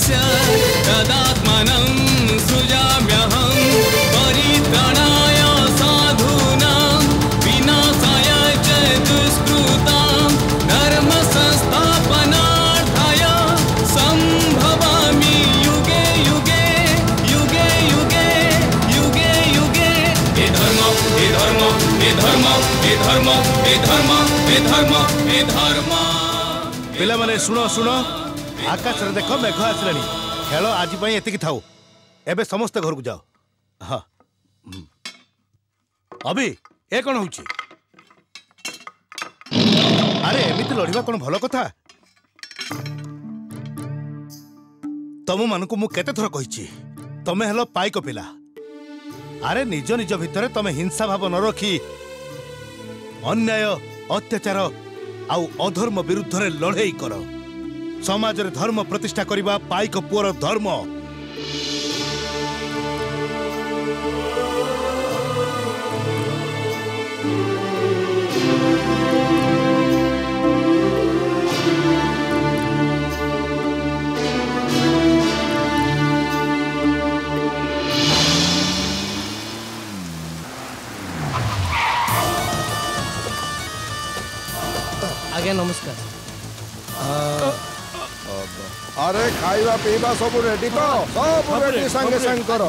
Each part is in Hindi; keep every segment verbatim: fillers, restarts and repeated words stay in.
तस्य तदात्मनं सृजाम्यहं परित्राणाय साधूनां विनाशाय च दुष्कृतां धर्म संस्थापनार्थाय संभवामि युगे युगे युगे युगे युगे युगे। हे धर्म हे धर्म हे धर्म हे धर्म हे धर्म हे धर्म हे धर्म। पिला माने सुनो सुनो आकाश रे देखो मेघ आसलानी खेल आज एति थाऊ एबे समस्त घर को जाओ। हाँ अभी ए कौन हो अरे एमती लड़वा कौन भल कथा तुम मानक मु केते थर कही तमे हेलो पाइक पिला अरे निज निज भितर तमे हिंसा भाव न रखी अन्याय अत्याचार आउ अधर्म विरुद्ध रे लड़ाई कर समाज रे धर्म प्रतिष्ठा करिबा पाइक पुअर धर्म। आज्ञा नमस्कार। अरे खाइबा पीबा सब रेडी तो सब रेडी संगे संग करो।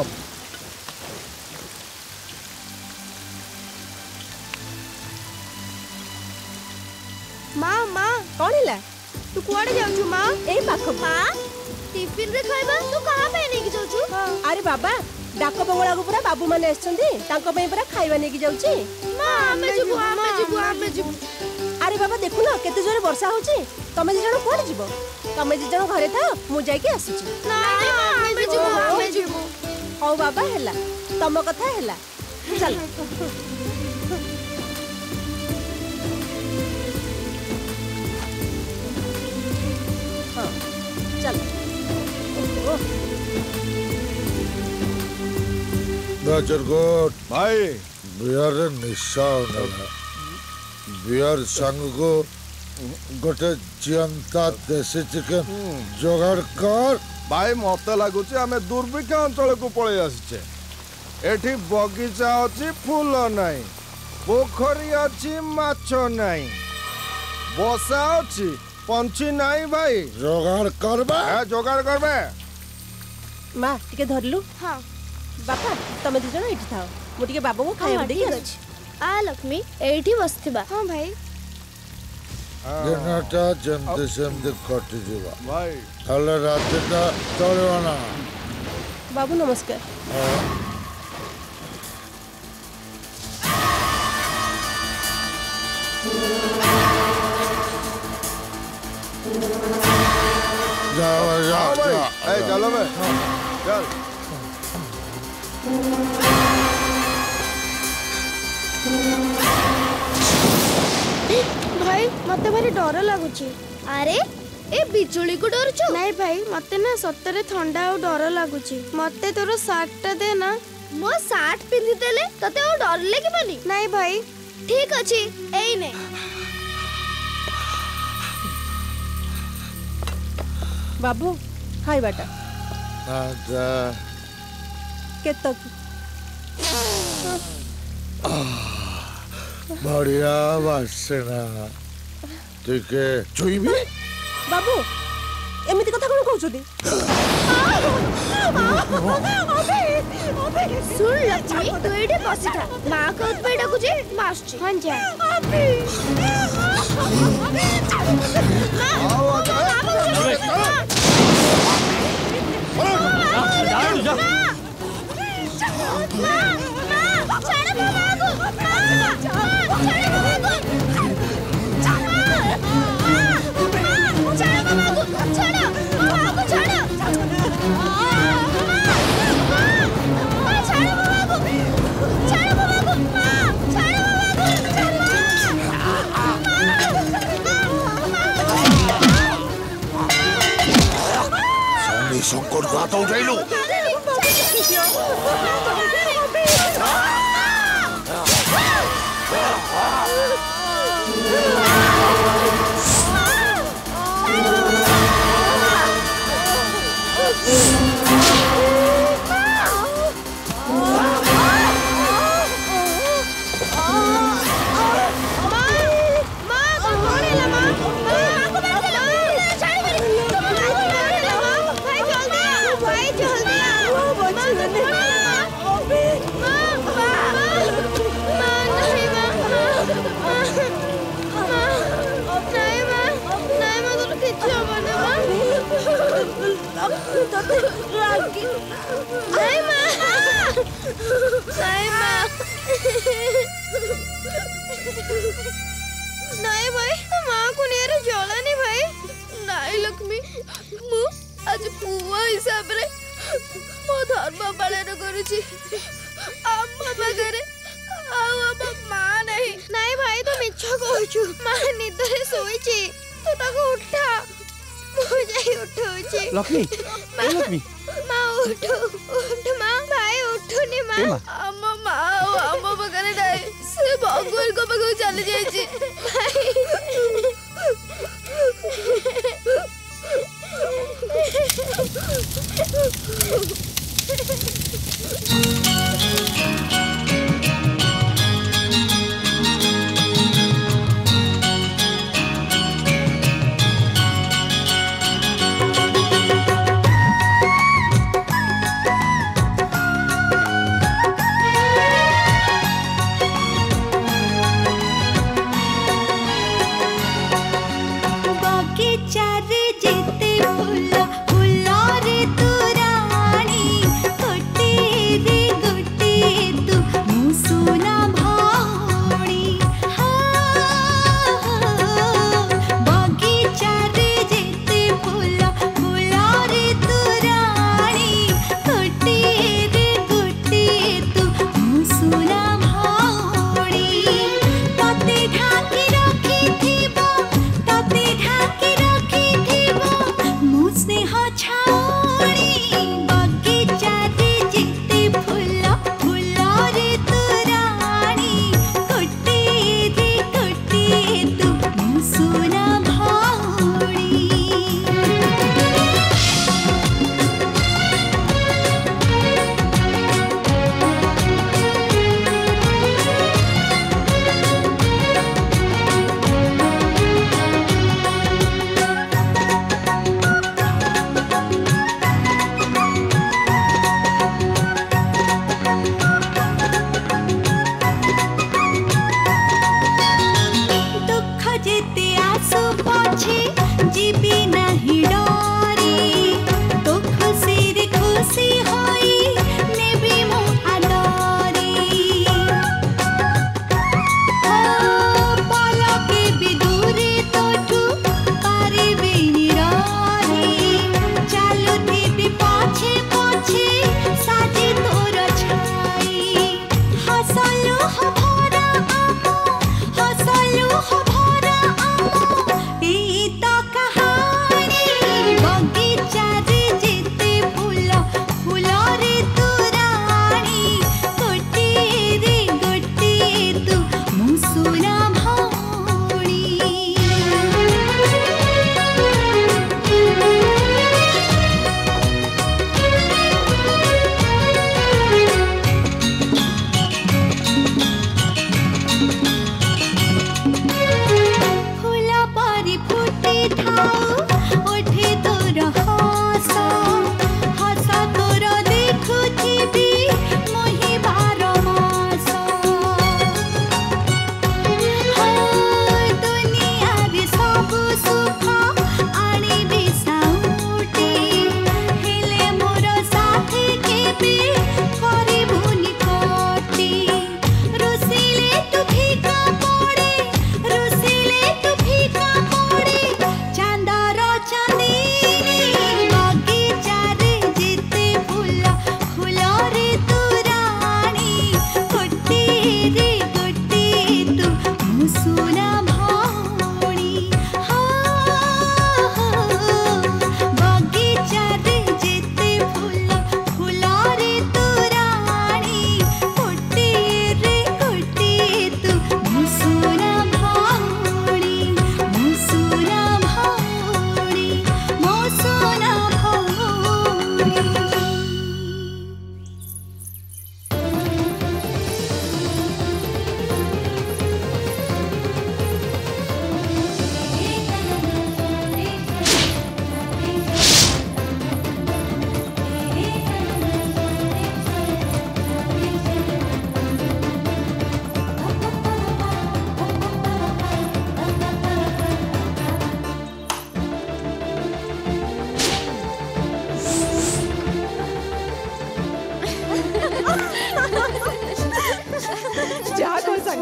माँ माँ कौन है तू कुआड़े जाऊँ माँ ए पाख माँ टिफिन रे खाइबा तू कहाँ पे नहीं जाऊँ। अरे बाबा डाक बंगला को पूरा बाबू माने आछंती तांको पे पूरा खाइबा नहीं जाऊँ। माँ आमे जिबु आमे जिबु आमे जिबु। अरे बाबा देखु ना केते जोरे वर्षा होची तमे जे जण कोड जीवो तमे जे जण घरे था मु जाई के आसुची। नाही माँ आमे जिबु आमे जिबु। ओ बाबा हैला तम कथा हैला चल। हां चल That's good भाई बियर निशा ना बियर संग को गोटे जियंता देसी चिकन जोगाड़ कर भाई मत लगुच आम दुर्भिक्ष अंचल को पलि आसीचे एठी बगीचा अच्छी फूल नाई पोखरी अच्छी माछ नाई बसा अच्छी पंछी नाई भाई जोगाड़ करबे जोगाड़ करबे। माँ टिके धरलु। हाँ बापा तमे दि जण एठी थाओ मु टिके बाबू को खाइबा देई आछि। आ लक्ष्मी एठी बसथिबा। हाँ भाई दिनटा जमते सेमते कटि जीवा भाई हले रातटा चलवा ना। बाबू नमस्कार। जाओ जाओ भाई ए चलो बे चल। भाई मते भारी डर लगुची। अरे ए बिजुली को डर छु नहीं भाई मते ना सत्तरे ठंडा और डर लगुची मते तोर शर्ट टा दे ना मो शर्ट पिंदी देले तते और डर लेगी बनी नहीं भाई ठीक अछि एई ने बाबू खाई बाटा आजा केतक बढ़िया वासना टिके छुईबी बाबू एमिति कथा कोन कहउछदी। सुन लक्ष्मी तू एडे बसी था मां को पे डाकू जे मास्टर हां जा शंकर को हाथ उठाइलु रागी नहीं माँ नहीं माँ नहीं भाई माँ को नहीं जलानी भाई नहीं लक्ष्मी मु आज पुआ हिसाब रे मो धर्म पालन करुची आम पाखरे आम माँ नहीं नहीं भाई तू मिछ कहू माँ निदरे शोची तू ताको उठा मु जाई उठौची लक्ष्मी माँ लक्ष्मी माँ उठो उठ माँ भाई उठुनी माँ आम माँ आम पाखरे नहीं से भगवान को पाखु चली जाइए भाई फुल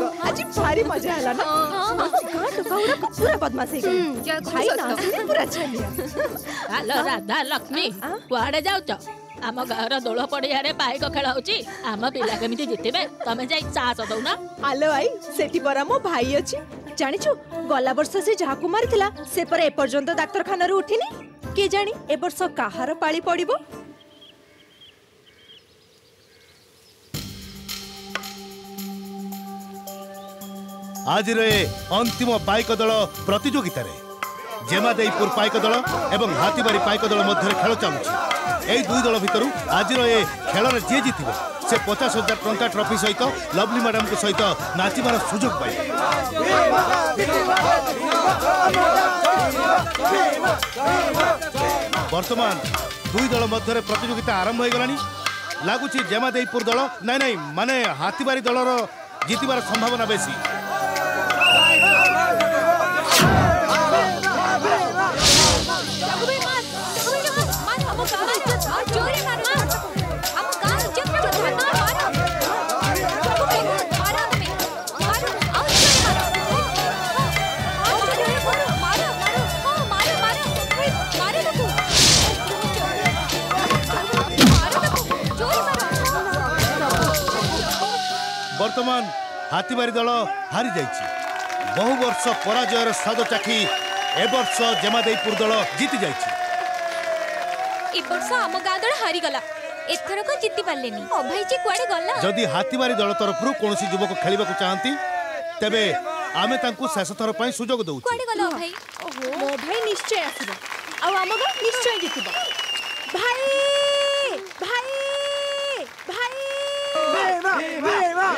आज भारी मजा आला ना गाँ टुकाउरा पूरा बदमाश है भाई ना से पूरा छलिया हेलो राधा लक्ष्मी कुआडे जाउच आम घर दोल पड़िया रे पाइक खेल होची आम पिला केमिति जितबे तमे जाई साहस दउना आलो आई सेठी परा मो भाई अछि जानिछु गला वर्ष से जहा को मारथिला से पर ए पर्यंत डाक्टर खाना रो उठिनी के जानी ए वर्ष काहार पाळी पड़िबो आज रे अंतिम पाइक दल प्रतियोगिता रे जेमादेईपुर पाइक दल एवं हाथीबारी पाइक दल मध्य खेल चलुछि एई दुई दल भितरु आज रे खेल रे जे जितिबो से पचास हजार टंका ट्रॉफी सहित लवली मैडम को सहित नाचिबार सुजोग पाइबे। वर्तमान दुई दल मध्य प्रतियोगिता आरंभ हो गलानी लागुछि जेमादेईपुर दल नाई नाई माने हाथीबारी दलर जितिबार संभावना बेसी। वर्तमान हाथीबारी दल हारी जाइछि बहु वर्ष पराजयर स्वाद चाखी ए वर्ष जेमादेईपुर दल जीति जाइछि। ए वर्ष आम गाँ दल हारी गला एथर को जीति पालेनी अभाई जी कुआडे गला जदि हाथीबारी दल तरफरु कोनोसी युवक खेलिबाकू चाहंती तबे आमे तांकू शेष थर पई सुजोग दउ कुआडे गला भाई ओहो मो भाई निश्चय आसीबो आ आम गाँ निश्चय जीतिबो भाई भाई भाई बेवा बेवा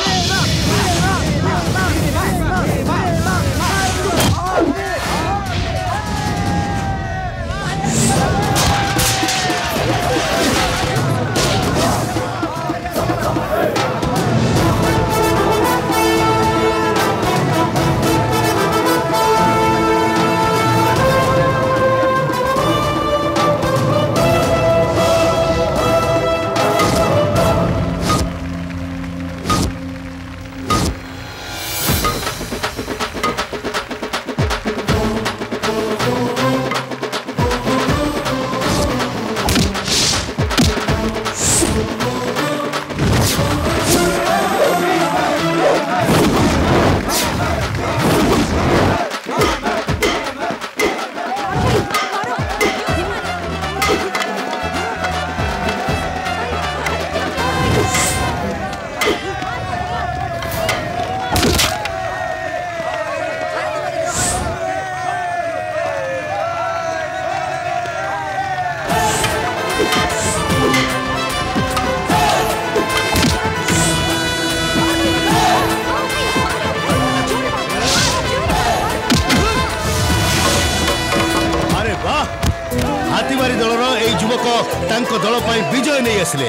हाथीबारी दलर ए युवक तांको दल पाई विजय नहीं आसले।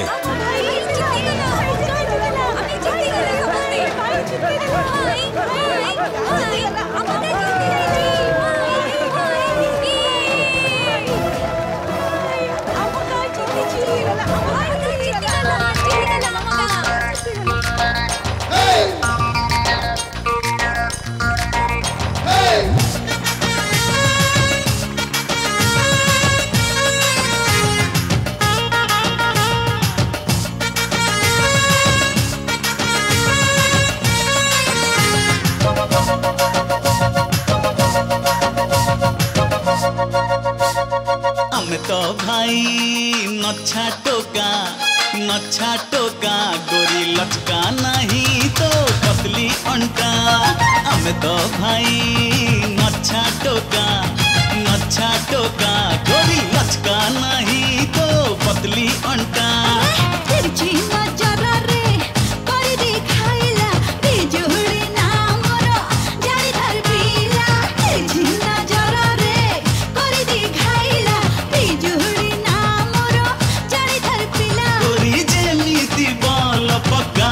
तो भाई नच्छा टोका नच्छा टोका गोरी लचका नहीं तो पतली अंटा हमें तो भाई नच्छा टोका नच्छा टोका गोरी लचका नहीं तो पतली अंटा तिरछी नजर रे कर दिखाइला बिजुड़ी ना मोरो जारी धर पीला तिरछी नजर रे कर दिखाइला बिजुड़ी ना मोरो जारी धर पीला गोरी जेमिति बल पक्का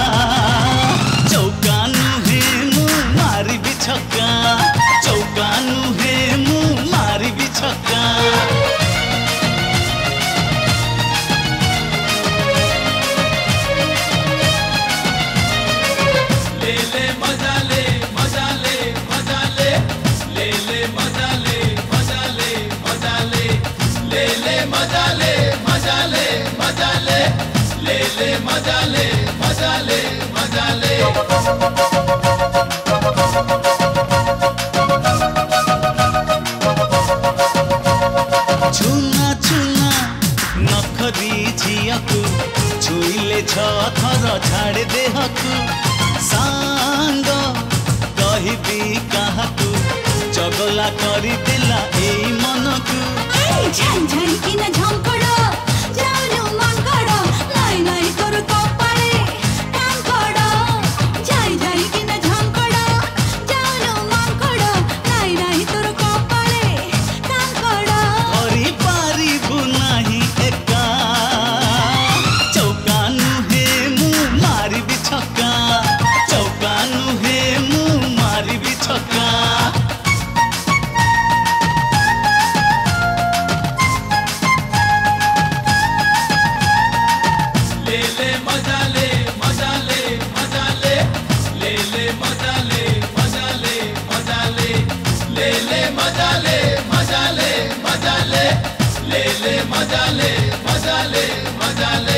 चौका नुहे मु मारी भी छक्का चौका नुहे मु मारी भी छक्का पागला करी देला एई मन को झन झन की न झंकड़ो जानो मंगड़ो लाई लाई तोर कपाळे कांकड़ो झन झन की न झंकड़ो जानो मंगड़ो लाई लाई तोर कपाळे कांकड़ो हरी पारिबु नाही एका चौका नुहे मु मारिबि छक्का चौका नुहे मु मारिबि छक्का मजा ले मजा ले मजा ले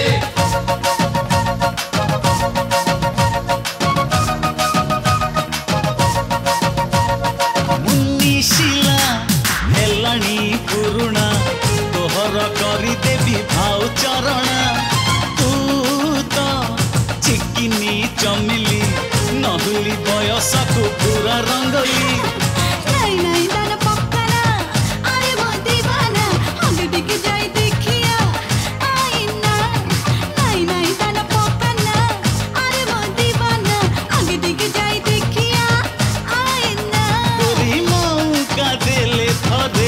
मुनिशिला हेलाणी पुरुणा तोहर करी देवी भाव चरणा तू तो चिकिनी चमिली नहुली बयस को पूरा रंगली लाई लाई दाना पक्कना अरे वो दीवाना हम दिख जाए देखिया आईना लाई लाई दाना पक्कना अरे वो दीवाना आगे दिख जाए देखिया आईना तोरी मौका देले थरे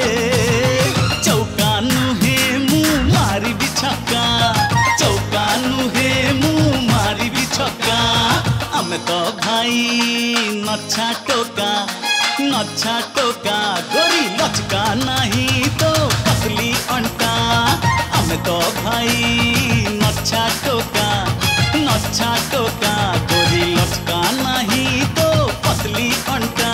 चौका नुहे मु मारी बिछक्का चौका नुहे मु मारी बिछक्का हमें तो भाई नच्छा टोका नच्छा टोका गोरी लचका नहीं तो पतली अंटा हमें तो भाई नच्छा टोका नच्छा टोका गोरी लचका नहीं तो पतली अंटा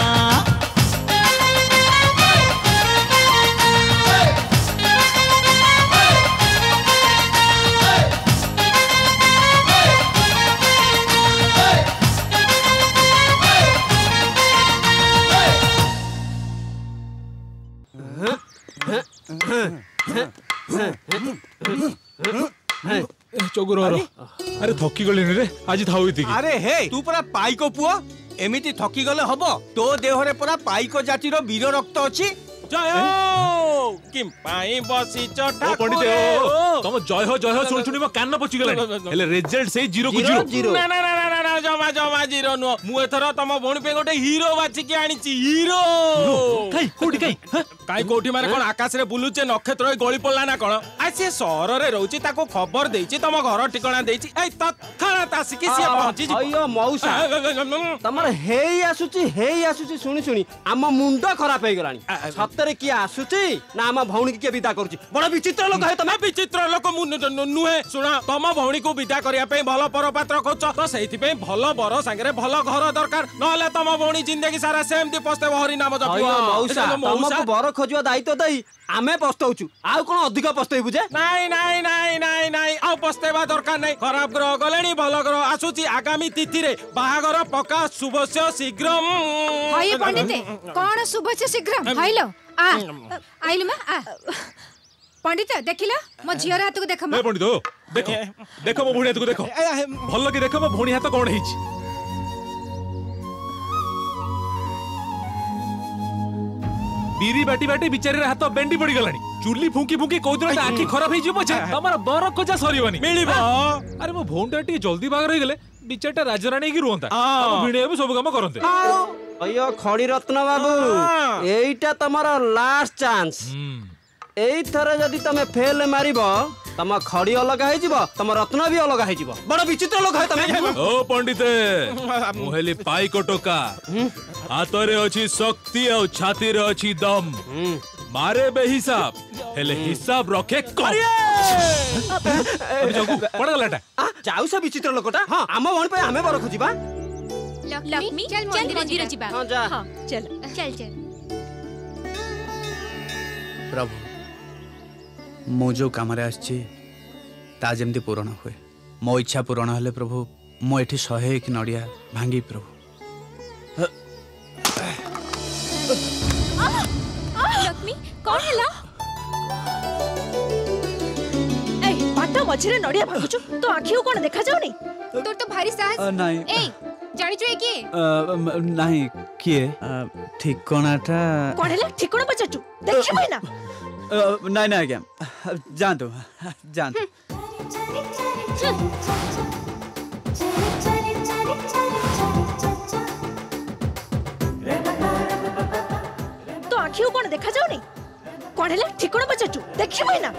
चौगुर अरे थकी गले रे आज थाउ इति अरे हे तू परा पाइको पुओ एमिति थकी गले हबो तो देहरे परा पाइको जातिर वीर रक्त अछि जय हो किम पाई बसी चटा ओ पंडित ओ तुम जय हो जय हो सुन सुनी म कान पचि गले हेले रिजल्ट से जीरो को जीरो ना ना ना ना ना जमा जमा जीरो नो मु एथरा तम भोणी पे गोटे हीरो बाची के आनी ची हीरो काई कोठी काई काई कोठी मारे कोन आकाश रे बुलुचे नक्षत्र गळी पडला ना कोन आ से शहर रे रहउची ताको खबर देइची तम घर ठिकाना देइची ए तत्क्षणात आसी कि से पहुंची अयो मौसा तमर हेई आसुची हेई आसुची सुनी सुनी आम मुंड खराब हे गलानी सतरे की आसुची ना आम भौणी के विदा करूची बड़ विचित्र लोक है तमे विचित्र लोक मु नुहे सुना तम भौणी को विदा करिया पे भलो परपात्र खोज तो सेहिति पे भलो बर संगे भलो घर दरकार नहले तम भौणी जिंदगी सारा सेमति पस्ते हरि नाम जपियो मौसा तमको बर खोजवा दायित्व दई आमे पस्तौचु आउ कोन अधिक पस्तै बुझे नाही नाही नाही नाही नाही आउ पस्तेबा दरकार नाही खराब ग्रह गलेनी भलो ग्रह आसुची आगामी तिथि रे बाहागर पक्का शुभस्य शीघ्र हय पंडित कोन शुभस्य शीघ्र हइलो आ आइलु मा आ पंडित देखिला मो झियर हाथ को देखम ए पंडित देखो देखो मो भोणी हाथ को देखो भलो कि देखो मो भोणी हाथ कोन हिच बीरी बाटी बाटी बिचारी हाथ बेंडी पड़ी गलानी चुली फुंकी फुंकी कोदिन आखि खराब हे जिवो छे तमरा बर खोजा सरीबनी मिलिबो अरे मो भोंटा टी जल्दी बागर हे गेले बिचारटा राजरानी की रुहंता हम भिणे सब काम करते अयो खड़ी रत्न बाबू एईटा तमरा लास्ट चांस एई थरे जदी तमे फेल मारिबो तम खड़ी अलग है जीवो तम रत्न भी अलग है जीवो बड़ा विचित्र लोग है तमे ओ पंडिते मुहेली पाई को टोका हातरे अछि शक्ति और छाती रे अछि दम मारे बे हिसाब हेले हिसाब रखे कम अबे जाऊ पड़ गलाटा जाऊ से विचित्र लोकटा हां आम भण पे हमें बर खोजिबा लक्ष्मी चल मंदिर जिबा हां जा हां चल चल चल प्रभु मो जो काम आसची ता जेमती पूरण हुए मो इच्छा पूरण हेले प्रभु मो एठी शहे कि नड़िया भांगी प्रभु लक्ष्मी कौन हैला ए पाटा मछरे नड़िया भागुछु तो आखियो कोन देखा जाउनी तोर तो भारी साहस नहीं ए जानी छु की नहीं किए ठिकणाटा कोन हेला ठिकणा पचाचु देखिबै ना नहीं नहीं आज्ञा जान दो जान तो आखियो कोन देखा जाउनी कोन हेला ठिकणा पचाचु देखिबै ना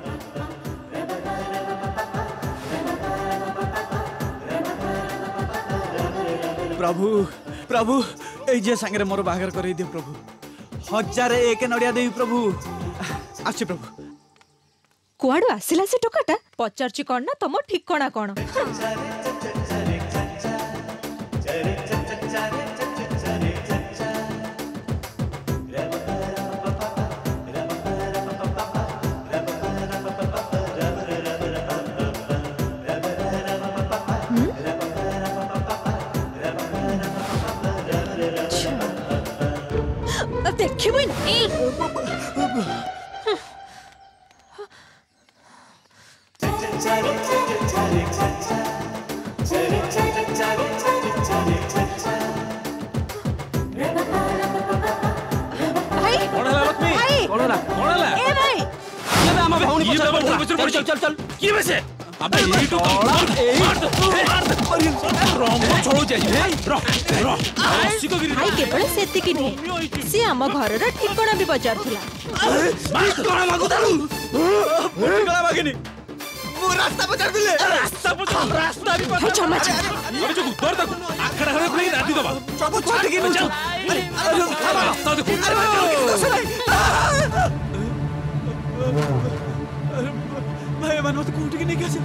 प्रभु प्रभु ए जे संगे मोर बागर कर दियो प्रभु हजार एक नड़िया देवी प्रभु आछि प्रभु कुआडू आसिला से टोकाटा पचारची कोन ना तमो ठिकणा कोन देखिबै ना चल चल चल ये वैसे अबे ये तो मार दो मार दो रंग छोड़ो जाई रो रो आसी को गिरी आई केवल सेति कि नहीं से हम घर रा ठिकणा भी बजारथुला मार कोना मागु दालू ठिकणा मागिनी वो रास्ता बजार दिले रास्ता बजार रास्ता भी बजार क्षमा अरे जो उतर तक आखड़ा खड़े खड़े राती दबा सब छोड़ के बचा अरे अरे रास्ता देखो भाई मन मत कूट के नहीं कैसे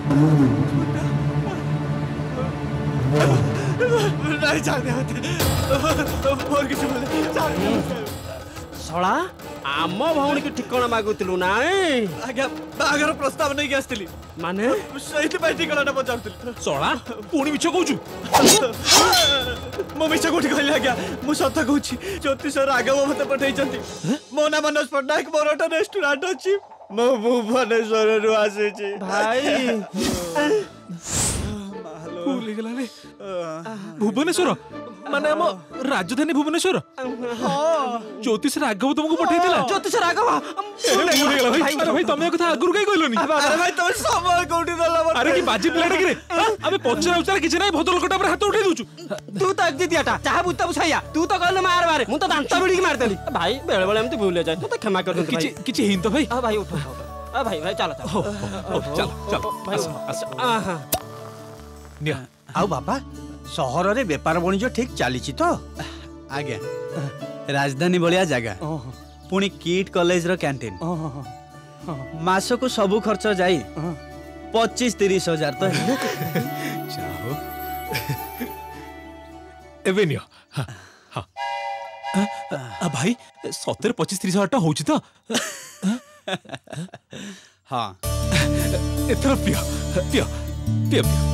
नहीं जाने होते और किसी बोले सळा आम भौणी के ठिकणा मागुतिलु नाई आज्ञा बागर प्रस्ताव नहीं आस्तिली माने सहित पाई ठिकणाटा पचारतिली सळा पुणी मिछ कहूछु मो मिछ कोठी कहली आज्ञा मु सत कहूछि ज्योतिष राघव मते पठेइचंती मो ना मनोज पटनायक मोरटा रेस्टोरेंट अछि मो भुवनेश्वर रु आसे छी भाई भूल गेला रे भुवनेश्वर माने हम राजधानी भुवनेश्वर ज्योतिष राघव तुमको पठेई दिला ज्योतिष राघव भूल गेला भाई अरे भाई तमे कथा आगुर काई कहलोनी अरे भाई तुम समय कोठी दला अरे की बाजी प्लेट कि रे अबे पचरा उचरा किछ नाही भदल कोटा पर हाथ उठे दूछु तू तो अगदी दियाटा चाह बुत्ता बुछाया तू तो कहले मार मारे मु तो दांत बिड़ी की मार देली भाई बेले बेले एमती भूल जाय तो क्षमा कर दे भाई किछ किछ हिंत भाई आ भाई उठो आ भाई भाई चलो चलो चल चल आहा निया आउ बाबा सहर रे व्यापार वाणिज्य ठीक चली तो आज्ञा राजधानी बलिया जगह पुणी किट कॉलेज रो कैंटीन मास को सबु खर्च जाई पच्चीस तीस हजार तो चाहो एबे नियो हां हां आ भाई सत्तर पच्चीस तीस हजार टा होची तो हां एथर पियो पियो पियो पियो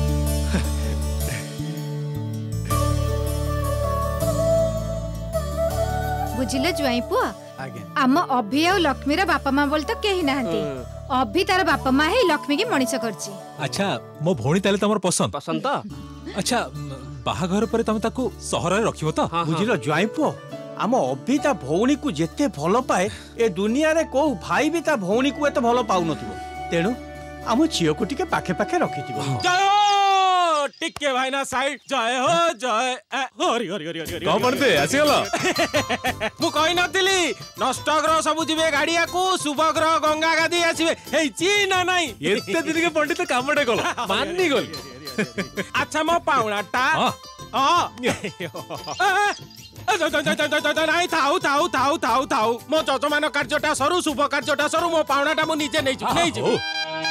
बुझिले जुआई पुआ आम अभि आ लक्ष्मी रा बापा मां बोल तो केही नाहंती अभि तार बापा मां ही लक्ष्मी की मଣିଷ करची अच्छा मो भौणी ताले तमर पसंद पसंद तो अच्छा बाहाघर पर तमे ताको सहर रे रखिबो तो बुझिलो जुआई पो आम अभि ता भौणी को जेते भलो पाए ए दुनिया रे को भाई भी ता भौणी को एते भलो पाउ नथिबो तेनु आम झियो को टिके पाखे पाखे रखिथिबो जय टिके भाई ना साइड जय हो जय हरि हरि हरि हरि कौन बनते आसी गलो मु कहि नथिली नष्ट ग्रह सब जिवे गाड़िया को शुभ ग्रह गंगा गादी आसीबे हे ची ना नाही एते दिन के पंडित कामडे गलो माननी गल अच्छा मो पाउणाटा हां नहीं थाऊ थाऊ थाऊ थाऊ थाऊ मो जजमान कार्यटा सरू शुभ कार्यटा सरू मो पाउणाटा मु निजे नै छु नै छु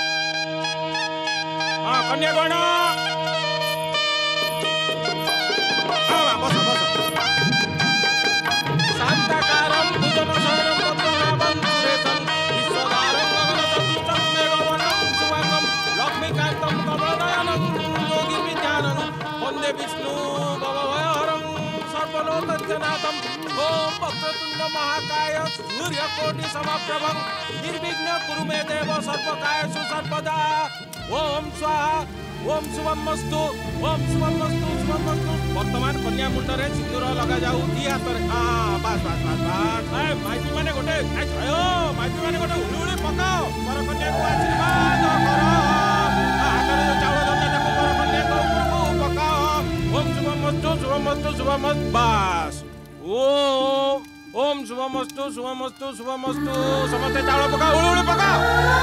हां कन्या गण हां बस बस शांताकारं भुजन शरणं पद्मनाभं सुरेशं विश्वधारं गगन सदृशं मेघवर्णं शुभंगं लक्ष्मीकान्तं कमलनयनं योगी विद्यानं वन्दे विष्णु भवभयहरं सर्वलोकनाथं ओम वक्रतुंड महाकाय सूर्यकोटि समप्रभं निर्विघ्न कुरु मे देव सर्वकायेषु सर्वदा ओम स्वाहा ओम शुभमस्तु ओम शुभमस्तु शुभमस्तु कन्या मुंड रे सिंदूर लगा जाऊ दी हाथ रे हां बस बस बस बस ए माइपी माने गोटे ए छयो माइपी माने गोटे उड़ी उड़ी पकाओ पर कन्या को आशीर्वाद करो हाथ रे चावल दंडा ताको पर कन्या को पकाओ ओम शुभमस्तु शुभमस्तु शुभमस्तु बस ओम ओम शुभमस्तु शुभमस्तु शुभमस्तु समस्त चावल पकाओ उड़ी उड़ी पकाओ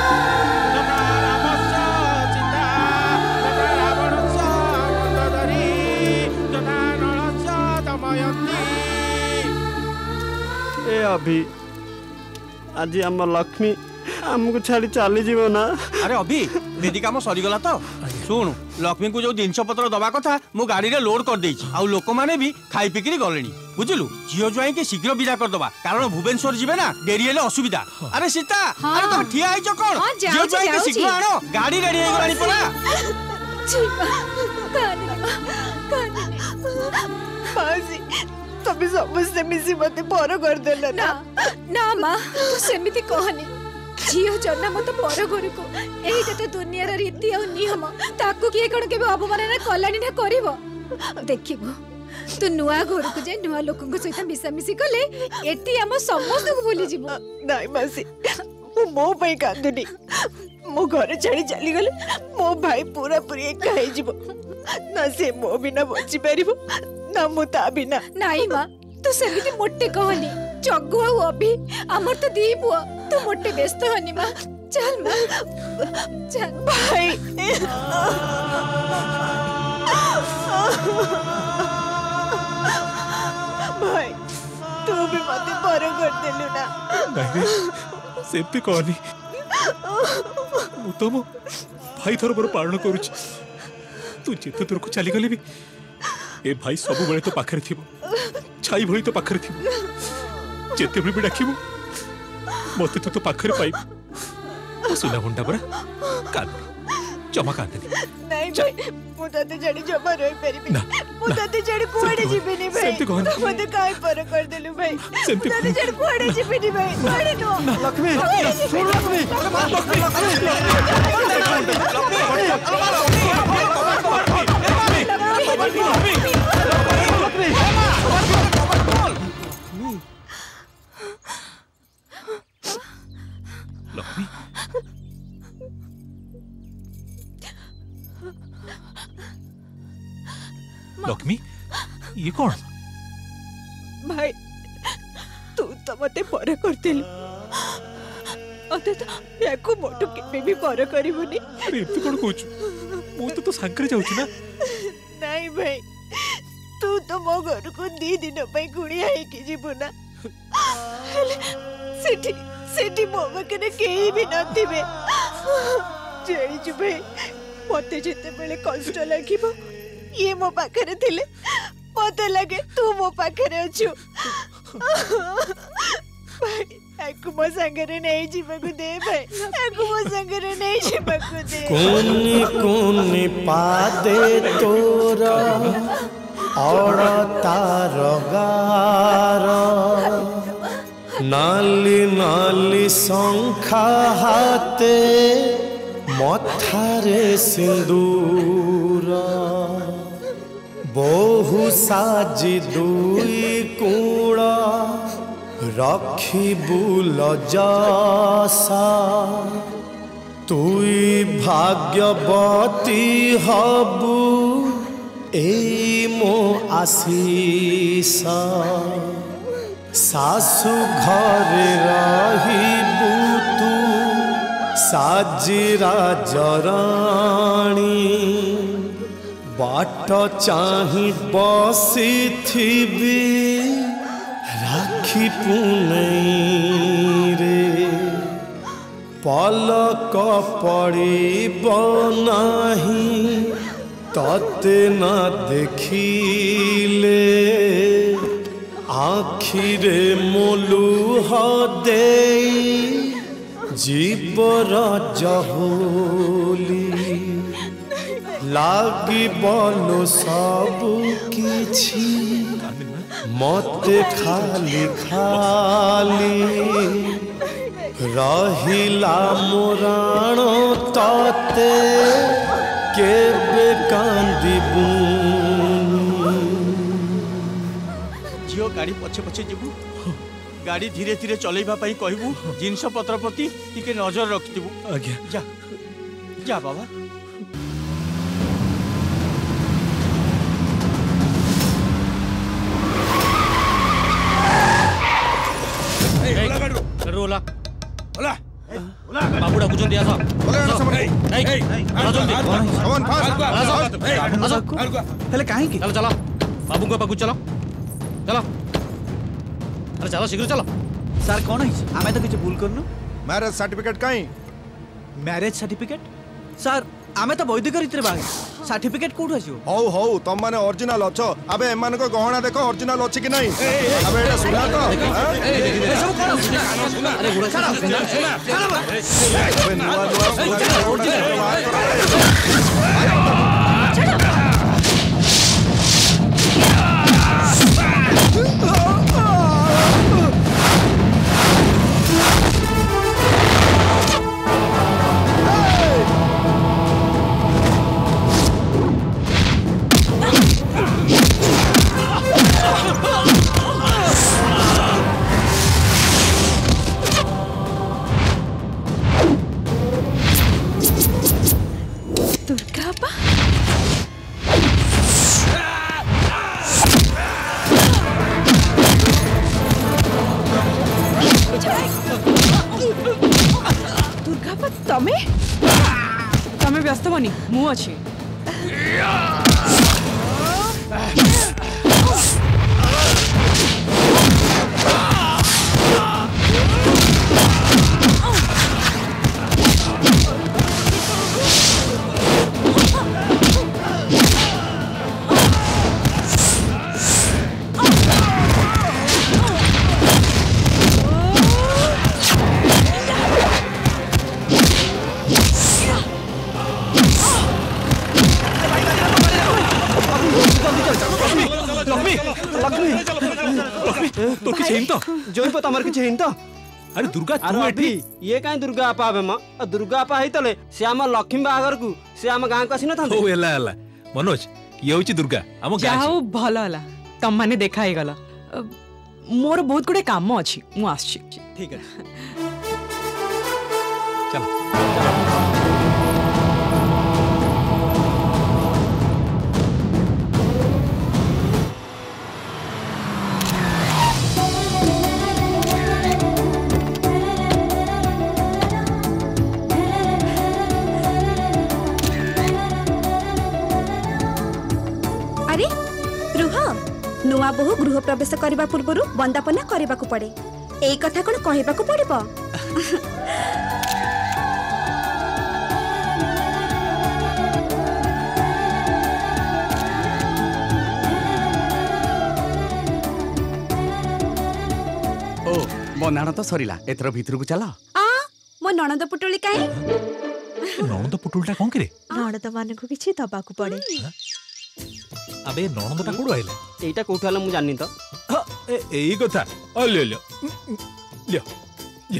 ए अभी आज आम लक्ष्मी आमको छाड़ी चली जीव ना। अरे अभी बेदी काम सरीगला तो शुणु लक्ष्मी को जो जिनस पत्र दवा कथा मु गाड़ी रे लोड कर देछि आ लोक माने भी खाई पिकरी गलेनी बुझिलु झियो जुआई के शीघ्र विदा कर दबा कारण भुवनेश्वर जीवे ना डेरी हेले असुविधा। अरे सीता हाँ। अरे तुम ठिया आइछ कोन झियो जुआई के शीघ्र आनो गाड़ी रेडी हो गलानी परा मासी तबे समस्त मिसी मते पर कर देला ना ना माँ तू सेमिति कहनी झियो जन्म तो पर घर को एटा तो दुनिया रीति और नियम ताकू किए कण के अवमानना कलानी ना करिवो देखिबो तू नुआ घर को जे नुआ लोकन को सहित मिसामिसी कले एटी हम समस्त को भूली जीवो नाई मासी मो भाई कांदुनी मो घर छाड़ी चली गले मो भाई पूरा पूरी एका हे जीवो ना से मो बिना बची परिबो ना मो ता बिना नाई माँ तू सेमिति मोटे कहनी जग्गू आ अभी हमर तो दी बुआ तू मोटे व्यस्त हनी माँ चल माँ चल भाई भाई तू भी मते पर कर देलु ना नहीं सेमती कहनी मु तो मो भाई थोर बड़ पालन करूची तू जेते दूर को चली गली भी ए भाई सब बळे तो पाखरे थिबो छाई भଳି तो पाखरे थिबो जेते भी डाकिबो मते तो तो पाखरे पाई सुना मुंडा परा कान जमा कान दे नहीं भाई मु तते जड़ी जमा रही परिबी मु तते जड़ी कोडे जीबेनी भाई मते काई पर कर देलु भाई तते जड़ी कोडे जीबेनी भाई कोडे नो लक्ष्मी सुन लक्ष्मी लक्ष्मी लक्ष्मी ये कौन भाई तू तो मते पर करतिल अते तो याको मोटो केबे भी पर करिवनी अरे तू कोन कहू मु तो तो सांकरे जाउची ना नहीं भाई तू तो मो घर को दी दिन पे गुड़िया है कि जीबो ना सेठी सेठी मो मकने केही भी नथिबे जेई छु भाई मते जेते बेले कष्ट लागिबो ये मो पाखरे थिले मते लगे तू मो पाखरे अछु भाई एको मो संगरे नहीं जीवको दे भाई एको मो संगरे नहीं जीवको दे कोनी कोनी पादे तोरा और तार गार नाली नाली शंखा हाते मथारे सिंदूर बहु साजी दुई कूड़ रखी बुल जसा तुई भाग्यवती हबु ए मो आशीष सासु घरे रहिबु तू साजिरा जराणी बाट चाही बसी थी राखी पुनई रे पलक पड़ब नाही तते न देखिले आखिरे मोलुह दे जीवर जहोली लागी बोलो सब किछि मते खाली खाली रहिला मोराण तते केबे कांदिबू झील गाड़ी पछे पछे जीवु गाड़ी धीरे धीरे चलेबा पई कहबू जिनस पत्र प्रति टिके नजर रखिबू आज्ञा जा जा बाबा ओला ओला बाबू डाकुचंदी आस ओला समन ए ए जल्दी समन फास्ट हेले काहे की चलो चलो बाबू को पाकु चलो चलो अरे चलो शीघ्र चलो सर कौन है आमे तो किछ भूल करनु मैरिज सर्टिफिकेट काई मैरिज सर्टिफिकेट सर आमे तो वैदिक रीति रे बाग सर्टिफिकेट कोठ आसियो हौ हौ तम माने ओरिजिनल अछो अबे एमान को गहना देखो ओरिजिनल अछि कि नहीं अबे एटा सुना तो ए सब कोन सुना अरे गुड़ा सुना सुना अबे नुवा नुवा ओरिजिनल तमे व्यस्त बनी मु अछि तो किछ हिंत जोई पता हमर किछ हिंत अरे दुर्गा तू एठी ये काई दुर्गा आपा बे म दुर्गा आपा हितले से हम लक्ष्मी बागर को से हम गां को आसी न थांते ओ एला एला मनोज ये होची दुर्गा हम गां जाओ भलो हला तम माने देखा हे गला मोर बहुत गुडे काम अछि मु आछि ठीक है चलो नुआ बहु गृह प्रवेश करने पूर्व बंदापना करने को पड़े यही कथा कौन कहवा को पड़े ओ बंधाण तो सरीला एथर भीतर को चला आ मो ननद पुटुली काहे ननद पुटुलटा कोन करे ननद मान को किछि दबा को पड़े अबे ननदटा कोड आइले एटा कोठाला मु जानि त ए एई कथा आ ले ले ले ले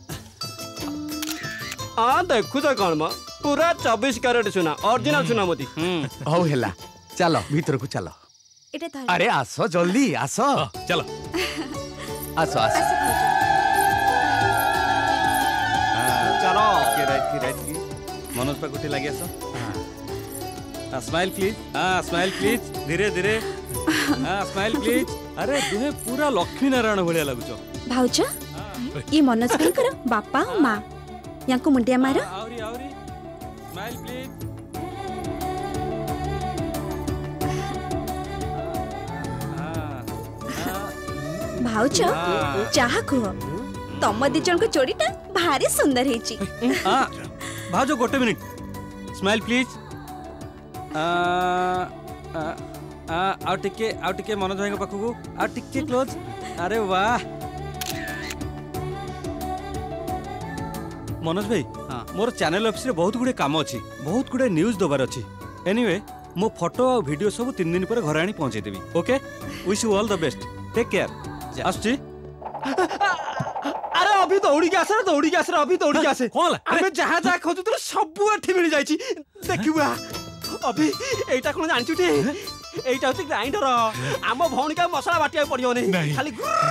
आ देखु त कोन म पूरा चौबीस कैरेट सुना ओरिजिनल सुना मोती हौ हेला चलो भीतर को चलो एटा अरे आसो जल्दी आसो चलो आसो आसो चलो के राइट की राइट की मनोज पे गुटी लागि आसो स्माइल प्लीज हाँ स्माइल प्लीज धीरे धीरे हाँ स्माइल प्लीज अरे तुहे पूरा लक्ष्मी नारायण भलिया लागुचो भाउजा ये मनोज भाई कर बापा और माँ यहाँ को मुंडिया मारो आवरी आवरी स्माइल प्लीज भाउजा चाह कुह तम दी जन को जोड़ीटा भारी सुंदर हेची हां भाउजो गोटे मिनिट स्माइल प्लीज आ आ आ आउ टिके आउ टिके मनोज भाई पाखु आउ टिके क्लोज अरे वाह मनोज भाई हाँ मोर चैनल ऑफिस रे बहुत गुडे काम अछि बहुत गुडे न्यूज़ दबार अछि एनीवे मो फोटो और वीडियो सब तीन दिन पर घर आनी पहुंचे देबी okay wish you all the best take care आस्ती अरे अभी तो उड़ी के आसे तो उड़ी के आसे अभी तो उड़ी के आसे कोन अबे जहां जहां खोजु तो सब एठी मिल जाई छी देखिबा अभी एटा कोन जानछु टे एटा होती ग्राइंडर आम भौणी का मसला बाटिया पड़ियो नहीं खाली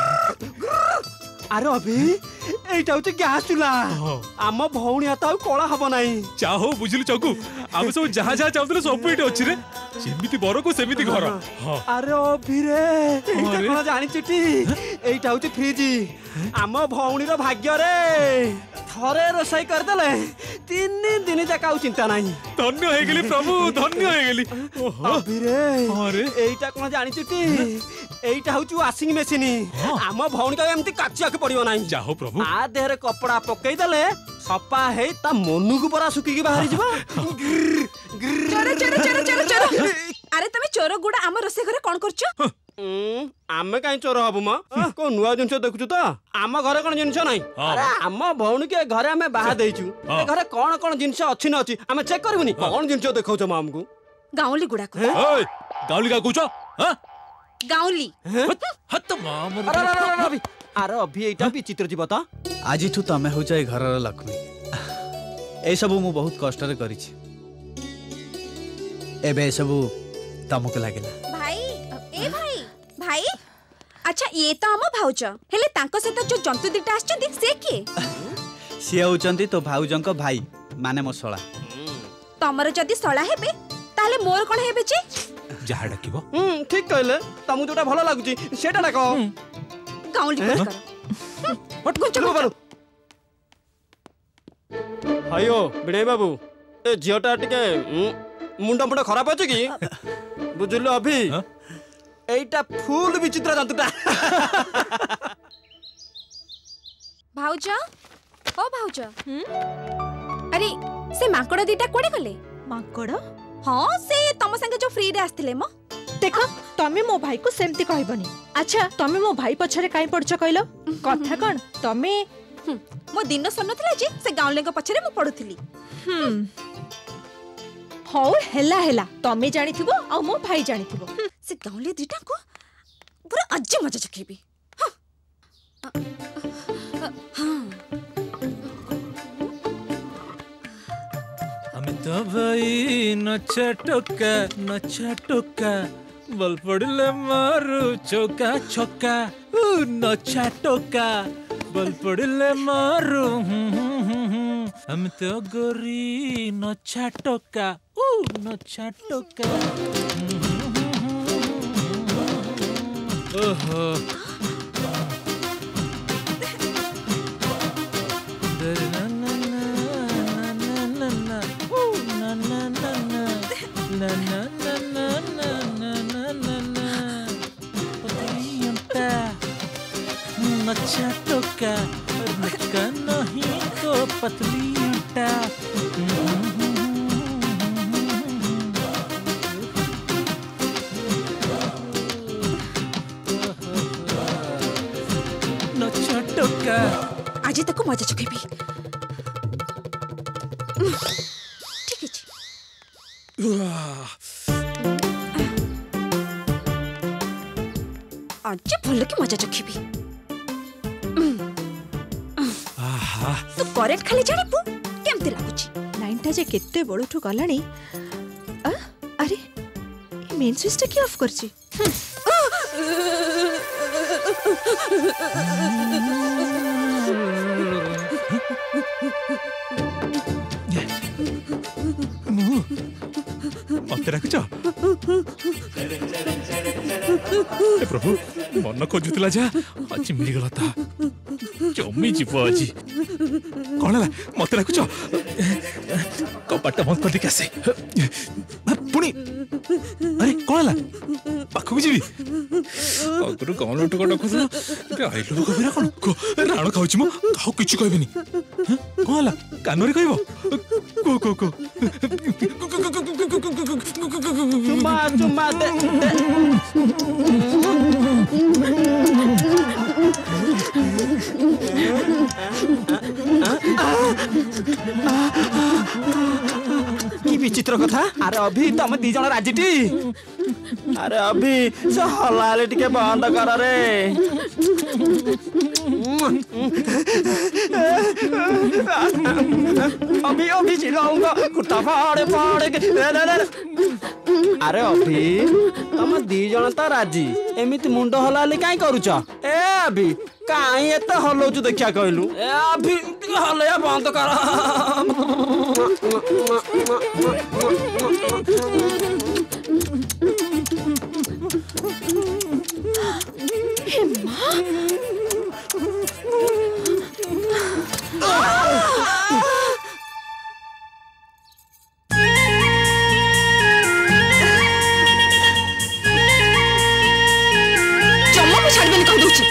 अरे अभी एटा होती गैस चूल्हा आम भौणी हाथ आउ कला हबो नाही चाहो बुझिलु चकू हम सब जहा जहा चाहतले सब एटे अछि रे जेमिति बर को सेमिति घर अरे अभी रे एटा कोन जानि चिटी एटा होती फ्रिज आम भौणी रो भाग्य रे थरे रोसई कर देले तीन दिन जाका चिंता नाही धन्य हे गेली प्रभु धन्य हे गेली अभी रे अरे एटा कोन जानि चिटी एटा होची वाशिंग मशीन आम भौणी का एमती काचिया के पड़ियो नाही जाहो प्रभु आ देहरे कपड़ा पकई देले सपा हे ता मनु को परा सुकी के बाहर जीवा चोर चोर चोर चोर चोर अरे तमे चोर गुडा आम रोसे घरे कोन करछो आमे काई चोर हबु म को नुवा जिंस देखुछु त आम घरे कोन जिंस नाही अरे आम भौणी के घरे हमें बाहा देइछु ए घरे कोन कोन जिंस अछि न अछि हमें चेक करबुनी कोन जिंस देखौ छ हमकु गाउली गुडा को ओए गाउली का कहछो हां गाउली हत माम अरे अरे अभी अरे अभी एटा विचित्र जीव त आज ठू तमे हो जाय घरर लक्ष्मी ए सब मु बहुत कष्ट रे करी छी एबे सब तमक लागेला भाई ए भाई भाई अच्छा ये तो हम भाउज हेले तांको से जो जंतु दिटा आछथि से के से होचंती तो भाउजंक भाई माने मो सळा तमरो जदी सळा हेबे ताले मोर कोन हेबे जे जहा डाकिबो हम ठीक कहले तमु जोटा भलो लागुची सेटा डाको गाउली कर हट को चलो बारू हायो बिणे बाबू ए झियोटा टिके मुंडा मुंडा खराब अछि की बुझलो अभी एटा फुल विचित्र जंतुटा भाउज ओ भाउज अरे से माकड़ दीटा कोडे गले माकड़ हां से तम संगे जो फ्री रे आस्थिले म देखो तमे मो भाई को सेमती कहबनी अच्छा तमे मो भाई पछरे काई पड़छ कहलो कथा कोन तमे मो दिन सन्नथला जे से गाउले को पछरे मो पडुथली हम हो हेला हेला तमे जानिथिबो आ मो भाई जानिथिबो से गाउले दीटा को पूरा अज्जे मजा चखेबी अमित भाई नचा टोका नचा टोका बल पड़ले मारू चौका छक्का नचा टोका बल पड़ले मारू अमित गोरी नचा टोका नचा टोका ओहो na na na na na na na na na Patienta Nacha toka Nacha nahi to patlienta Nacha toka आज तक मजा चुकेबी ठीक है आज भल के मजा चखिबी तू करेक्ट खाली जानिबू केमती लागुची लाइनटा जे केते बळठू गलाणी अरे ए मेन स्विच टा की ऑफ करची मत रखच प्रभु मन खोजुला जा आज मिल गला था जमी जीव आज कौन है मत रखुच कपाट बंद कर देके आसे पुणी अरे कौन है पाखु जीवी अगर कौन लोट कटा खोज आई लोग कबिरा कौन राण खाऊची मो काउ किछु कहबेनी कौन है कानोरी कहबो को को को चुम्मा चुम्मा दे की विचित्र कथा अरे अभी तुम दी जन राजीटी अरे अभी से हलाले टिके बंद कर रे अभी अभी चिल्लाऊंगा कुत्ता फाड़े फाड़े के अरे अभी तुम दी जन तो राजी एमिति मुंड हलाली काई करूछ ए अभी काई एते हलौछु देखिया कहलु ए अभी हलया बंद कर हे मां जम्मा को छाड़ देने कह दूची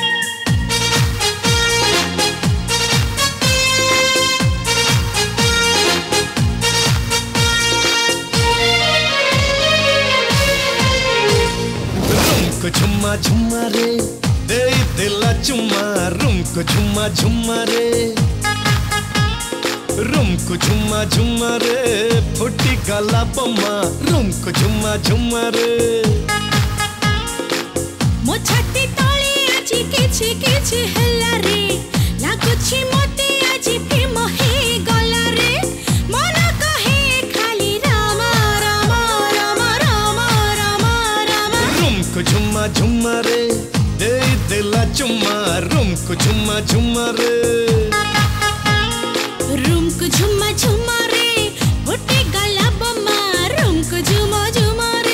रुमको झुम्मा झुम्मा रे दे दिला चुम्मा रुमको झुम्मा झुम्मा रे रुमको झुम्मा झुम्मा रे फुटी गला बम्मा रुमको झुम्मा झुम्मा रे मो छाती तळे आजी किछि किछि हल्ला रे लागुछि मते आजी प्रेम हे गला रे मन कहे खाली राम राम राम राम राम राम रुमको झुम्मा झुम्मा रे दे दिला चुम्मा रुमको झुम्मा झुम्मा रे रूम को झुम्मा झुम्मा रे फुटे गला बम्मा रूम को झुम्मा झुम्मा रे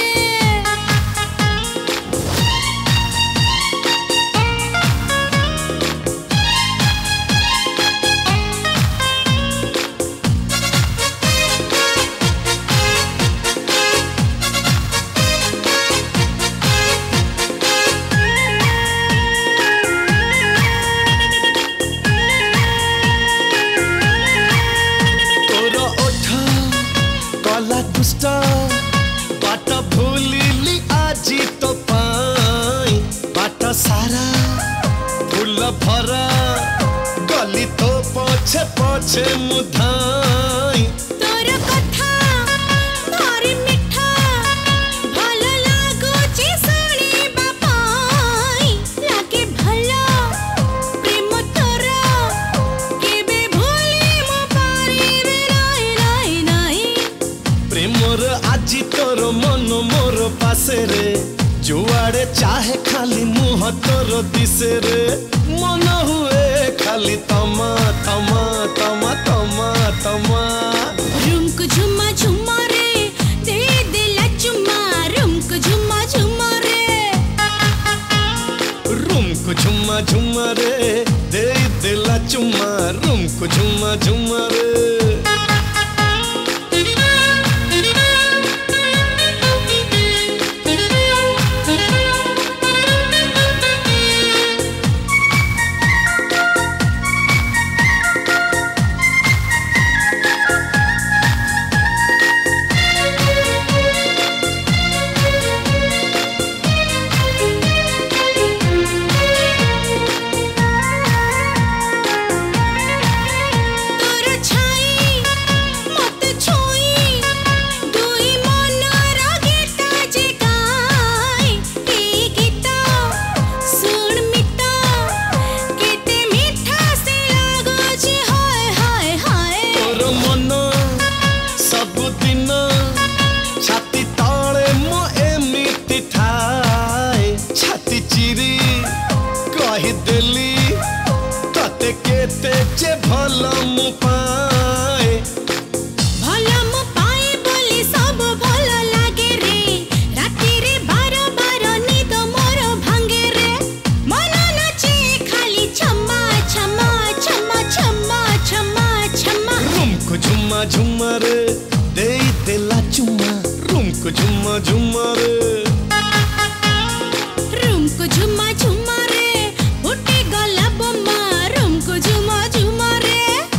दुष्ट बाट भूलिली आजी तो पाई बाट सारा फूल भरा गली तो पछे पछे मुधाई तोर कथा भारी मिठा भल लागुची सुनिबा पाई लागे भला प्रेम तोर केबे भूली मो पारिबे नाही नाही नाही प्रेमर आजी तोर मन मोर पासे रे जुआड़े चाहे खाली मुह तोर दिसे रे मन हुए खाली तमा तमा तमा तमा तमा रूम को झुम्मा झुम्मा रे दे दिला चुम्मा रूम को झुम्मा झुम्मा रे रूम को झुम्मा झुम्मा रे दे दिला चुम्मा रूम को झुम्मा झुम्मा रे झुम्मा रे दे दिला चुम्मा रूम को झुम्मा झुम्मा रे रूम को झुम्मा झुम्मा रे फुटे गला बम्मा रूम को झुम्मा झुम्मा रे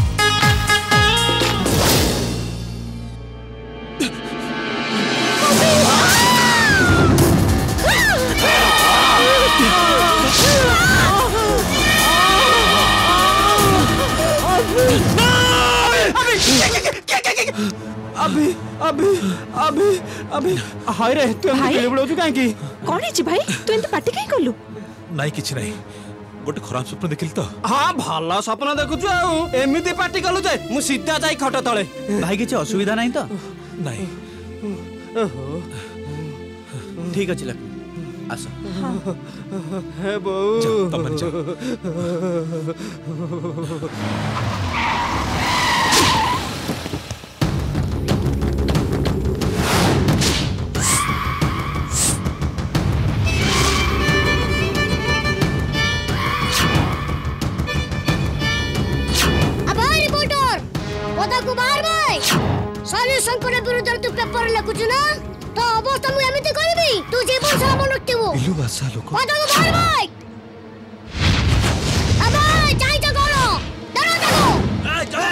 अभी अभी अभी अभी हाय रे तू हम गेले बडो तू काहे की कोन है भाई तू एंत पार्टी काहे करलु नहीं किछ नहीं गोटे खराब स्वप्न देखिल तो हां भला स्वप्न देखुछु आ एमिति पार्टी कलु जे मु सीधा जाई खट तळे भाई किछ असुविधा नहीं तो नहीं ओहो ठीक अच्छे लक्ष्मी आस हे बहू तम शंकर विरुद्ध तू पेपर लिखुछु ना तो अवस्था मु एमिति करबी तू जीवन साम नटिबो इलु भाषा लोक पता को बाहर भाई अबे चाहि त करो डरो देखो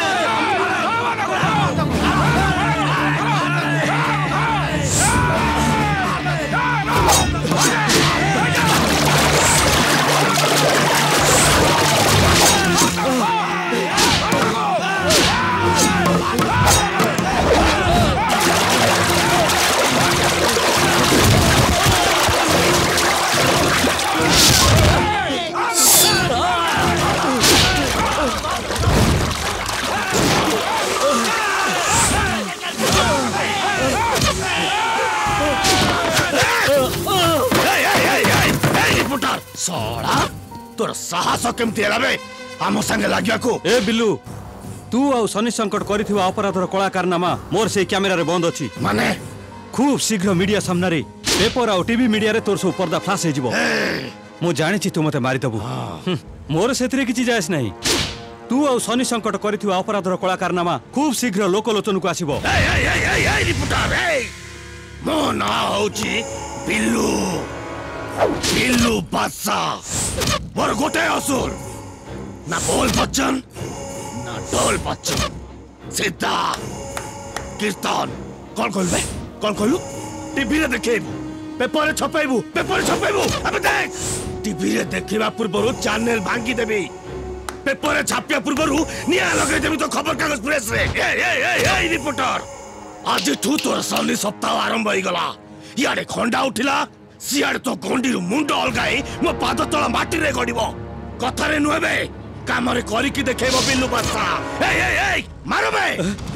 सोड़ा तोर साहस केमती हेलाबे आम संगे लागिया को ए बिल्लू तू आ शनि संकट करिथिबा अपराधर कला कारनामा मोर से कैमरा रे बंद अछि माने खूब शीघ्र मीडिया सामने रे पेपर आ टीवी मीडिया रे तोर सब पर्दा फ्लाश हे जिवो मु जानि छी तू मते मारि दबु मोर सेतरे किछि जायस नाही तू आ शनि संकट करिथिबा अपराधर कला कारनामा खूब शीघ्र लोकलोचन को आसीबो ए ए ए ए रिपोर्टर ए मो ना होची बिल्लू बिल्लू बादशाह मोर गोटे असुर ना बोल बच्चन ना ढोल बच्चन सीधा कीर्तन कौन कहलबे कौन कहलु टीवी रे देखेबू पेपर रे छपेबू पेपर रे छपेबू अबे देख टीवी रे देखिबा पूर्वरु चैनल भांगी देबी पेपर रे छापिया पूर्वरु निया लगे देबी तो खबर कागज प्रेस रे ए ए ए ए रिपोर्टर आज ठू तोर शनि सप्ताह आरंभ होई गला याडे खंडा उठिला सियाड़ तो गंडी मुंड अलगाई मो पाद तला माटी रे गडिबो कथारे नुहेबे कामरे करी की देखेबो बिल्लू बादशाह ए ए ए मारो बे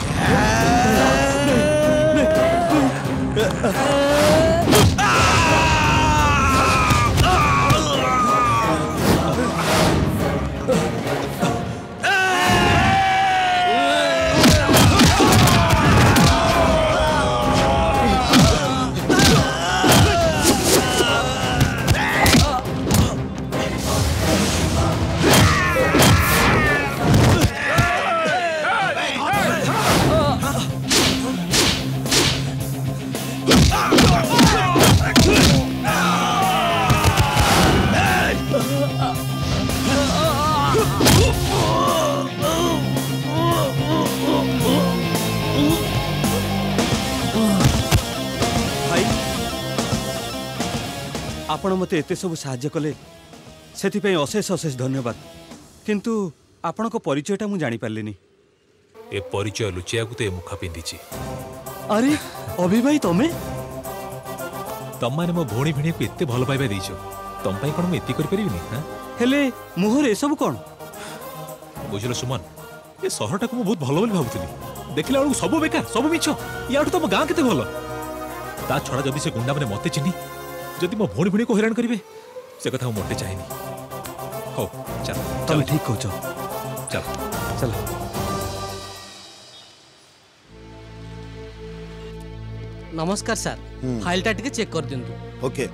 आपण मते एते सब साहाय्य कले सेति अशेष अशेष धन्यवाद किंतु आपण को परिचयटा मु जानि पारलिनी ए परिचय लुचिया को ते मुखा पिंदिची अरे अभी भाई तमे तम माने मो भोणी भिणी को एते भल पाइबा देइछो तम पई कोन म एति कर परिबिनी हां हेले मुहर ए सब कोन बुझलो सुमन ए शहरटा को मु बहुत भलो बोली भाबुतली देखिला बेलू सब बेकार सब मिछ याठू तम गां केते भलो ता छडा जदी से गुंडा माने मते चिन्ही जदि मो भोणी भिणी को हैरान करिवे से कथा मोटे चाहिनी हो चल तुम ठीक कहू चल चल नमस्कार सर फाइलटा टिके चेक कर दिंतु ओके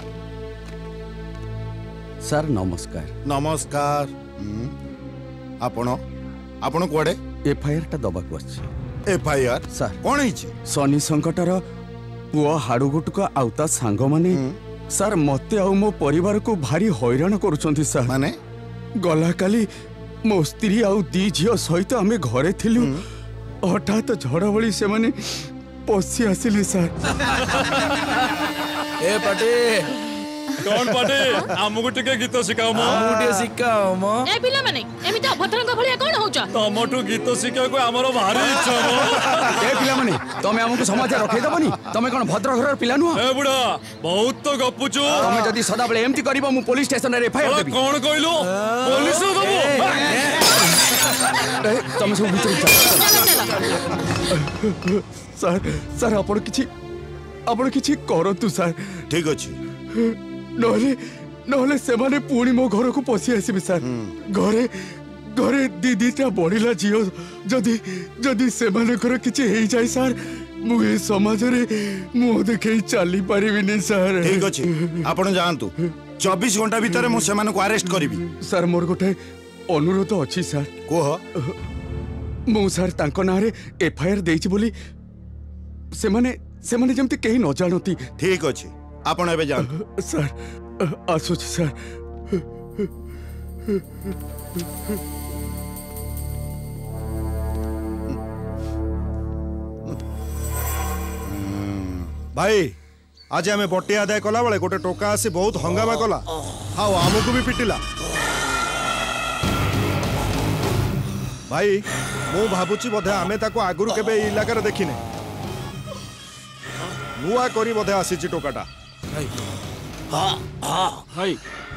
सर नमस्कार नमस्कार आपण आपण कोडे एफआईआर टा दबाक बसछि एफआईआर सर कोन हिछि शनि संकटर पुआ हाड़ुगुटुक आउता सांग माने सर मते आउ मो परिवार को भारी हैरान करूछंती सर माने गला काली मो स्त्री आउ दी झियो सहित आमे घरे थिलु हठात झड़ बळी से माने पसी आसिली सर ए पाटे कौन पाटे हमको टिके गीत सिखाओ मो हमको टिके सिखाओ मो ए पिला माने एमिति अभद्रंग भलिया कोन होउछ तमटु गीत सिखाओ को हमरो भारी इच्छा मो ए पिला माने तमे हमको समाचार रखै दबनी तमे कोन भद्र घरर पिला नु ए बुढ़ा बहुत तो गपुचु तमे जदी सदा बेले एमती करबो मु पुलिस स्टेशन रे एफआईआर देबी कोन कइलो पुलिस दबो तमे सब भीतर सर सर आपण किछि आपण किछि करतु सर। ठीक अछि नहले नहले से माने पुणी मो घर को पसी आसीबे सर। घरे घरे दीदीटा बढ़िला झियो जदि जदि से माने कर किछि हेई जाय सर मु ए समाज रे मु देखै चली परिबिनी सर। ठीक अछि आपण जानतु चौबीस घंटा भीतर मु सेमान को अरेस्ट करिबी। सर मोर गोटे अनुरोध अछि सर। कोह मु सर तांको नारे एफआईआर देछि बोली से माने से माने जेमति केही न जानती। ठीक अछि आपण एबे जान सर आसुच सर। भाई आज आम बटे आदाय कला बेले गोटे टोका आसी बहुत हंगामा कला हाँ आमको भी पिटिला। भाई मु भाबुची बोधे आमे ताको आगुरु केबे इलाकार देखिने नुआ करी बोधे आसीची टोकाटा। भाई हां हां भाई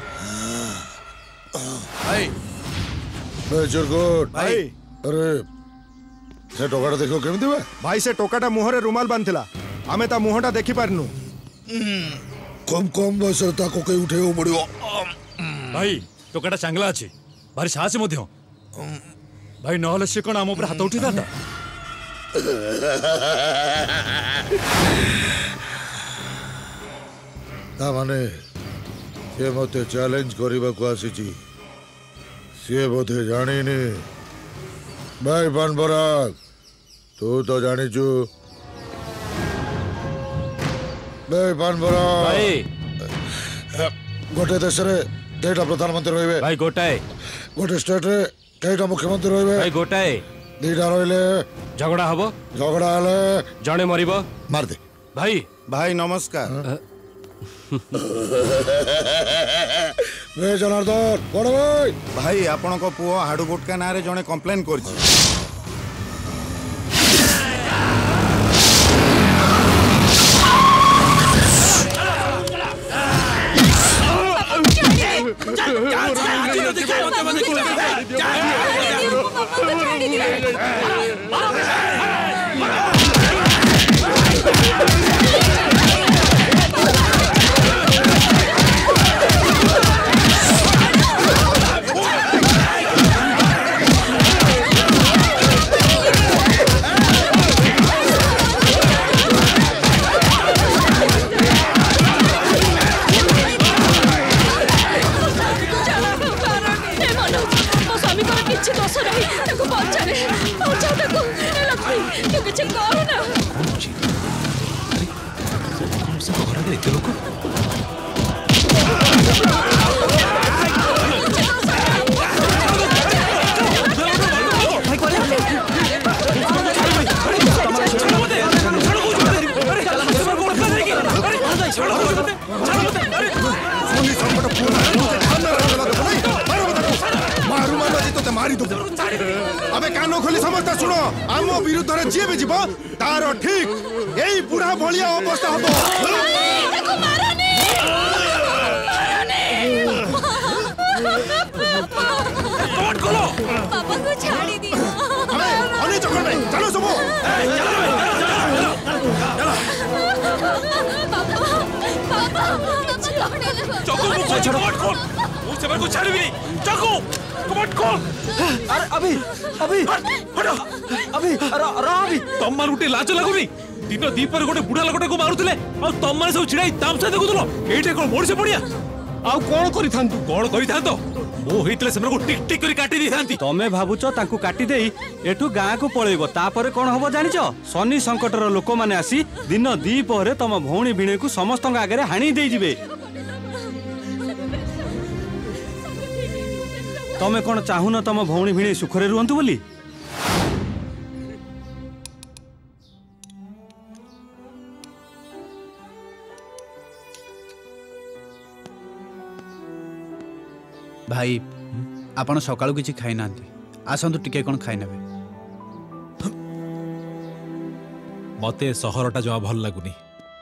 भाई मेजर गुड भाई अरे से टोकाटा देखो केमति बा भाई से टोकाटा मुहरे रुमाल बांधथिला आमे ता मुहटा देखि पारनु। कम कम बस ताको के उठेओ पड़ियो। भाई टोकाटा चांगला अछि भारी साहसी मध्य भाई नहले से कोन आम ऊपर हाथ उठी दाता। ता माने ये मते चैलेंज करिबा को आसीची से बोधे जानी ने भाई बनबराग तू तो जानी छु भाई बनबराग भाई गोटे देश रे केटा प्रधानमंत्री रहिबे भाई गोटाए गोटे स्टेट रे केटा मुख्यमंत्री रहिबे भाई गोटाए दीटा रहिले झगड़ा हबो झगड़ा हले जणे मरिबो मार दे भाई भाई नमस्कार। वे जनार्दन बड़ भाई भाई आपण को पुओ हाडू गुटका नारे जणे कंप्लेन करछि। अबे कानो खोली समझ सुनो आम विरुद्ध रे जे भी जीव तार ठीक यही बुढ़ा भलिया अवस्था हबो। देखो मारनी कौन खोलो पापा को छाड़ी दी। अबे अने चक्कर में चलो सब पापा पापा चको को छोड़ खोल वो से को छाड़ी भी नहीं चको कमट खोल। अरे अभी अभी हटो अभी रा अभी तम मान उठे लाज लागुनी दिन दीपर गोटे बुढ़ा लोकटे को मारुथिले आ तम मान सब छिड़ाई तामसा देखुथलो एठे कोन मोर से पड़िया आ कोन करिथांतु कोन करिथांतो मो हेतले सेमर को टिक टिक करी काटी दिथांती। तमे भाबुच तांकू काटी देई एठू गाँ को पळेबो तापरे कोन हबो जानिच शनि संकटर लोक माने आसी दिन दी पहरे तम भौणी भिणे को समस्तंग आगे हाणी देई जिवे। तमे कोन चाहुन तम भौणी भिणे सुखरे रुहंतु बोली। भाई आपण सकाळू किछि खाइ नांती आसंतु टिके कोन खाइ नेबे। मते सहरटा जमा भल लागुनी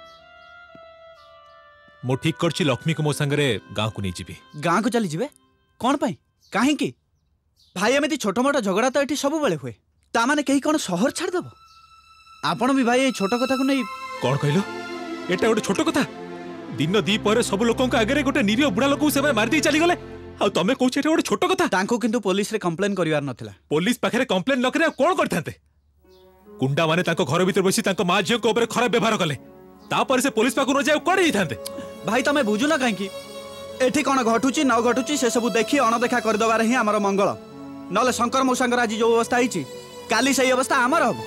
मो ठीक करछि लक्ष्मी को मो संगरे गांव को नै जिबी। गांव को चली जिबे कोन पई काहे की भाई एमिति छोट मोट झगड़ा तो एठी सब बेले हुए ता माने केही कोन शहर छाड़ दबो। आपण भी भाई ए छोट कथा को नै कोन कहलो एटा गोटे छोट कथा दिन दी पर सब लोक आगे गोटे निरीह बुढ़ा लोक से मार दी चली गले आ तमे कहू एटा गोटे छोट कथा तांको किंतु पुलिस रे कंप्लेन करिवार नथिला पुलिस पाखरे कंप्लेन न करे कोन करथांते गुंडा माने तांको घर भीतर बसी तांको मां झियो को ऊपर खराब व्यवहार कले तापर से पुलिस पाखु न जाय कोन हिथांते भाई तमे बुझुला काहे की एठी कोन घटुची न घटुची से सब देखि अणदेखा कर दबार ही हमर मंगल नले शंकर मौसांगर आज जो अवस्था हिची काली सही अवस्था हमर हबो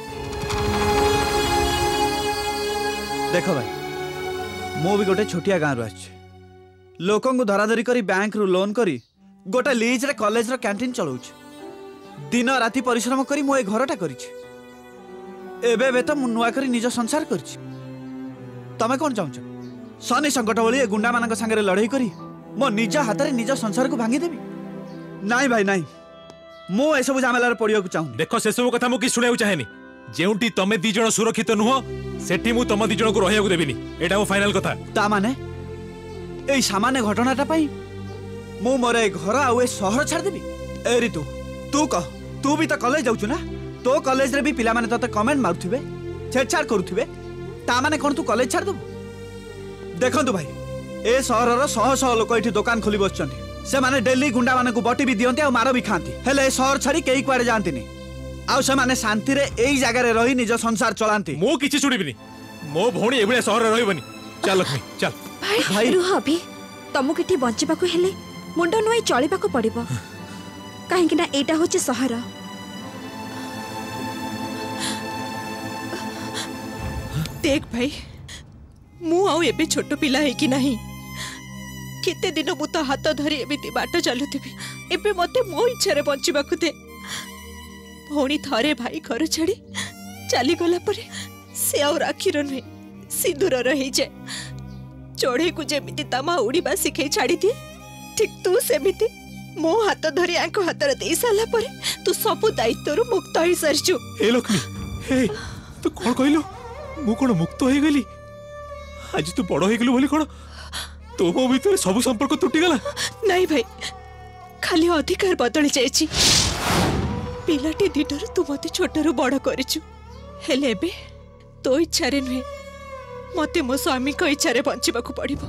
देखो भाई मो भी गोटे छोटिया गाँव रु आछि लोकन को धराधरी करी बैंक रु लोन करी गोटे लीज रे कॉलेज रो कैंटीन चलाउछि दिन राति परिश्रम करी मो ए घरटा करिछि एबे बे तो नुआ करी निज संसार करिछि तमे कोन चाहछ शनि संकट बोली ए गुंडा मानक संगे लड़ाई करी मो निज हाथ रे निज संसार को भांगी देबी नाई भाई नाई मो ए सब झमेला पड़िया को चाहू देखो से सब कथा मु कि सुनाउ चाहेनी जेउटी तमे दी जण सुरक्षित नुह सेठी मु तम दी जण को रहिया को देबिनी एटा मो फाइनल कथा ता माने ए सामान्य घटनाटा पई मु मोरे घर आ ए शहर छाड़ देबी ए ऋतु तू कह तू भी तो कॉलेज जाउछु ना तो कॉलेज रे भी पिला माने तते कमेंट मारुथिबे छेड़छाड़ करुथिबे ता माने कोन तू कॉलेज छाड़ दबु देखंतु भाई ए शहर रो शह शह लोक एठी दुकान खोली बसचंती से माने डेली गुंडा माने को बटी भी दियंते आ मारो भी खांती हेले शहर छाड़ी केई कुआडे जानतीनी आ से माने शांति रे एई जगह रे रही निज संसार चलांती मो किछि छुड़ीबिनी मो भौणी एबळे शहर रे रहिबनी चल लक्ष्मी चल भाई भाई रुह अभी तमु किठी बंचिबा को हेले मुंड नोई चलिबा को पड़िबो काहे कि ना एटा होचे शहर देख भाई मु आउ एबे छोट पिला है कि नहीं केते दिन मु तो हाथ धरी एमिति बाट चलुथिबी एबे मते मो इच्छा रे बंचिबा को दे भौणी थरे भाई घर छाड़ी चली गला परे से आउ राखीर नुहे सिंदूर रही जाए चढ़े को जेमिति तमा उड़ीबा सिखै छाड़ी दिए ठीक तू सेमिति मो हाथ धरी आंको हाथ रे देई साला परे तू सब दायित्व रु मुक्त होई सरजु ए लक्ष्मी हे तू कोन कहिलो मु कोन मुक्त होई गेली आज तू बड़ होई गेलु बोली कोन तो मो भीतर सब संपर्क टूटी गला नहीं भाई खाली अधिकार बदली जायछि पिलाटी दिटर तू मते छोटरू बड़ करिछु हेले एबे तो इच्छा रे नुहे मते मो स्वामी को इच्छा रे बंचिबा को पड़िबो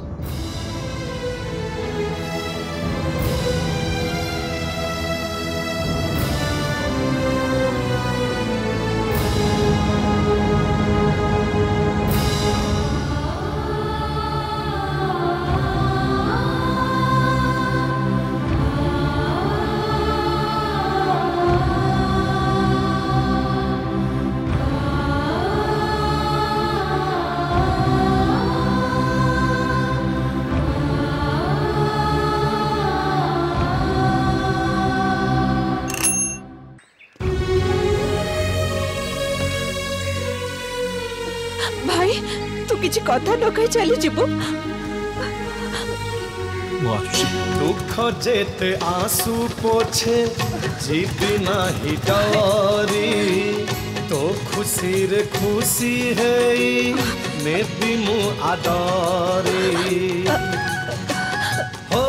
किछि कथा न कहि चली जिबो दुख जेते आंसू पोछे जीवी नाही डरी तो खुशी रे खुशी है नेबी मु आदरी हो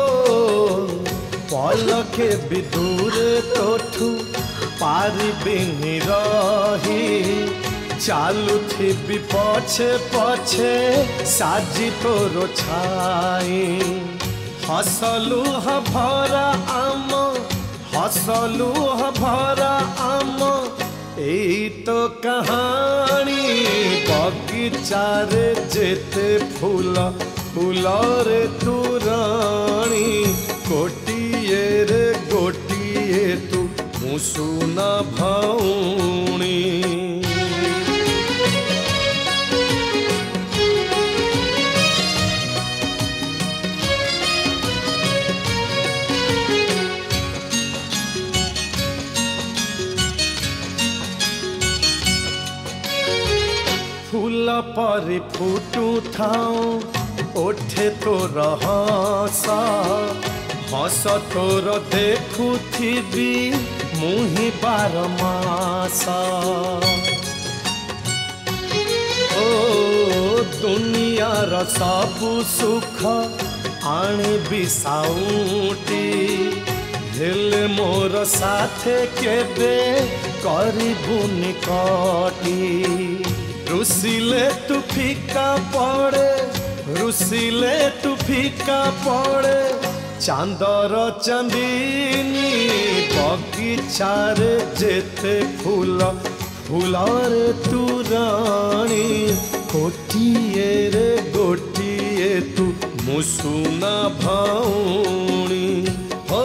पलके विदूर तोठू पारी बिनी रही चालू थी भी पछे पछे साजी तोरो छाई हसलू ह भरा आम हसलू ह भरा आम एई तो कहानी बगीचा रे जेते फूल फूल रे तू रानी गोटिए रे गोटिए तू मुसुना भौणी फूल पर फुटू थाओ ओठे तो हसा हस तोर देखु थी मुही बार मासा ओ दुनियार सबु सुख आने बिसाउटी हेले मोर साथे केबे करिबुनि कटी रुसिले तू फीका पड़े रुसिले तू फीका पड़े चांदर चांदनी बगीचारे जेते फूल फूलरे तू रानी गोटिए रे गोटिए तू मुसुना भाउनी हो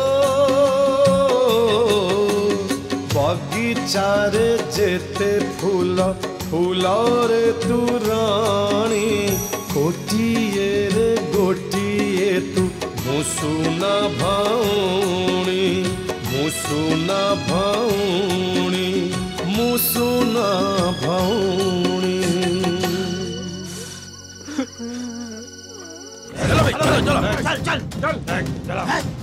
बगीचारे जेते फूल फूलरे तू रानी गोटिए रे गोटिए तू मुसुना भाउनी मुसुना भाउनी मुसुना भाउनी चलो भाई चलो चलो चल चल चल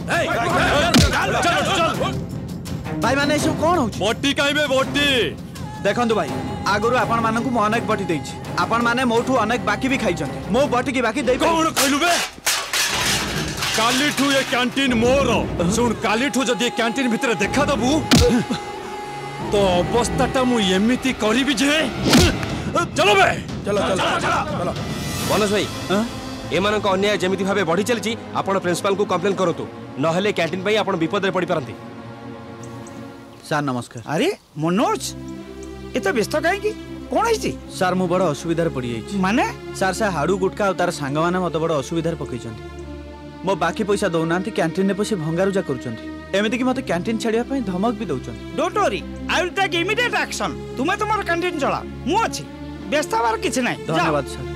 चल भाई माने सब कोन हो बोटी काइबे बोटी देखंतु भाई आगरु आपण मानकु मो अनेक बटी देछि आपण माने मोठू अनेक बाकी भी खाइ छथि मो बटी की बाकी देइ कोन कहलु बे कालीठू ये कैंटीन मोर सुन कालीठू जदि कैंटीन भीतर देखा दबु तो अवस्थाटा मु एमिति करिबि जे चलो बे चलो चलो चलो मनोज भाई एमान को अन्याय जेमिति भाबे बढ़ी चलछि आपण प्रिंसिपल को कंप्लेन करतु नहले कैंटीन भाई आपण विपद रे पड़ी परंती सर नमस्कार अरे मनोज एत व्यस्त काहे की कोन आइछि सर मु बड़ असुविधा रे पड़ी जाइछि माने सर से हाडू गुटका तार सांग माने मत बड़ असुविधा रे पकई छथि मो बाकी पैसा दौनांती कैंटीन ने पसे भंगारुजा करूछंती एमिति कि मते कैंटीन छाड़िया पई धमक भी दउछंती don't worry I will take immediate action तुमे तुम्हार कैंटीन चला मु अछि व्यस्त हबार किछ नै धन्यवाद सर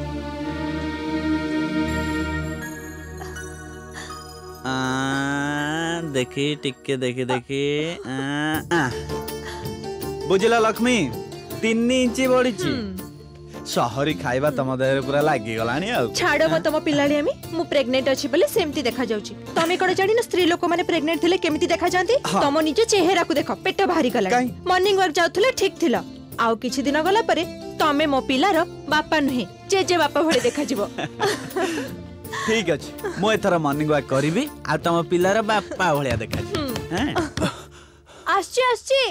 आ देखी टिके देखी देखी आ आ बुझिला लक्ष्मी तीन इंच बढ़ी सहरी खाइबा तम देह पूरा लागी गलानी आ छाड़ो म तम पिलाड़ी आमी मु प्रेग्नेंट अछि बोले सेमती देखा जाउची तमे कोन जानि न स्त्री लोक माने प्रेग्नेंट थिले केमिति देखा जांती तम निजे चेहरा को देखो पेट भारी गला मॉर्निंग वर्क जाउथले ठीक थिला आउ किछि दिन गला परे तमे मो पिलार बापा नहे जेजे बापा भले देखा जिवो ठीक अछि मो एथरा मॉर्निंग वॉक करबी आ तम पिलार बापा भलिया देखा छी हैं आछी आछी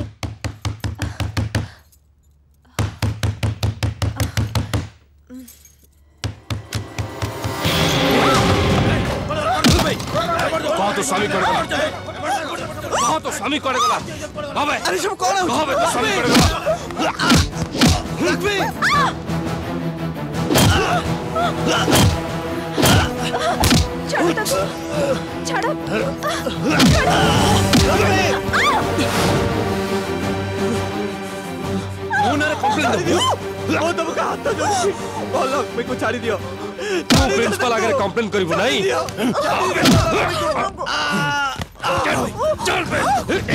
कहाँ तो स्वामी करे गला कहाँ तो स्वामी करे गला कहाँ बे अरे सब कौन है कहाँ बे तो स्वामी करे गला लक्ष्मी छाड़ो तक छाड़ो मुनारे कंप्लेन दो ओ तुमका हाथ जोड़ी ओ लक्ष्मी को छाड़ी दियो तू प्रिंसिपल आगे कंप्लेन करिबो नहीं चल बे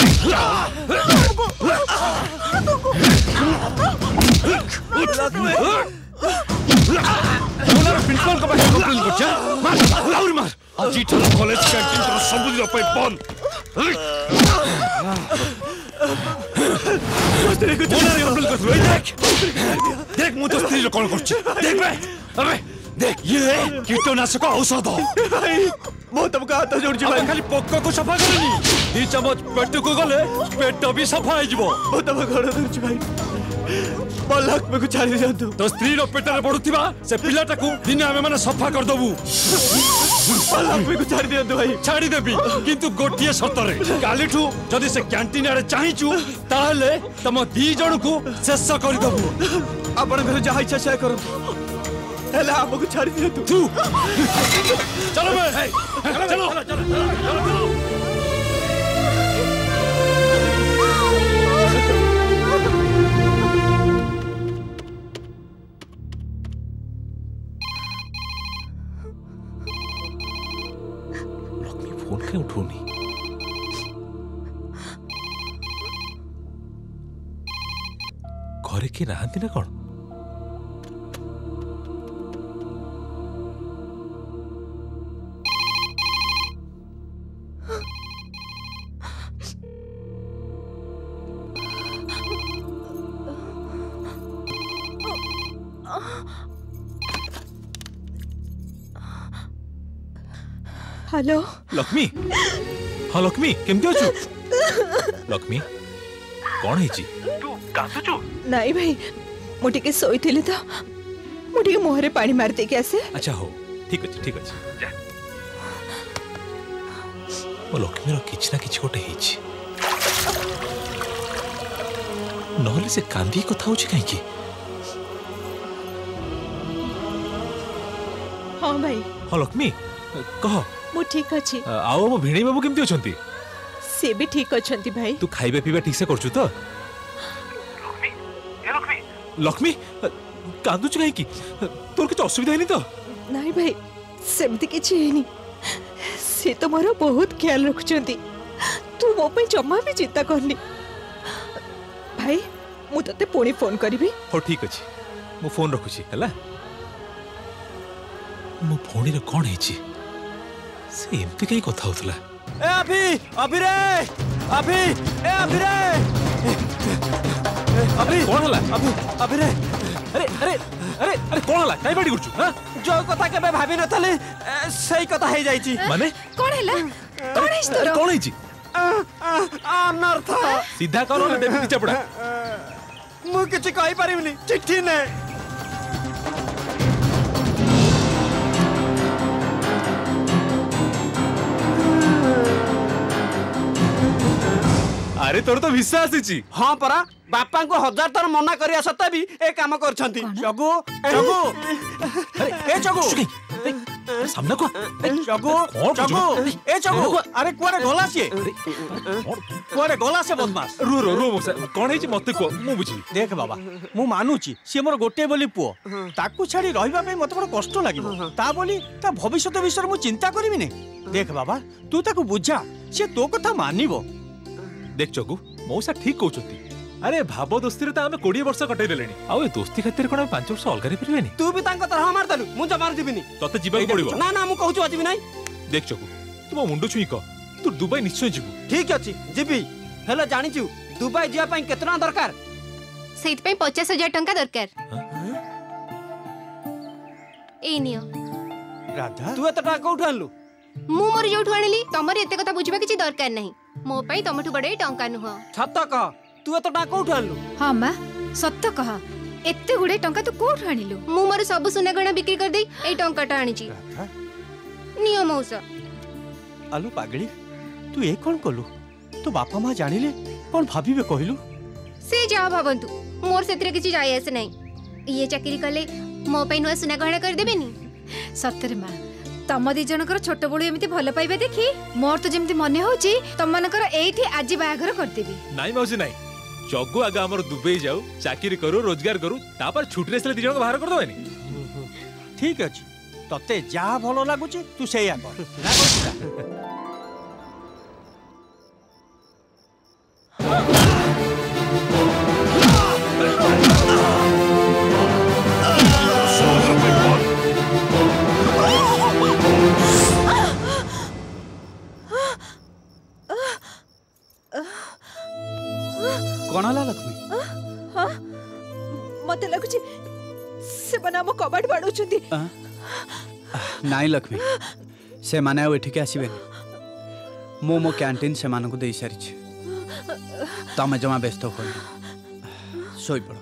मुनारे प्रिंसिपल को पाखे कंप्लेन करछा मार लाउर मार आज इठला कॉलेज कैंटीन तो सबुदिन पे बंद मुनारे कंप्लेन करछ ओइ देख देख मु तो स्त्री कौन करछ देख बे अरे देख ये कीटनाशक औषध मो तुमका हाथ जोड़ भाई खाली पोक को सफा करनी दी चमच पेट को गले पेट भी सफा हो जिवो मो तुम घर धरछ भाई बलक में को छाड़ी दियंतु तो स्त्री रो पेट रे पडुथिबा से पिलाटा को दिन हमें माने सफा कर दबु बलक में को छाड़ी दियंतु भाई छाड़ी देबी किंतु गोटिए सतरे कालीठू जदी से कैंटीन आरे चाहिचू ताहले तम दी जण को शेष कर दबु अपन घर जा इच्छा से करू हेला हमको छाड़ी दियंतु तू चलो बे चलो चलो चलो फोन के उठोनी घरे के नहांती ना कौन हेलो लक्ष्मी हाँ लक्ष्मी केमती अच्छु लक्ष्मी कौन है तू कासुचु नहीं भाई मुझे सोई तो मुझे मुहरे पानी मार दे के आसे। अच्छा हो ठीक अच्छे ठीक अच्छे जा मो लक्ष्मीर किछ ना किछ गोटे हेछि नहले से कांदी कथा होछि काई की। हाँ भाई हाँ लक्ष्मी कह मु ठीक अच्छी। आओ मो भिणई बाबू केमती अछंती? से भी ठीक अच्छी भाई। तू खाइबा पीबा ठीक से करछु तो? लक्ष्मी कांदुच काई की तोर किछ असुविधा हैनी तो? नहीं भाई सेमती किछ हैनी से तो मोर बहुत ख्याल रखुचंती तू मो पे जम्मा भी चिंता करनी भाई मु तते पुणी फोन करबी। हो ठीक अछि मु फोन रखुची हला मो फोनी रे कोन हेछि से एमती कई कथा होतला। ए अभी अभी रे अभी ए अभी रे अभी कोन हला अभी अभी रे अरे अरे अरे अरे कोन हला काई बाडी करछु? हां जो कथा केबे भाबी नथले सही कथा हे जाईची। माने कोन हैला कोन है तोर कोन हेछि? अनर्थ सीधा करो ले देबी चपड़ा मु किछ कहि परिबनी चिट्ठी ने। अरे तोर तो विश्वास अछि। हाँ परा बापा को हजार थर मना करिया सत्ता भी ए काम करछंती। जगू जगू अरे ए जगू सामने को जगू जगू ए जगू अरे कुआरे गला से कुआरे गला से बदमाश रो रो रो मोसा कोन हेछि मते को मु बुझी। देख बाबा मु मानुची से मोर गोटे बोली पुओ ताकू छाड़ी रहिबा पे मते बड़ कष्ट लागिबो ता बोली ता भविष्यत विषय मु चिंता करबी ने। देख बाबा तू ताकू बुझा से तो कथा मानिबो। देख चगु मौसा ठीक कहउछंती। अरे भाबो दोस्ती रे त हमें बीस वर्ष कटै देलेनी आ ए दोस्ती खातिर कोन पांच वर्ष अलगा रे परबेनी। तू भी तांको तरह मार दलु मु जमार दिबिनी तते जीवा पड़िबो। ना ना मु कहउछु आजिबी नाही। देख चगु तू मुंडो छुई क तू दुबई निश्चय जीवु। ठीक अछि जीबी हेला जानि छु दुबई जिया पई केतना दरकार? सेत पई पचास हजार टंका दरकार। ए नियो राधा तू एत टका कोठु आनलु? मु मोर जोठु आनिली तमर एते कथा बुझबा किछि दरकार नाही मो पई तमठु बडे टंका नुह। छत क तू एत टका कोठु आनलु? हां मां सत्य कह एते गुडे टंका तू कोठु आनिलु? मु मोर सब सुना गणा बिक्री कर देई ए टंकाटा आनिची। नियो मौसा आलू पागली तू ए कोन कलु तो बापा मां जानिले कोन भाबिबे कहिलु? से जा भाबंतु मोर सेतरे किछि जाय आसे नाही ये चाकरी कले मो पई नुआ सुना गणा कर देबेनी। सत्य रे मां तम दी जनकर छोट बळू एमिति भल पाइबे देखी मोर तो जेमिति मने होची तम मनकर एठी आजि बाहागर कर देबी। नाही मौसी नाही जग्गू आगे हमर दुबई जाऊ चाकरी करू रोजगार करू तापर छुट्टी रे दी जन बाहर कर दबेनी। ठीक अछि तते जा भलो लागुची तू सेया कर। कौन हला लक्ष्मी? हाँ मते लगुची से बना मो कबाड़ बाडुचंती। नाई लक्ष्मी से माने आ एठिके आसीबे मो मो कैंटीन से मानको देई सारिछ तमे जमा व्यस्त होई सोई पड़ो।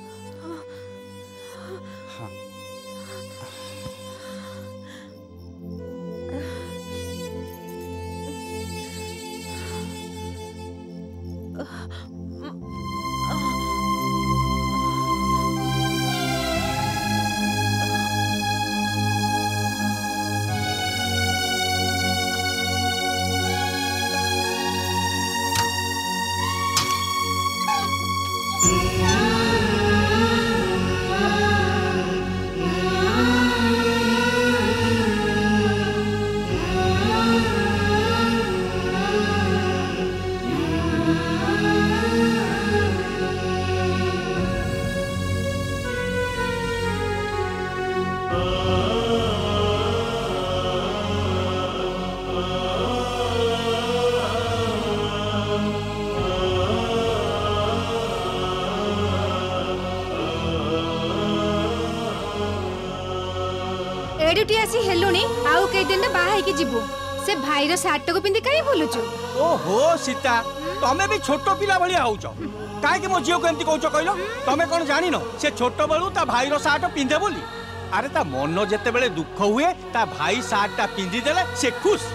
एडुटी आसी हेलुनी आउ कई दिन बाहा के जीवो से भाईर सार्ट को पिंदी काई बोलुचु? ओहो सीता तमे भी छोट पिला भलिया होउछ काहे मो झियो को एमती कहउछ कहलो तमे कोन जानि न से छोट बेलू ता भाई रो सार्ट पिंधे बोली अरे ता मन जेते बेले दुख हुए ता भाई सार्ट ता पिंधि देले से खुश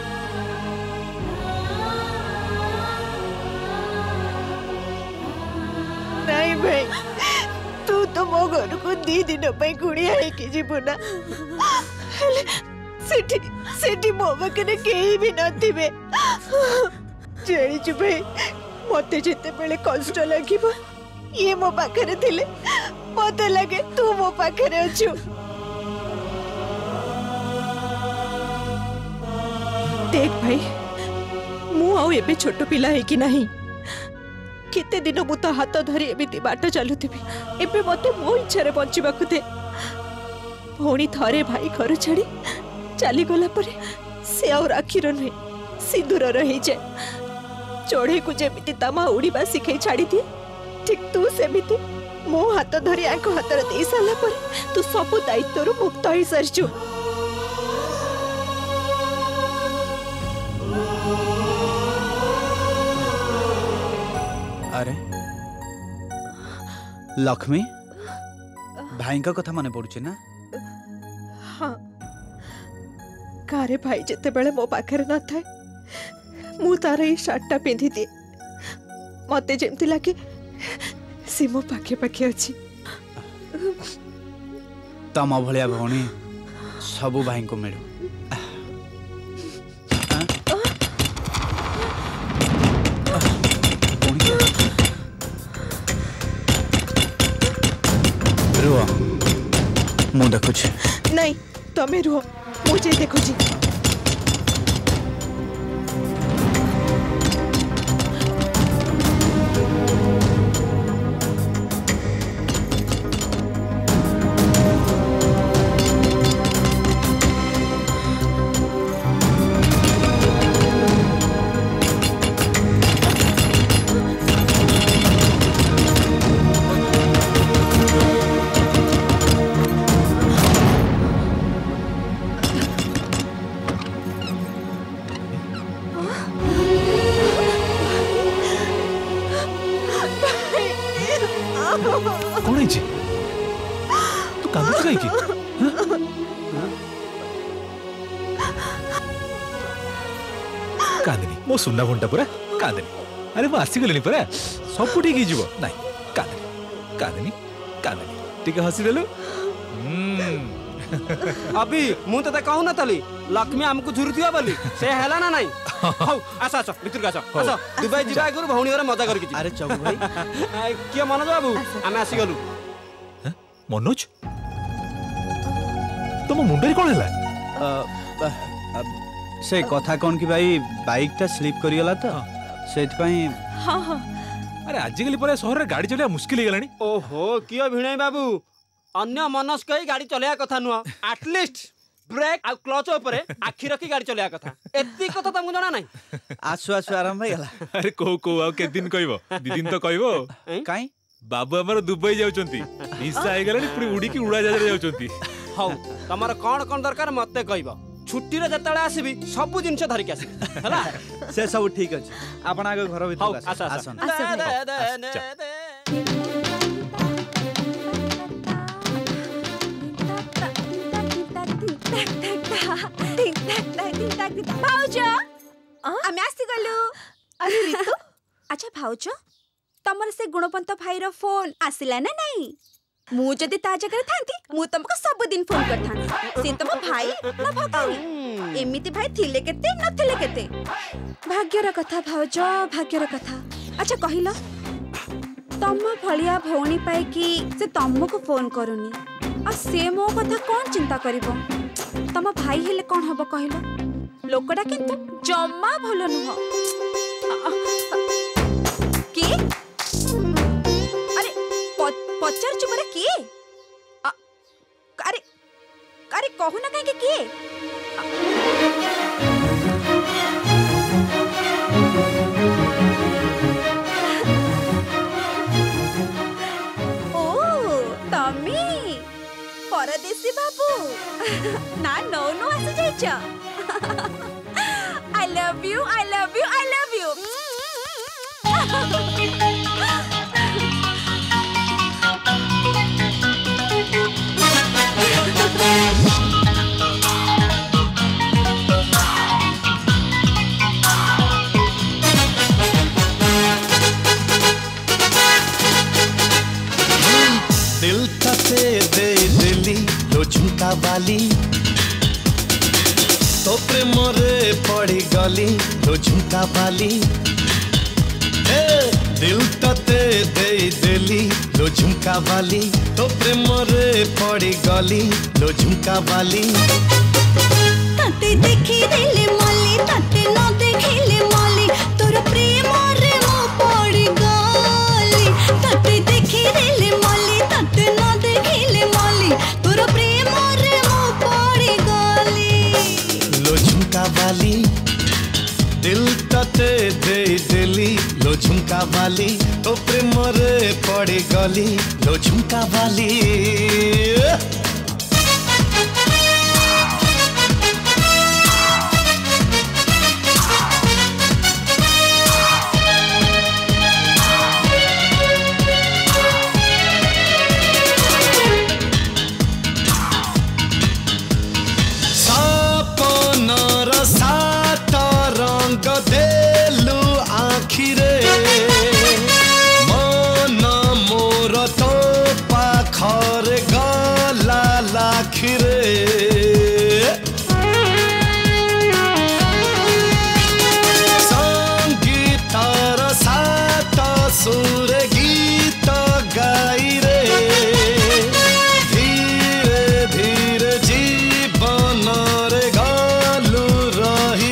नहीं भाई तू तो मो घर को दी दिन पे गुड़िया है कि जीबु ना सेठी सेठी मो बकने केही भी नथिबे जेड़ी छु भाई मते जेते बेले कष्ट लागिबो ये मो पाखरे थिले मते लगे तू मो पाखरे अछु देख भाई मु आउ एबे छोट पिला है कि नहीं केते दिन मु तो हाथ धरी एमिति बाट चलुथिबी एबे मते मो इच्छा रे बंचिबाकु दे भौणी थरे भाई घर छाड़ी चली गला परे से आ राखीर नुहे सिंदूर रही जाए चढ़े को जेमिति तमा उड़ीबा सिखाई छाड़ी दिए ठीक तू सेमिति मो हाथ धरी आंख हाथ दे साला परे तू सब दायित्व मुक्त हो सारछु अरे लक्ष्मी भाई का कथा माने पड़ुचे ना हाँ कारे भाई जेते बेले मो पाखरे न थाए मु तार ये शार्टटा पिंधि दिए मते जेमती लागे सी मो पाखे पाखे अछि तम भलिया भौणी सबु भाई को मिलू रुआ मु देखुछि नहीं तमे रुह मुझे देखुछि कौन है जी तू कांदुच काई की कांदनी मो सुन्ना घंटा पूरा कांदनी अरे मो आसी गलेनी पूरा सब ठीक ही जीवो नहीं कांदनी कांदनी कांदनी ठीक हसी देलु अभी मु तते कहू न तली लक्ष्मी हमको झुरुथिया बोली से हैला ना नहीं हौ आसा आसा भितर का आसा आसा दुबई जिबा गुरु भौणी रे मजा करके जी अरे चौगु भाई के मनोज बाबू हमें आसी गलु मनोज तुम मुंडरी कोन हला से कथा कौन की भाई बाइक ता स्लिप करी गला तो सेठ पई हां हां अरे आजिकली पर शहर रे गाड़ी चलिया मुश्किल ही गलानी ओहो कियो भिणै बाबू अन्य मनस्क ही गाड़ी चलेया कथा नुआ एटलीस्ट ब्रेक आ क्लच ऊपर आखि रखी गाड़ी चलेया कथा एत्ती कथा तुमको जाना नहीं आसु आसु आराम भाई गला अरे को को आ के दिन कहबो दी दिन तो कहबो काई बाबू हमर दुबई जाउचंती हिस्सा आइ गलानी पूरी उड़ी की उड़ा जहाज रे जाउचंती हौ तमर कोन कोन दरकार मते कहबो छुट्टी रे जतले आसीबी सब जिंस धरि के आसी हला से सब ठीक अछि आपण आगे घर भीतर आसा आसा भाउज आमे आसी गलु अरे रितु अच्छा भाउज तमर से गुणवंत भाईर फोन आसिला ना नहीं मु जदी ता जगह थांती मु तुमको सब दिन फोन करथान से तुम भाई ना भगाई एमिति भाई थिले केते नथिले केते भाग्यर कथा भाउज भाग्यर कथा अच्छा कहिला तम भलिया भौणी पाई कि से तुमको फोन करूनी आ से मो कथा कौन चिंता करिवो तम भाई हेले कौन हबो कहिलो लोकटा किंतु जम्मा भलो नुह के अरे पचार चुपरे के अरे अरे कहू ना कहीं के ओ तमी परदेसी बाबू ना नो नो आसे जाइछ I love you, I love you, I love you. गली लो झुमका वाली ए दिल तते दे देली लो झुमका वाली तो प्रेम रे पड़ी गली लो झुमका वाली तते देखी देले मली तते न देखिले मली तोर प्रेम रे मो पड़ी गली तते देखी देले मली तते न देखिले मली तोर प्रेम रे मो पड़ी गली लो झुमका वाली दिल तते दे देली लो झुमका वाली तो प्रेम रे पड़ी गली लो झुमका वाली देलु आखिरे मन मोर तो पाखर गला लाखिरे संगीतर सात सुर गीत गाई रे धीरे धीरे जीवन रे गलु रही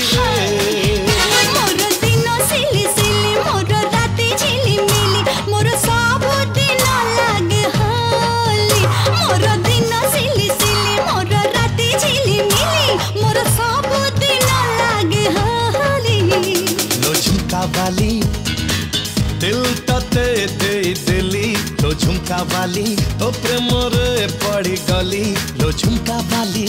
वाली दिल तते दे दिली लो झुमका वाली तो प्रेम रे पड़ी गली लो झुमका वाली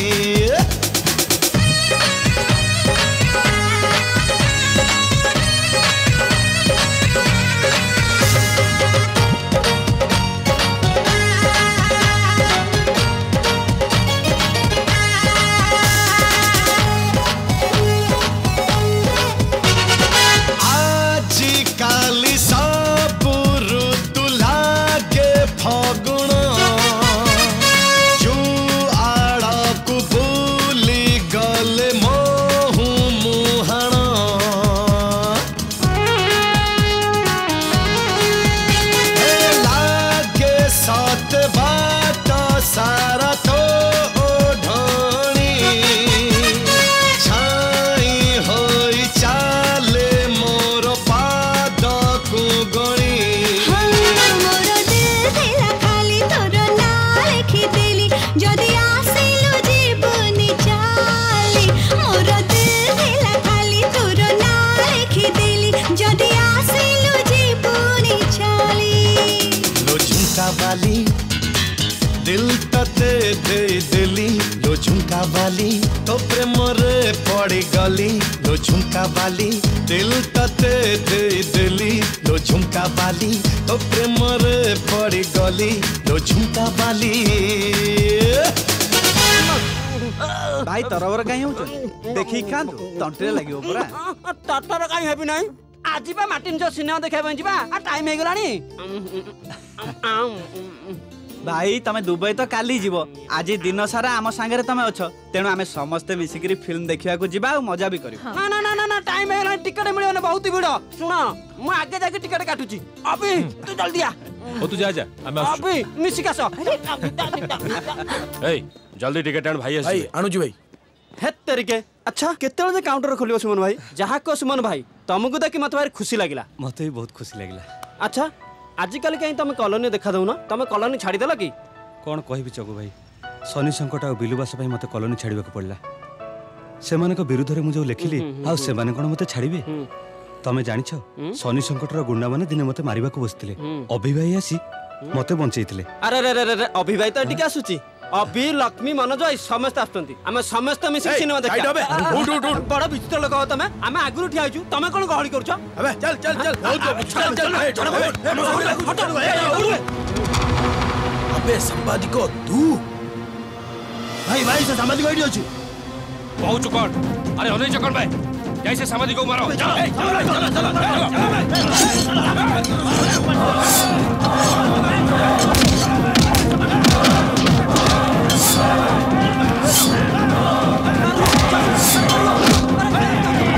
सारा तो ओढ़नी छाई होई चाले मोर पाद को गणी मोर दिल दिला खाली तोर ना लिखी देली जदी आसिलु जीवनी चाली मोर दिल दिला खाली तोर ना लिखी देली जदी आसिलु जीवनी चाली लो झुमका वाली दिल तते दे दिली लो झुमका वाली तो प्रेम रे पड़ी गली लो झुमका वाली दिल तते दे दिली लो झुमका वाली तो प्रेम रे पड़ी गली लो झुमका वाली भाई तरवर काई हो देखी खान तंटरे लागियो परा तटर काई हेबी नाही आजी बा मार्टिन जो सिनेमा देखै बंजिबा आ टाइम हे गलानी भाई तमे दुबई तो काली जीवो आज दिन सारा आम सांगे तमे अच्छ तेणु आमे समस्ते मिसिकरी फिल्म देखिया को जीवा और मजा भी करियो ना ना ना ना टाइम हे गलानी टिकट मिलियो ना बहुत भीड़ सुन मु आगे जाके टिकट काटुची अभी तू जल्दी आ ओ तू जा जा हम अभी मिसिका सो ए जल्दी टिकट आन भाई भाई आनु जी भाई हे तरीके अच्छा केते जे काउंटर खोलियो सुमन भाई जहा को सुमन भाई तुमको देखि मत भाई खुशी लागिला मते भी बहुत खुशी लागिला अच्छा आजिकल कहीं तुम कॉलोनी देखा दो ना तुम कॉलोनी छाड़ी देला कि कौन कहबी चगु भाई शनि संकट आ बिलुबास भाई मते कॉलोनी छाड़ीबा को पड़ला सेमाने को विरुद्ध रे मु जो लिखिली आ सेमाने कोन मते छाड़ीबे तमे जानिछ शनि संकट रो गुंडा माने दिने मते मारिबा को बसतिले अभी भाई आसी मते बंचैतिले अरे रे रे रे अभी भाई तो टिके आसुची अभी लक्ष्मी मनोज समस्त आछंती हम समस्त मिसी सिनेमा देखा उठ उठ उठ बड़ विचित्र लोक हो तमे हम आगुरु ठिया आइछु तमे कोन गहळी करूछ अबे चल चल चल चल चल अबे संवादिक तू भाई भाई से संवादिक आइडी अछि पहुंच कोन अरे होने चकन भाई जैसे संवादिक को मारो चलो चलो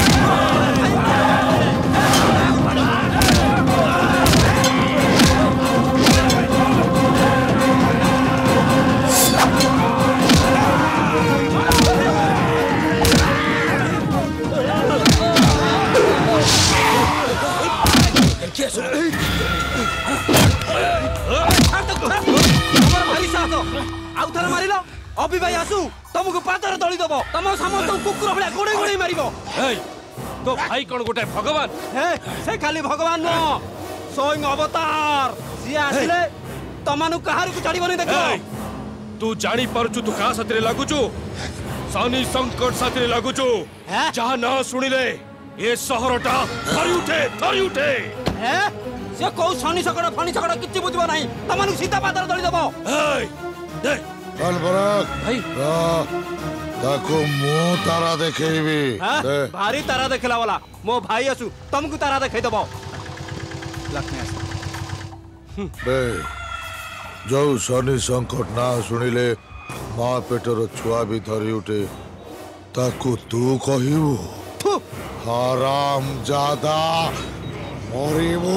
भारी साहस आउ थरे मारिलो अभी भाई आसु तुमको पातर दଳି दबो तम समस्त कुकुर भले गोड़े गोड़े मारिबो तो भाई कौन गोटे भगवान हे से खाली भगवान नो स्वयं अवतार सी आसिले तमानु कहार को चढ़ीबनी देखो तू जानी पारुचु तू का साथरे लागुचु सानी संकट साथरे लागुचु जहां ना सुनिले ए शहरटा थरी उठे थरी उठे हे से को सानी सकड़ फनी सकड़ किछि बुझबो नाही तमानु सीधा पातर दଳି दबो ए दे चल बरक भाई ताको मु तारा देखेबी भारी तारा देखला वाला मो भाई असु तुमको तारा देखाई दबो लक्ष्मी आस बे जो शनि संकट ना सुनिले माँ पेटर छुआ भी धरी उठे ताको तू कहिबू हराम जादा मरिबू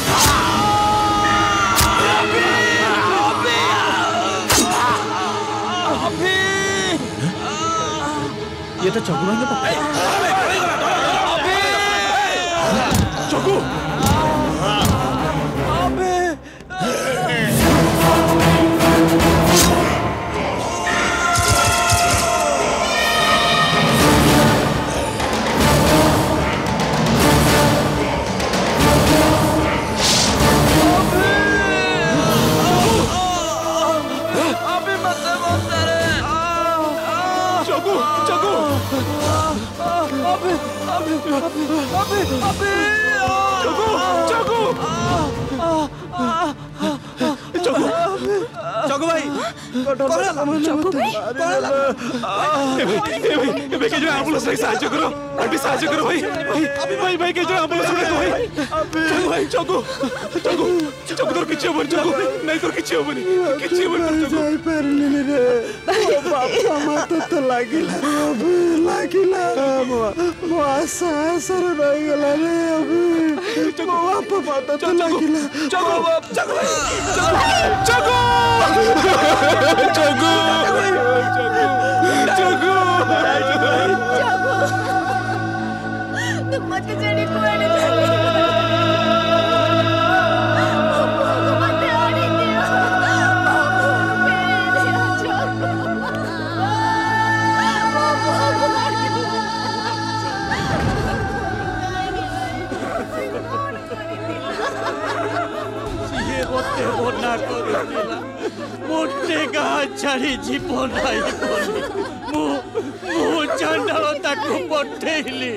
ये तो चगु भाई चगु चगु भाई चगु भाई भाई के जो एम्बुलेंस से साहाय्य करो अभी साहाय्य करो भाई भाई भाई भाई के जो एम्बुलेंस उड़े भाई चगु भाई चगु चगु चगु तोर किछि होबनी चगु नहीं तोर किछि होबनी किछि होबनी चगु जाई परनी रे ओ बापा माता तो लागिला अबे लागिला मो मो आशा आशा रही गला रे अबे मो बापा माता तो लागिला चगु चगु चगु चगु चगु तुम मत जड़ी कुआड़े मोटे गाँ छाड़ी जीव नाई बोली मु मु चंडाल ताकू पठेली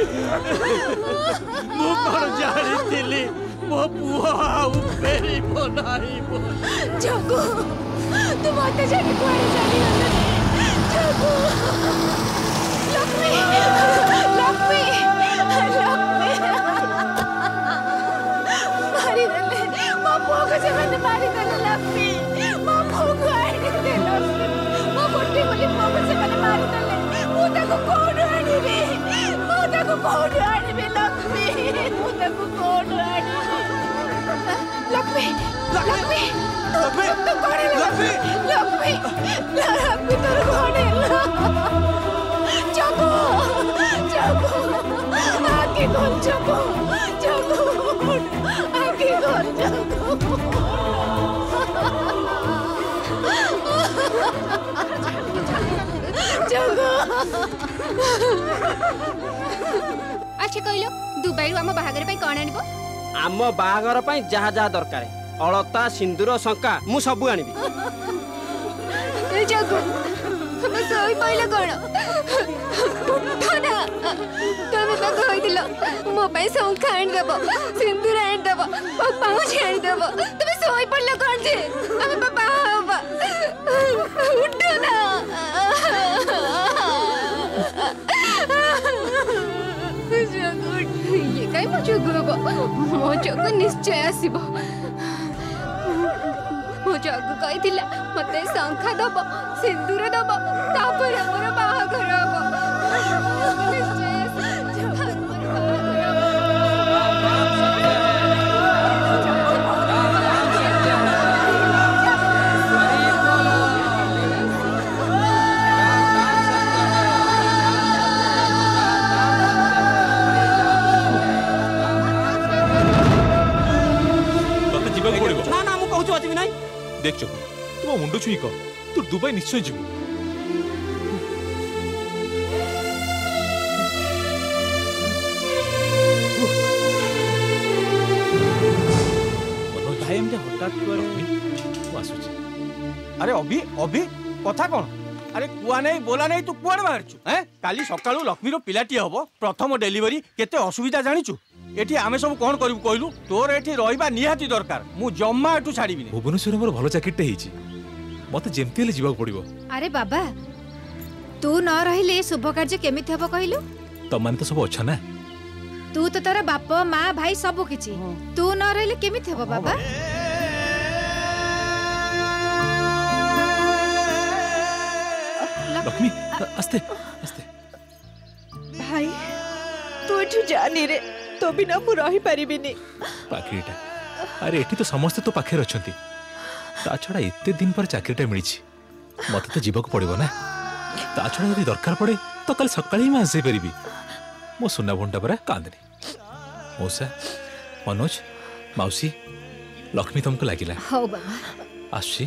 मु पर जानी थिली मो पुआ आउ फेरी बनाई बोली जगू तू मत जानी कुआड़े जानी जगू लक्ष्मी लक्ष्मी लक्ष्मी मारी दले मो पुआ को जमन मारी दले लक्ष्मी मो पुआ को आनी दे लक्ष्मी मो मोटी बोली मो को जमन मारी दले मु ताको कोड आनी बे मु ताको कोड आनी बे लक्ष्मी मु ताको कोड आनी लक्ष्मी लक्ष्मी लक्ष्मी तो कोड़े लक्ष्मी लक्ष्मी लक्ष्मी तोर कोड़े जगू जगू आके खोल जगू जगू आके खोल जगू जगू अच्छा कहलो दुबई आम बाहागर पे कौन आनिबो आम बाहागर पे जहाँ जहाँ दरकार अलता सिंदूर शंका मु सब आनिबी जगू तुम सोई पइला कोन उठो ना तुम तो कहि दिलो मो पे शंका आन देबो सिंदूर आन देबो पाउच आन देबो तुम सोई पइला कोन जे हम बाबा बाबा उठो ना जगू ये काई मो जगू हबो मो जगू निश्चय आसीबो मो जगू कहिथिला मते शंखा दबो सिंदूर दबो तापर हमर बाहागर हबो निश्चय देख चकु तुम मुंड छुई कह तू दुबई निश्चय जीव भाई एमती हठात अरे अभी अभी कथा कौन अरे कुआ नहीं बोला नहीं तू कुआड़े बाहरछु हैं काली सकाळू लक्ष्मीर पिलाटी हबो प्रथम डेलीवरी केते असुविधा जानिछु एठी आमे सब कोन करिवु कहलु तोर एठी रहिबा निहाती दरकार मु जम्मा एठू छाड़ीबी नहीं भुवनेश्वर मोर भलो चाकरीटे हिची मते जेमती ले जीवा पड़िबो अरे बाबा तू न रहिले शुभ कार्य केमिति हबो कहलु त माने तो सब अच्छा ना तू तो तार बाप माँ भाई सब किछि तू न रहिले केमिति हबो बाबा लक्ष्मी आस्ते आस्ते भाई तू एठू जानी रे तो बिना मु रही परिबिनी पाखरीटा अरे एठी तो समस्त तो पाखे अछंती ता छड़ा एते दिन पर चाकरीटा मिलिछि मते तो जीवक पड़िबो ना ता छड़ा यदि दरकार पड़े तो कल सकाळ ही मैं आसे परिबी मो सुना भंटा पर कांदनी मौसा मनोज मौसी लक्ष्मी तुमको लागिला हो बाबा आशी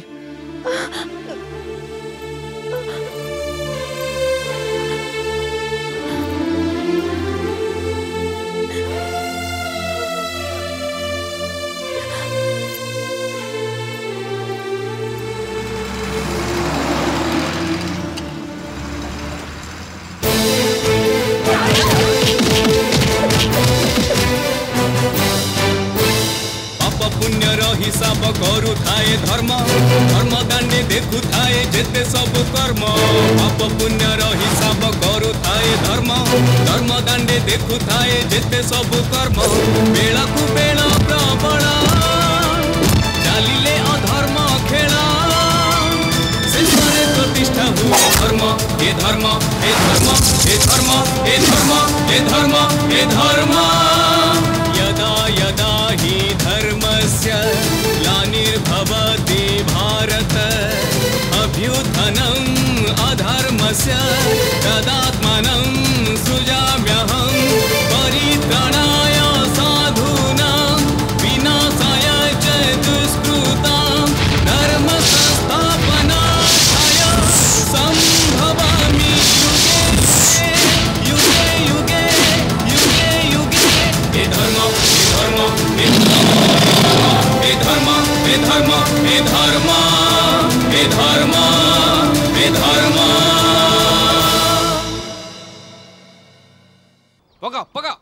हिसाब करू थाए धर्म धर्म दांडे देखु थाए जेते सब कर्म पाप पुण्यर हिसाब करू थाए धर्म धर्म दांडे देखु थाए जेते सब कर्म बेला कु बेला प्रबल चालिले अधर्म खेल शेषरे प्रतिष्ठा हुए धर्म हे धर्म हे धर्म हे धर्म हे धर्म हे धर्म हे धर्म यदा यदा हि धर्मस्य ग्लानिर्भवति भारत अभ्युत्थनम् अधर्मस्य तदात्मानं सृजाम्यहं परित्राणाय साधूनां विनाशाय च दुष्कृतां धर्म संस्थापनाय सम्भवामि युगे युगे युगे युगे युगे हे धर्म हे धर्म हे धर्म हे धर्म हे धर्म हे धर्म पका पका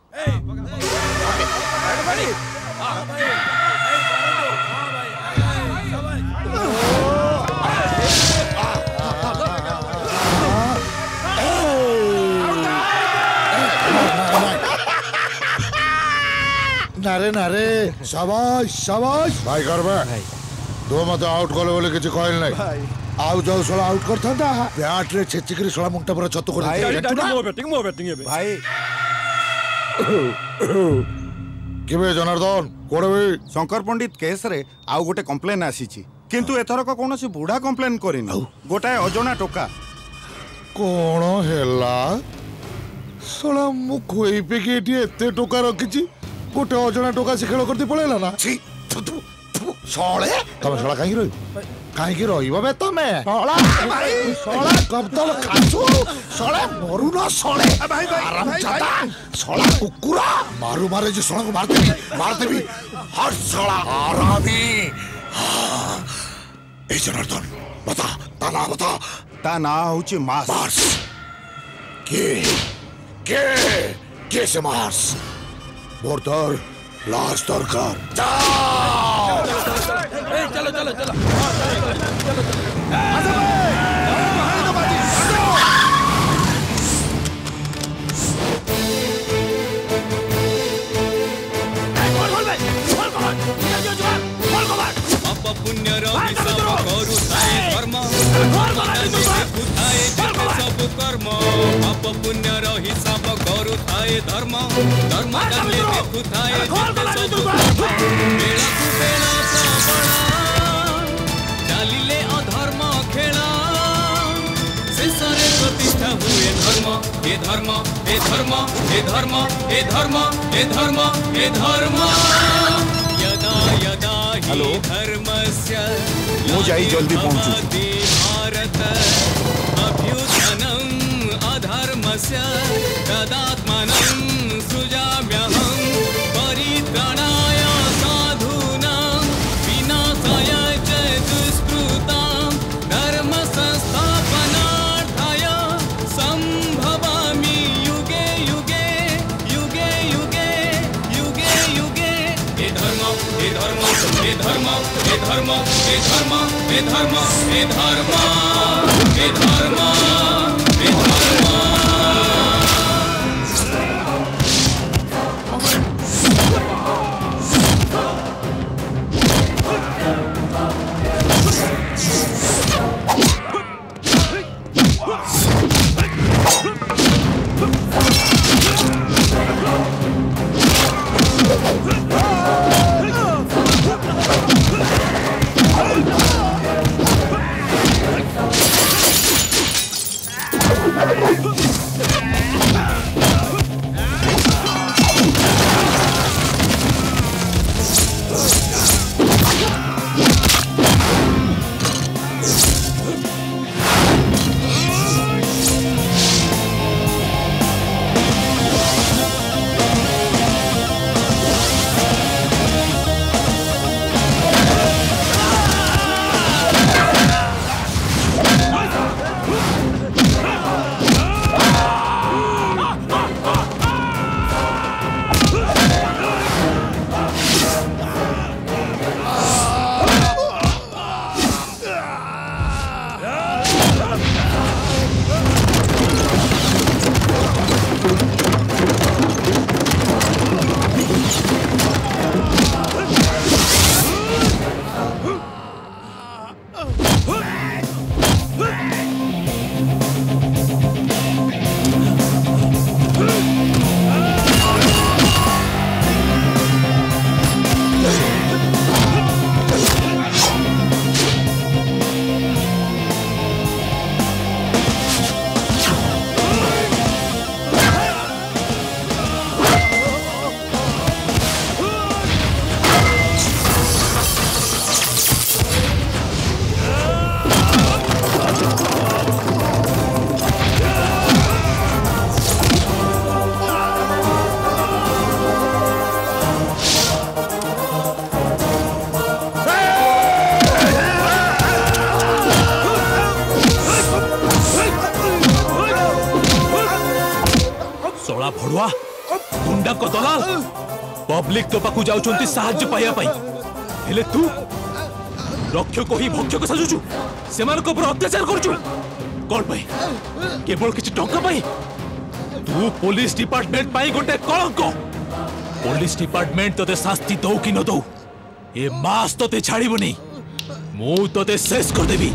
नारे नारे शाबाश शाबाश भाई करबे दो मत आउट कले बोले किछ कहल नहीं आउ जाऊ सोला आउट करथा बैट रे छेचिकरी सोला मुंटा पर छत कर भाई मो बैटिंग मो बैटिंग है भाई केबे जनार्दन कोडबे शंकर पंडित केस रे आउ गोटे कंप्लेन आसीची किंतु एथर को कोनोसी बुढ़ा कंप्लेन करिन गोटाए अजणा टोका कोण हेला सोला मु खोई पे के एटी एते टोका रखिची गोटे अजणा टोका से खेल करती पळेला ना छी सोळे तमे सोला काहे रही काहे की रहिबो बे तमे सोला सोला कब तक खाचो सोला मरु ना सोले भाई भाई आराम जाता सोला कुकुरा मारू मारे जे सोला को मारते भी मारते भी हर सोला आरामी ए जनार्दन बता ता बता ता ना होची मास मार्स के के के से मार्स मोर्टर लाश दरकार चलो चलो चलो पाप पुण्य हिसाब करू थाए धर्म देखु थाए सब कर्म पाप पुण्य हिसाब करू थाए धर्म धर्म दाने देखु थाए सब बेला कु बेला प्रबल चालिले अधर्म खेल शेषरे प्रतिष्ठा हुए धर्म हे धर्म हे धर्म हे धर्म हे धर्म हे धर्म हे धर्म यदा यदा हि धर्मस्य मु जाई जल्दी पहुंचू भारत अभ्युत्थनम् अधर्मस्य तदात्मनं सृजाम्यहं परित्राणाय साधूनां विनाशाय च दुष्कृतां धर्म संस्थापनार्थाय सम्भवामि युगे युगे युगे युगे युगे युगे हे धर्म हे धर्म हे धर्म हे धर्म हे धर्म हे धर्म हे धर्म हे धर्म हे धर्म भड़ुआ गुंडा को दलाल पब्लिक तो पाकु जाउचंती साहाय्य पाइया पाई हेले तू रक्षक ही भक्षक साजुचु सेमान को ऊपर अत्याचार करचु कोन पाई केवल किछि टंका पाई तू पुलिस डिपार्टमेंट पाई गोटे कलंक पुलिस डिपार्टमेंट तोते शास्ति दौ कि न दौ ए मास तोते छाड़ीबनी मु तोते शेष कर देबी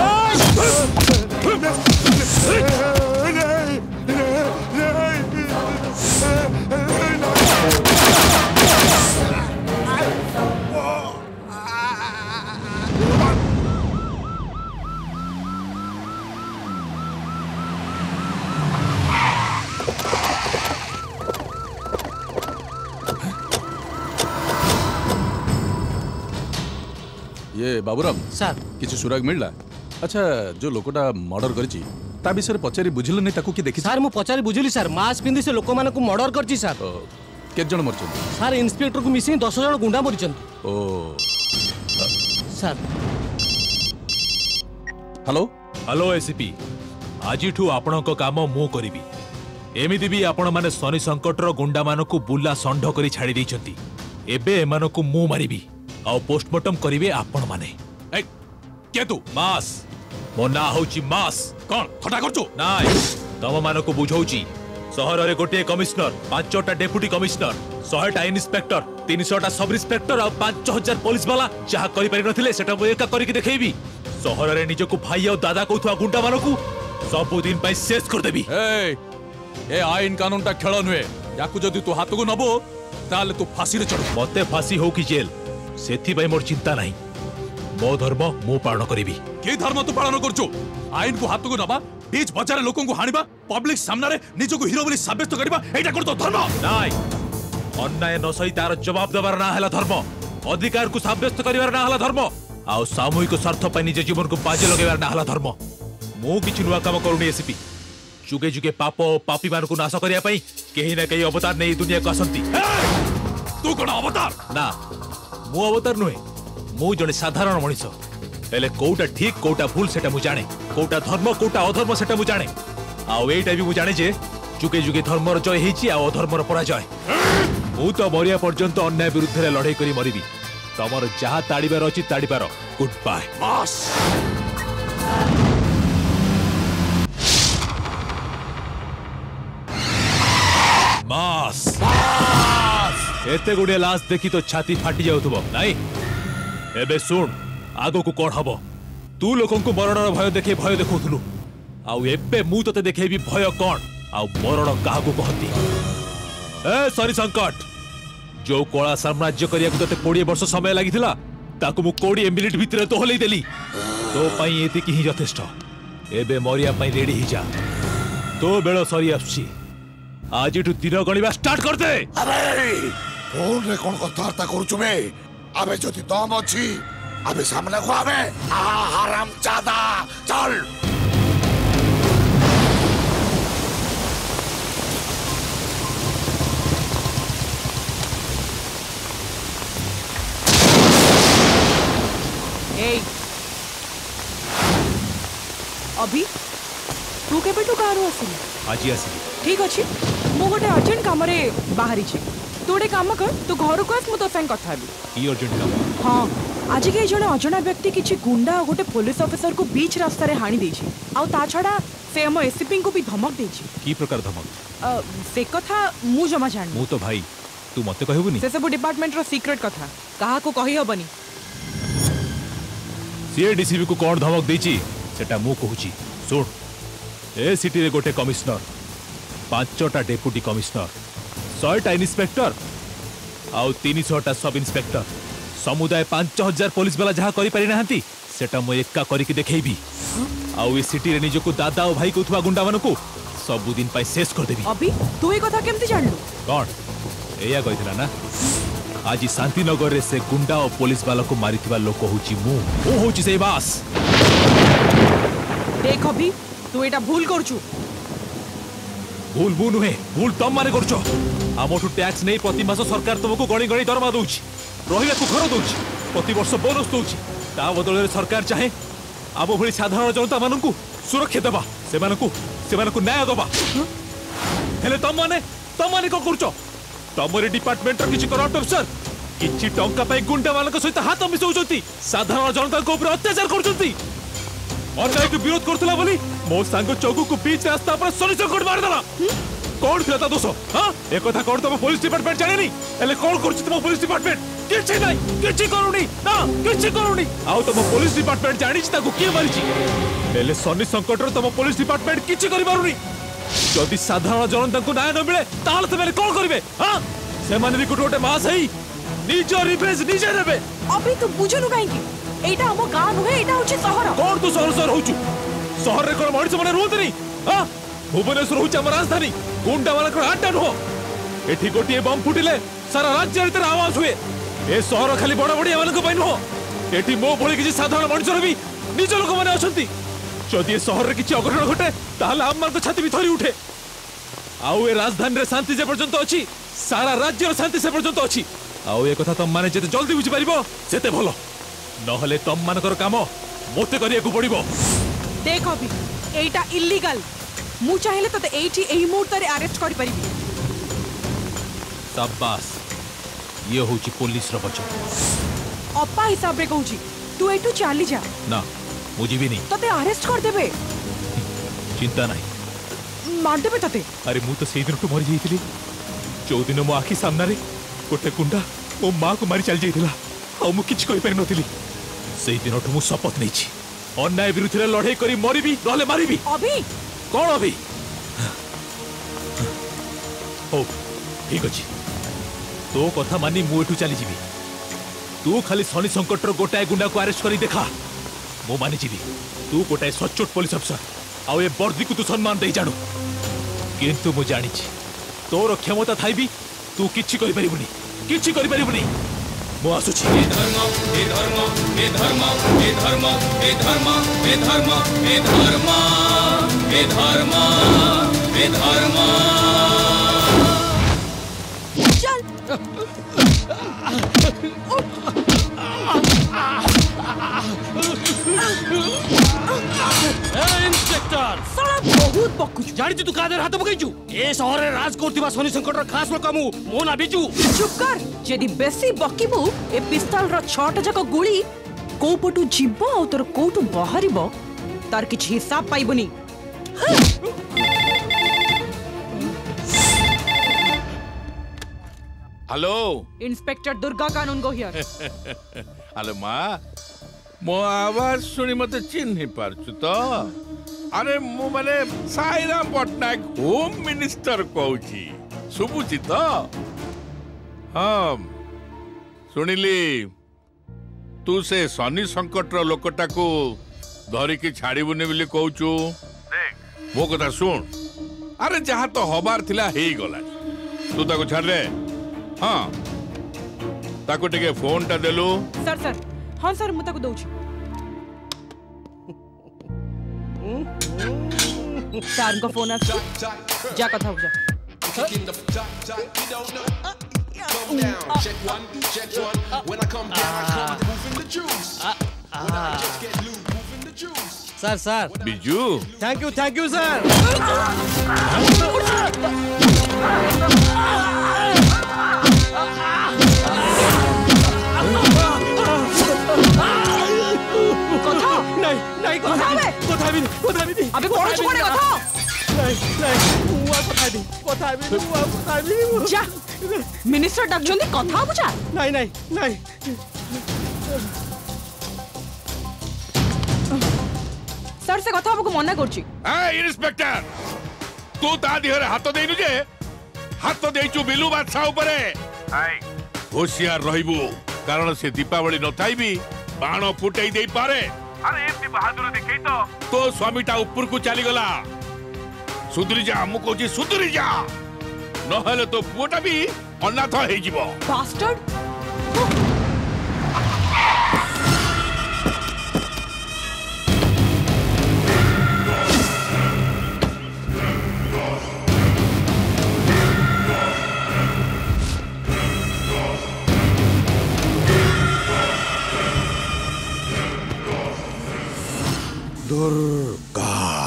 ये बाबूराम सर किसी सुराग मिलला अच्छा जो लोकटा मर्डर करची ता विषय पचारि बुझिल नै ताकू कि देखि सर मु पचारि बुझिली सर मास पिंदी से लोक मानकु मर्डर करची सर के जण मरचन सर इंस्पेक्टर को मिसिंग दस जण गुंडा मरिचन ओ सर हेलो हेलो एसीपी आजिठू आपणको काम मु करिवि एमिति भी आपण माने शनि संकटर गुंडा मानकु बुला संढ करी छाड़ी दैछंती एबे एमानकु मु मारिबि आ पोस्टमार्टम करिवे आपण माने ए के तू मास मो ना होची मास कोन खटा करचो नाइ तम मानको बुझौची शहर रे गोटे कमिश्नर पांचटा डेप्यूटी कमिश्नर सौटा इंस्पेक्टर तीन सौ सब इंस्पेक्टर और पांच हजार पुलिस वाला जहा करि पारि नथिले सेटा मु एका करिक देखैबी शहर रे निजको भाई और दादा कहथुआ गुंडा मानकु सब दिन पई शेष कर देबी ए ए आईन कानून ता खेल नुहे याकु जदी तू हाथ को नबो ताले तू फांसी रे चढ़ मते फांसी हो कि जेल सेथि भाई मोर चिंता नहीं मो धर्म मु पालन करिवि के धर्म तू पालन करचो आईन को हाथ को नबा बीच बाजार लोकन को हानिबा पब्लिक सामने रे निजो को हीरो बोली साबित करबा एटा कर तो धर्म नाइ अन्याय न सही तार जवाब देबार ना हला धर्म अधिकार को साबित करिवार ना हला धर्म आउ सामूहिक स्वार्थ पर निज जीवन को बाजे लगेबार ना हला धर्म मु किछि नुआ काम करूनी एसीपी जुगे जुगे पाप पापी मान को नाश करिया पई केही ना केही अवतार नै दुनिया को आसंती तू कोन अवतार ना मु अवतार नुहे मु जने साधारण मनिष हेले कोउटा ठीक कोउटा भूल सेटा मु जाने कोउटा धर्म कोउटा अधर्म सेटा मु जाने आउ एटा भी मु जाने जे जुगे जुगे धर्मर जय हेची आ अधर्मर पराजय मु तो मरिया पर्यंत अन्याय विरुद्ध रे लड़ाई करी मरिबी तमर जहा ताड़ीबार अछि ताड़ीबार गुड बाय बस मास एते गुडे लाश देखी तो छाती फाटी जाउथबो नाही एबे सुन आगो को कोन हबो तू लोकन को मरणर भय देखे भय देखौथलु आउ एबे मु तते देखेबी भय कोन आउ मरण काहाकू कहती ए सॉरी संकट जो कोला साम्राज्य करिया को तते बीस वर्ष समय लागिथिला ताकू मु बीस मिनिट भितरे तो हलै देली तो पई एति की ही यथेष्ट एबे मरिया पई रेडी ही जा तो बेलो सरी आछि आज एठु दिन गणिबा स्टार्ट कर दे अबे फोन रे कोन कथार्ता करूछु बे अबे जति दम अछि अबे सामने को आबे आ हराम जादा चल ए अभी तू केबे तू कार आसिली आजी आसिली ठीक अछि मो गोटे अर्जेंट काम रे बाहरी छी तू गोटे काम कर तू घर को आस मु तो संग कथा हेबी की अर्जेंट काम हां आज के जने अजଣା व्यक्ति किछि गुंडा गोटे पुलिस ऑफिसर को बीच रास्ता रे हाणी देछि आ ता छडा से हम एसपी को भी धमक देछि की प्रकार धमक से कथा मु जमा जान मु तो भाई तू मते कहबुनी से सब डिपार्टमेंट रो सीक्रेट कथा कहा को कहि हबनी सी डीसीपी को कोन धमक देछि सेटा मु कहूची सुन ए सिटी रे गोटे कमिश्नर पांचटा डेप्यूटी कमिश्नर सौटा इंस्पेक्टर आउ तीन सौटा सब इंस्पेक्टर समुदाय पांच हजार पुलिस वाला जहाँ करी पारि नाहंती सेटा मु एका करिक देखैबी आउ ए सिटी रे निजको दादा और भाई कोथवा गुंडा मानको सब दिन पाई शेष कर देबी अभी तू ए कथा केमती जानलु कोन एया कहितला ना आज शांतिनगर रे से गुंडा और पुलिस वाला को मारिथिबा लोक होची मु ओ होची से बास देख अभी तू एटा भूल करछु भूल भूल नुहे भूल तम माने करछो आमठु टैक्स नै प्रति मास सरकार तुमको गणी गणी दरमा दउछि रहिबा को घर दउछि प्रति वर्ष बोनस दउछि ता बदल रे सरकार चाहे आबो भली साधारण जनता माननकु सुरक्षा देबा से माननकु से माननकु न्याय देबा हेले तम माने तम माने को करछो तमरे डिपार्टमेंट र किछि करप्ट अफसर किछि टंका पई गुंडा मानक सहित हाथ मिसौचंती साधारण जनता को ऊपर अत्याचार करचंती अन्याय को विरोध करथला बोली मो सांग चौकू को बीच रास्ता पर सरी संकट मार देला कोन थिला ता दोष हां ए कथा कोन तम पुलिस डिपार्टमेंट जानेनी एले कोन करछि तम पुलिस डिपार्टमेंट किछि नै किछि करूनी ना किछि करूनी आउ तम पुलिस डिपार्टमेंट जानिछि ताकू के मारिछि एले सनी संकट र तम पुलिस डिपार्टमेंट किछि करि मारुनी जदि साधारण जनता को न्याय न मिले ताल तमे कोन करिवे हां से माने भी गोटे मास हई निज रिवेंज निजे देबे अभी तू बुझनु काई की एटा हम गां नुहे एटा होछि शहर कोन तू शहर शहर होछु शहर रे कोन मଣିଷ माने रहतनी हां भुवनेश्वर होछि हमर राजधानी गुंडा वाला को अड्डा नो एठी गोटिए बम फुटिले सारा राज्य रे आवाज हुए ए शहर खाली बड़ बड़िया वाला को पई नो एठी मो भଳି किछि साधारण मଣିଷ भी निज लोक माने अछंती जदि शहर रे किछि अघटन घटे ताहले हम मार छाती भी थरी उठे आउ ए राजधानी रे शांति जे पर्यंत अछि सारा राज्य रे शांति से पर्यंत अछि आउ ए कथा तम माने जते जल्दी बुझि परिबो सेते भलो नहले तम मानकर काम मोते करिया को पड़िबो देख अभी एटा इल्लीगल मु चाहिले तते एठी एही मुहूर्त रे अरेस्ट करि परिबी शाबाश ये होची पुलिस रो वचन अपा हिसाब रे कहूची तू एठू चली जा ना मुझे भी नहीं तते अरेस्ट कर देबे चिंता नहीं मार देबे तते अरे मु तो सेही दिन तो मरि जाईथिली जो दिन मो आखी सामना रे गोटे गुंडा मो मां को मारी चल जाईथिला आ मु किछ कहि पारि नथिली सेही दिन मु शपथ नै छी अन्याय विरुद्ध रे लड़ाई करी मरिबी नले मारिबी अभी कौन अभी हो ठीक अछि तो कथा मानी मु एठू चली जीवी तू खाली शनि संकट रो गोटाए गुंडा को अरेस्ट करी देखा मो मानि जीवी तू गोटाए सचोट पुलिस अफसर आ ए वर्दी को तू सम्मान दे जानू किंतु मु जानि छी तोर क्षमता थाई भी तू किछि करि परिबुनी किछि करि परिबुनी मु आसुची। ए धर्म ए धर्म ए धर्म ए धर्म ए धर्म ए धर्म ए धर्म ए धर्म ए धर्म इंस्पेक्टर साला बहुत बकुच जानी तू कादर हाथ पकईचु ए शहर रे राज करथिबा शनि संकट रो खास लोक मु मो ना बिचु। चुप कर जदी बेसी बकिबु ए पिस्तल रो छट जक गुली को पटु जीव आ तोर कोटु बाहरिबो तार किछ हिसाब पाइबनी। हेलो इंस्पेक्टर दुर्गा कानून गो हियर। हेलो माँ मो आवाज सुनी मते चिन्ह पारछु तो अरे मु माने साईराम पटनायक होम मिनिस्टर कहूची सुबुची तो हाँ सुनिली तू से शनि संकट रो लोकटा को धरिकी छाड़बुनि बोली कहूचु मो कथा सुन अरे जहाँ तो हबार थिला हेई गला तू ताको छाड़ दे। हाँ ताको टिके फोन टा देलु। सर सर हाँ सर मुझे दौची सर को फोन जा कथा हो जा। Sir sir Biju thank you thank you sir. कथा नहीं नहीं कथा बे कथा भी कथा भी अबे कोण छुने कथा नहीं नहीं हुआ कथा भी कथा भी हुआ कथा भी जा मिनिस्टर डाकजोंदी कथा बुझा। नहीं नहीं नहीं सर से कथा हमको मना करछि। ए इंस्पेक्टर तू ता दिहरे हाथ देइनु जे हाथ देइचु बिलु बादशाह उपरे आई होशियार रहिबु कारण से दीपावली न थाइबी बाण फुटाई देई पारे। अरे एमती बहादुर देखै तो तो स्वामीटा ऊपर को चली गला सुधरी जा मु कहूची सुधरी जा नहले तो पुओटा भी अनाथ हे जिवो। बास्टर्ड दुर्गा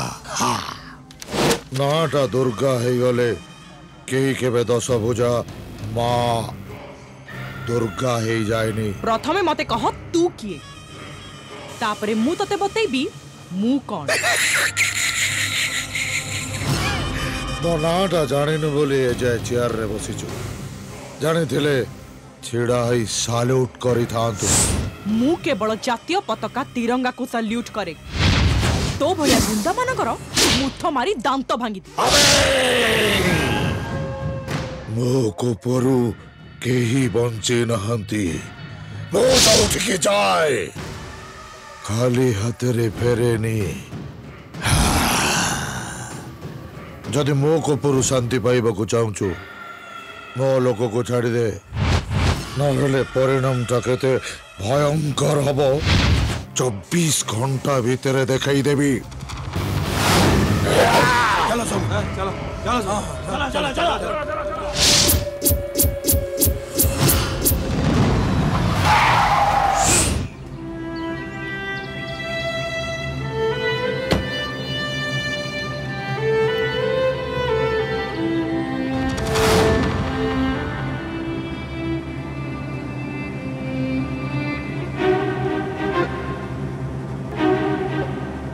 नाटा दुर्गा है गले केही केबे दस भुजा माँ दुर्गा है जायनी। प्रथमे मते कह तू किए तापरे मु तते बतेबी मु कोन। मो नाटा जानिनु बोली ए जाय चेयर रे बसिछु जानि थिले छिड़ा है साल्यूट करी थांतु। मु केवल जातीय पताका तिरंगा को सल्यूट करे तो भया गुंडा मानकर मुथ मारी दांत भांगी मो को परु केही बंचे नहंती मो सब ठीक जाए खाली हाथरे फेरेनी। जदि मो को परु शांति पाइबा को चाहूचु मो लोक को छाड़ी दे नहले परिणाम टा केते भयंकर हबो चौबीस घंटा भीतर देखाई देवी। चलो सब चलो चलो चलो चलो चलो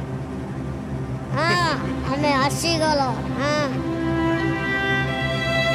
आसीगल हाँ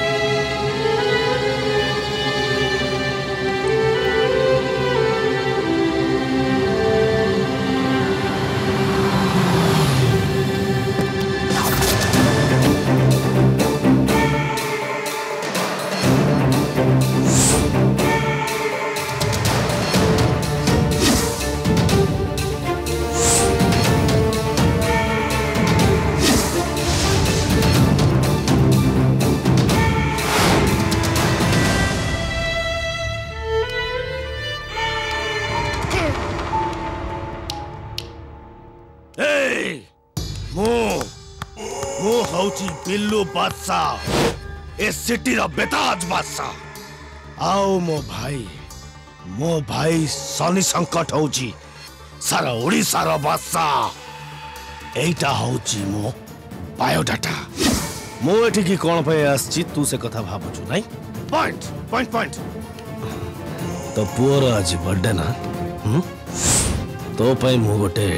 हूँ बिल्लू बादशाह ए सिटी रा बेताज बादशाह। आओ मो भाई मो भाई सनी संकट हूँ सारा ओडिशा रा बादशाह। एटा हूँ मो बायोडाटा। मो एठी की कौन पे आसी तू से कथा भाबुछु नहीं? Point point point. तो पुअर आज बर्थडे ना हुँ? तो पाई मु गोटे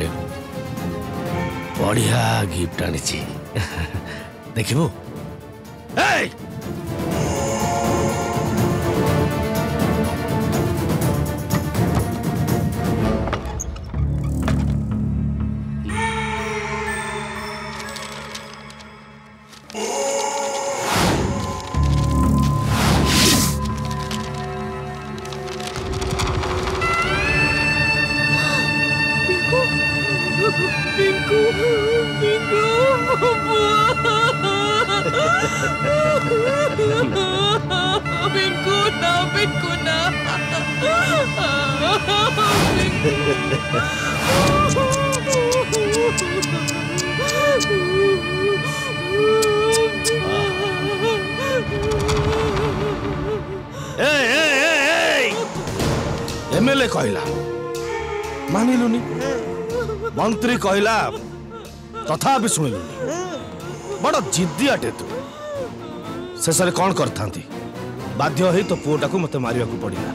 बढ़िया गिफ्ट आनी देखिबो। ए बिंकू ना बिंकू ना ए ए ए एमएलए कहला मानिलुनी, मंत्री कहला तथा भी शुणिलुनी। बड़ जिद्दियाटे तू। शेष कौन करथांती? बाध्य ही तो पुओटा को मते मारिया को पड़िला।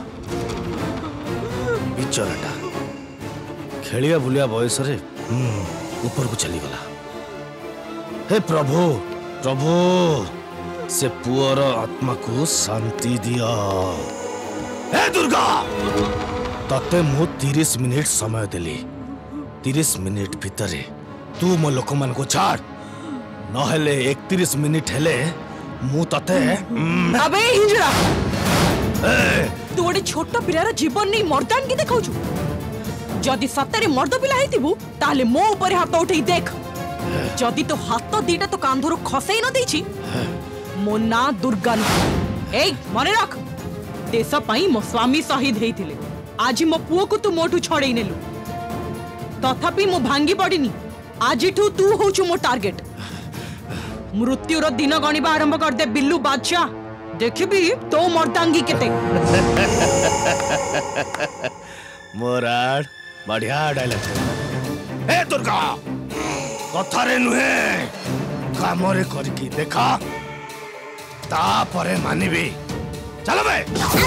बिचराटा खेलिया बुलिया बयस रे ऊपर को चली गला। हे प्रभु प्रभु से पुअर आत्मा को शांति दिया। हे दुर्गा तते मु तीस मिनिट समय देली। तीस मिनिट भितरे तू मो लोक मान को छाड़ नहेले इकतीस मिनिट हेले मु तते अबे हिंजड़ा तू गोटे छोट पिलार जीवन नहीं मर्दान की देखाउछु। जदि सत्तरे मर्द पिला हेतिबु ताले मो ऊपर हाथ उठेई देख। जदि तो हाथ दीटा तो कांधरो खसेई न देछि मो ना दुर्गा न। ए मने रख देश पई मो स्वामी शहीद हेइथिले। आज मो पुओ को तू मोठू छड़ेई नेलु तथापि मो भांगी पड़िनी। आज तू होचु मो टार्गेट। मृत्युर दिन गणिबा आरंभ कर दे बिल्लू बादशाह। देखिबी तो मर्दांगी केते। मोराड बढ़िया डायलॉग। ए दुर्गा कथारे नुहे कामरे करकी देखा तापरे मानिबी। चलो बे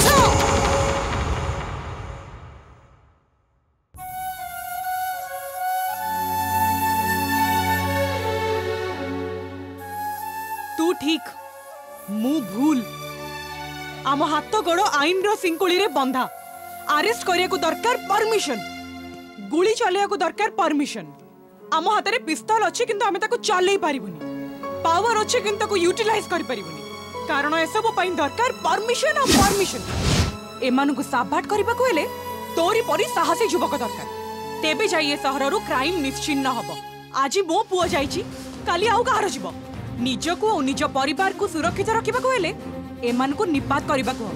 तू ठीक मु भूल। आम हाथ गोड़ आईन रो सिंकुली रे बंधा। अरेस्ट करिया को दरकार परमिशन। गुली चलिया को दरकार परमिशन। आम हाथ रे पिस्तल अछि किंतु आमे ताको चलई पारिबुनी। पावर अछि किंतु ताको यूटिलाइज करि पारिबुनी। कारण एसबो पई दरकार परमिशन और परमिशन। एमानु को साबाट करबा को हेले तोरी परी साहसी युवक दरकार। तेबे जाई ए शहर रो क्राइम निश्चिन्न हबो। आज मो पुओ जाईची काली आउ कहार जीवो। निज को और निज परिवार को सुरक्षित रखिबा को हेले एमान को निपात करबा को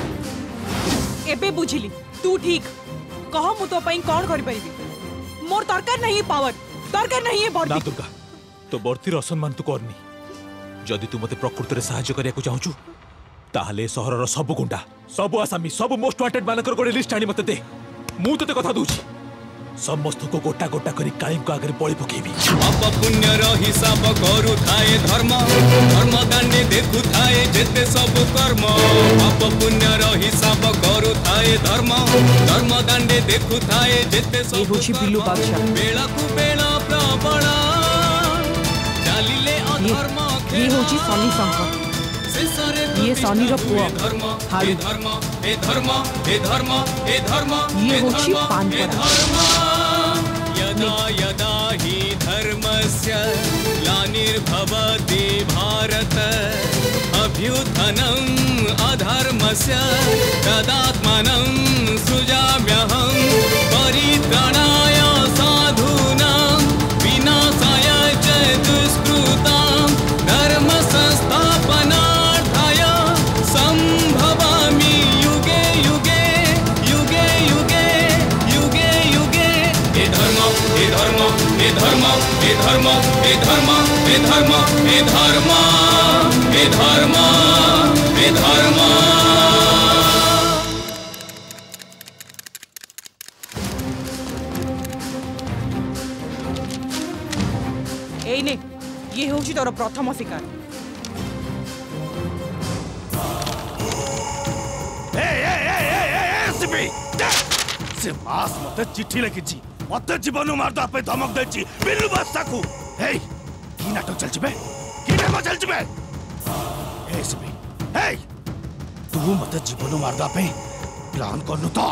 हबो। एबे बुझिली तू ठीक कह मु तो पई कोन करि परिबी। मोर दरकार नहीं पावर दरकार नहीं है बर्दी। ना दुर्गा तो बर्तीर असम्मान तू करनी। जदि तू मते प्रकृति रे सहाय्य करिया को चाहूछु ताहले शहरर सब गुंडा सब आसामी सब मोस्ट वांटेड मानकर गोटे लिस्ट आनी मते दे। मु तते कथा दूची समस्त को गोटा गोटा करी काई को आगे बळी पकेबी। पाप पुण्य रो हिसाब करू थाए धर्म धर्म दाने देखु थाए जेते सब कर्म। पाप पुण्य रो हिसाब करू थाए धर्म धर्म दाने देखु थाए जेते सब होछि बिल्लू बादशाह। बेला को बेला प्रबल चालिले अधर्म ये होछि सनी संकट। ये सनी रो पुओ हाड़ी धर्म ए धर्म ए धर्म ए धर्म ये होछि पानपरा। यदा यदा हि धर्मस्य ग्लानिर्भवति भारत अभ्युत्थनम् अधर्मस्य तदात्मानं सृजाम्यहं परित्राणाय साधूनां विनाशाय च दुष्कृतां धर्म संस्थापनार्थाय संभवामि युगे युगे युगे युगे युगे युगे। हे धर्म हे धर्म हे धर्म ए धर्म ए धर्म ए धर्म ए धर्म ए धर्म ए धर्म एने ये होची तोर प्रथम शिकार ए ए ए ए ए एसीपी से मास मते चिट्ठी लिखिची मते जीवन मारदा पे धमक देची बिल्लू बादशाह को हे की नाटक चलची बे की नाटक चलची बे एसीपी हे तू मते जीवन मारदा पे प्लान करनु तो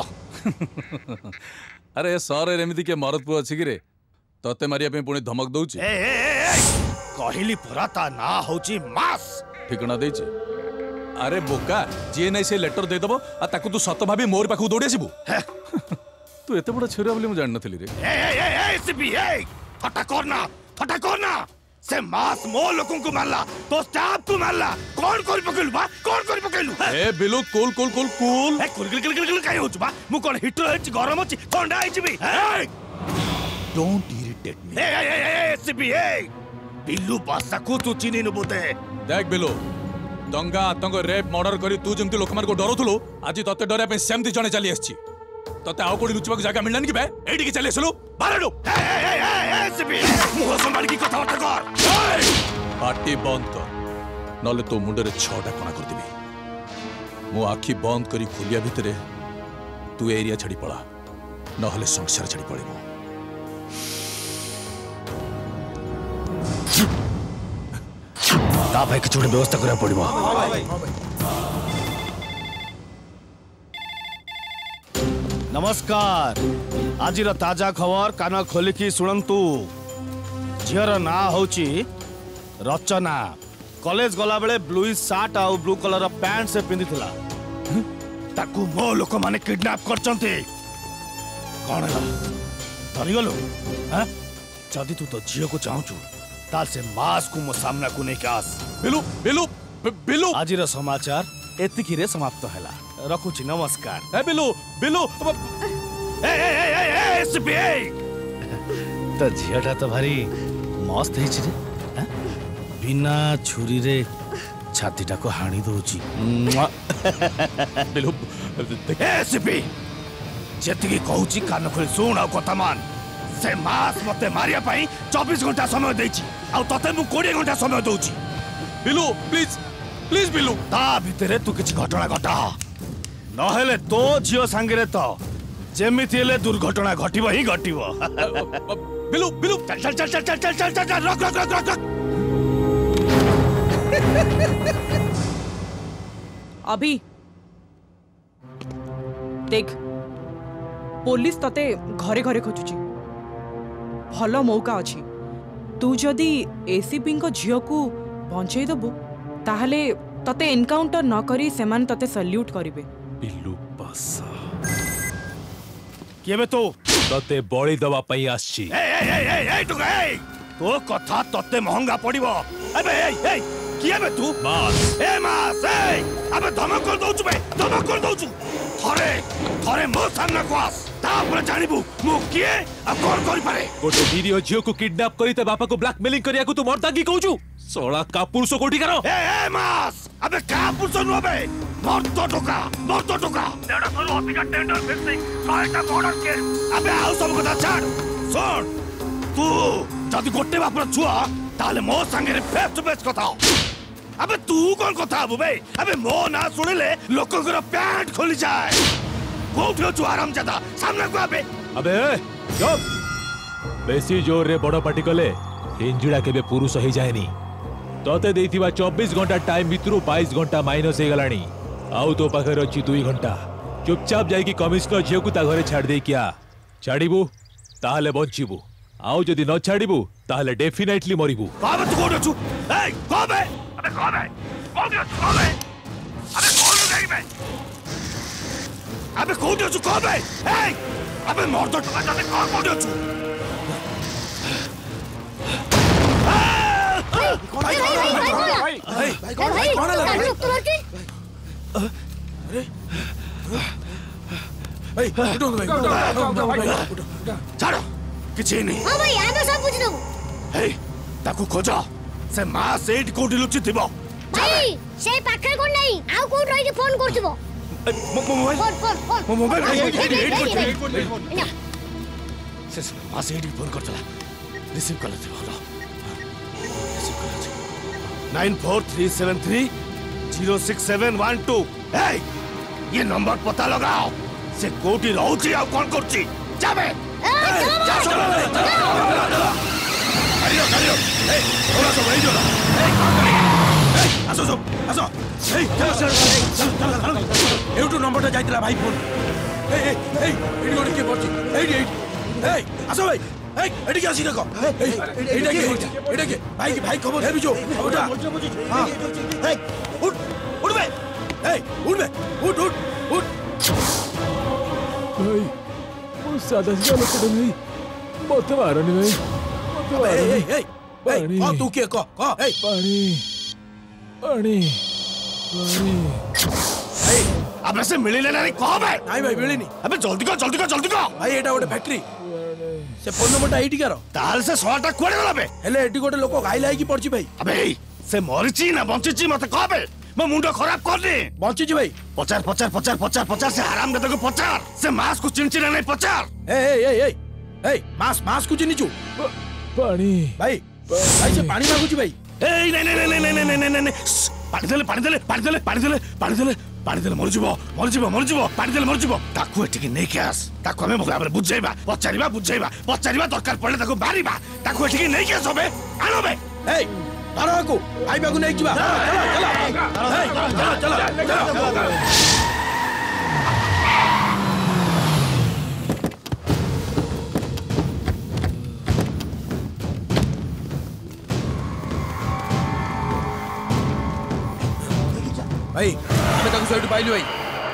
अरे सर एमती के मरद पुआ अछि रे तते मारिया पे पुणी धमक दउची ए ए ए कहली पुराता ना होची मास ठिकना देची अरे बोका जे नै से लेटर दे दबो आ ताकू तू सत भाबी मोर पाखु दौड़ी आसीबू तू एते बड़ा छुरा बोली मु जान नथली रे ए ए ए एसीपी ए फटा करना फटा करना से मास मो लोगों को मारला तो स्टाफ को मारला कौन करि पकेलु बा कौन करि पकेलु ए Bilu cool cool cool cool ए कुल कुल कुल कुल काई होच बा मु कोन हिटर हेच गरम अछि ठंडा आइछि बी ए डोंट इरिटेट मी ए ए ए एसीपी ए बिल्लू बादशाह को तू चिनी न बोते देख बिलु दंगा आतंक रेप मर्डर करी तू जमती लोक मान को डरुथुलु आज तते डरे पे सेमती जने चली आछि तते आउ कोडी लुचबाक जागा मिललान कि बे एडी के चली आसलु बारडो ए ए ए एसीपी मुह संभाल की कथा बात कर पार्टी बंद कर नले तो मुंडे रे छटा कोना कर देबी मो आखी बंद करी खुलिया भितरे तू एरिया छड़ी पड़ा नहले संसार छड़ी पड़िबो ता भाई किछु व्यवस्था करा पड़िबो नमस्कार आज ताजा खबर कान खोलिकी शुणु झीर ना होची रचना कॉलेज गला बेले ब्लू शर्ट आ ब्लू कलर पैंट से पिंदी थिला ताकू मो लोक माने किडनैप करचंती कोन है धरी गलो हां जदी तू तो झियो को चाहूचू ताल से मास को मो सामना को नहीं आस बिलु बिलु बिलु आज रो समाचार एतिकी रे समाप्त हैला रखुची नमस्कार ए बिलु बिलु ए ए ए ए एसपी तो झियाटा तो भारी मस्त है रे हां बिना छुरी रे छातीटा को हाणी दोची बिलु एसपी जेतिकी कहूची कान खोल सुन आ कथा मान से मास मते मारिया पाई चौबीस घंटा समय देची आ तते मु बीस घंटा समय दोची बिलु प्लीज प्लीज बिलु ता भितरे तू किछ घटना घटा नहेले तो झियो सांगरे तो जेमिति हेले दुर्घटना घटिबो ही घटिबो बिलु बिलु चल चल चल चल चल चल चल रख रख रख रख अभी देख पुलिस तते घरे घरे खोजुची भलो मौका अछि तू जदी एसीपी को झियो को पहुंचे दबो ताहले तते एनकाउंटर न करी सेमान तते सल्यूट करिवे बिल्लू पासा केबे तो तते बळी दवा पई आछि ए ए ए ए तू ए तो कथा तते महंगा पड़िबो अबे ए ए किएबे तू मास ए मास ए अबे धमक कर दउछु बे धमक कर दउछु थरे थरे मो सामने को आस तापर जानिबु मु किए आ कोन करि पारे गोटे वीडियो झियो को किडनैप करी ते बापा को ब्लैकमेलिंग करिया को तू मरदा की कहूछु सोळा कापुरुष कोठी करो ए ए मास अबे कापुरुष नु बे मर्द टोका मर्द टोका डेढ़ सौ अस्सी का टेंडर फिक्सिंग सौ टा ऑर्डर के अबे आउ सब कथा छाड़ सुन तू जदी गोटे बापर छुआ ताले मो संगे रे फेस टू फेस कथा अबे तू कोन कथा हबु बे अबे मो ना सुनिले लोकन को पैंट खोली जाए कोठो छु आराम जादा सामने को अबे अबे चुप बेसी जोर रे बड़ पार्टी कले हिंजुड़ा केबे पुरुष हो जाएनी तते देथिबा चौबीस घंटा टाइम भितरु बाईस घंटा माइनस हे गलानी आउ तो पाखर अछि दो घंटा चुपचाप जाई कि कमिश्नर झियो को ता घरे छाड़ दे किया छाड़ीबू ताहले बंचीबू आउ जदी न छाड़ीबू ताहले डेफिनेटली मरिबू काबे तू कोठो छु ए काबे अबे काबे कोठो छु काबे अबे कोन गई बे अबे कोठो छु काबे ए अबे मर्द टका जाते कोन कोठो छु भाई भाई भाई भाई कौन भाई कौन लगा भाई तुम्हारे की अरे भाई उठो भाई उठो छोड़ो किसी नहीं हां भाई आगे सब पूछ दो हे ताकू खोज से मां सेठ कोठी लुचि थिबो भाई से पाखर कोन नहीं आउ कोन रही के फोन करथिबो मोबाइल फोन फोन फोन मो मोबाइल एट से मां सेठ फोन करतला रिसीव कर लेते हो रिसीव कर nine four three seven three zero six seven one two हे ये नंबर पता लगाओ से कोठी रहउची आ कोन करची जाबे जा चलो अरे अरे हे थोड़ा सा वही जो हे हे आसो सो आसो हे चलो चलो चलो चलो एउटू नंबर ता जाइतला भाई फोन हे हे हे एडी गोडी के पड़ची हे हे हे आसो भाई हे एडी के आसी देखो हे एडी के एडी के भाई की भाई खबर है बिजो उठा हां हे उठ उठ बे हे उठ बे उठ उठ उठ भाई वो सादा सा लोग तो नहीं मत मारनी भाई मत मारनी हे हे पानी ओ तू के को को हे पानी पानी पानी हे अबे से मिली लेना नहीं कहो बे नहीं भाई मिली नहीं अबे जल्दी को जल्दी को जल्दी को भाई एटा गोटे फैक्ट्री से फोन नंबर एटी करो ताल से सौ टा कोड़े गला बे हेले एटी गोटे लोक गाई लाई की पड़ची भाई अबे से मरची ना बंचीची मते कहो बे मैं मुंडो खराब कर दे बंचीची भाई पचार पचार पचार पचार पचार से हराम दे को पचार से मास को चिनचिना नहीं पचार ए ए ए ए ए मास मास को चिनिचू पानी भाई भाई से पानी मांगुची भाई ए नहीं नहीं नहीं नहीं नहीं नहीं नहीं पानी देले पानी देले पानी देले पानी देले पानी देले पानी देले मर जीवो मर जीवो मर जीवो पानी देले मर जीवो ताकू एटिके नै केस ताकू हमें भाबरे बुझाइबा पचारिबा बुझाइबा पचारिबा दरकार पड़ले ताकू मारिबा ताकू एटिके नै केस होबे आनो बे ए धरो को आइबा को नै जीवा चलो चलो चलो चलो भाई मैं ताकू सोइट पाइली भाई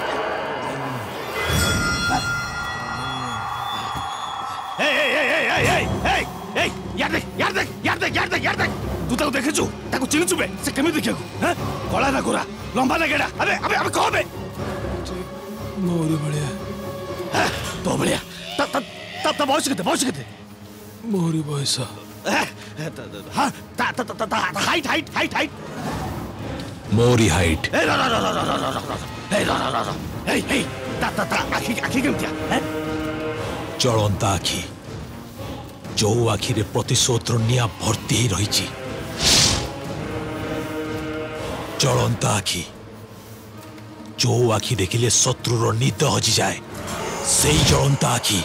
ए ए ए ए ए ए ए यार देख यार देख यार देख यार देख यार देख तू ताकू देखे छु ताकू चिनि छु बे से केमे देखियो हैं कोला ना गोरा लंबा ना गेडा अबे अबे अबे कहो बे मोरी बढ़िया तो बढ़िया त त त त बॉस केते बॉस केते मोरी बॉस हां त त त त हाइट हाइट हाइट हाइट मोरी हाइट ए रा रा रा रा रा रा ए रा रा रा ए ए ता ता ता आखी आखी केमतिया हैं चलंता आखी जो आखि रे प्रतिशोध निया भर्ती ही रही चलंता आखि जो आखि देखिले शत्रुर निद हजि जाए से चलंता आखि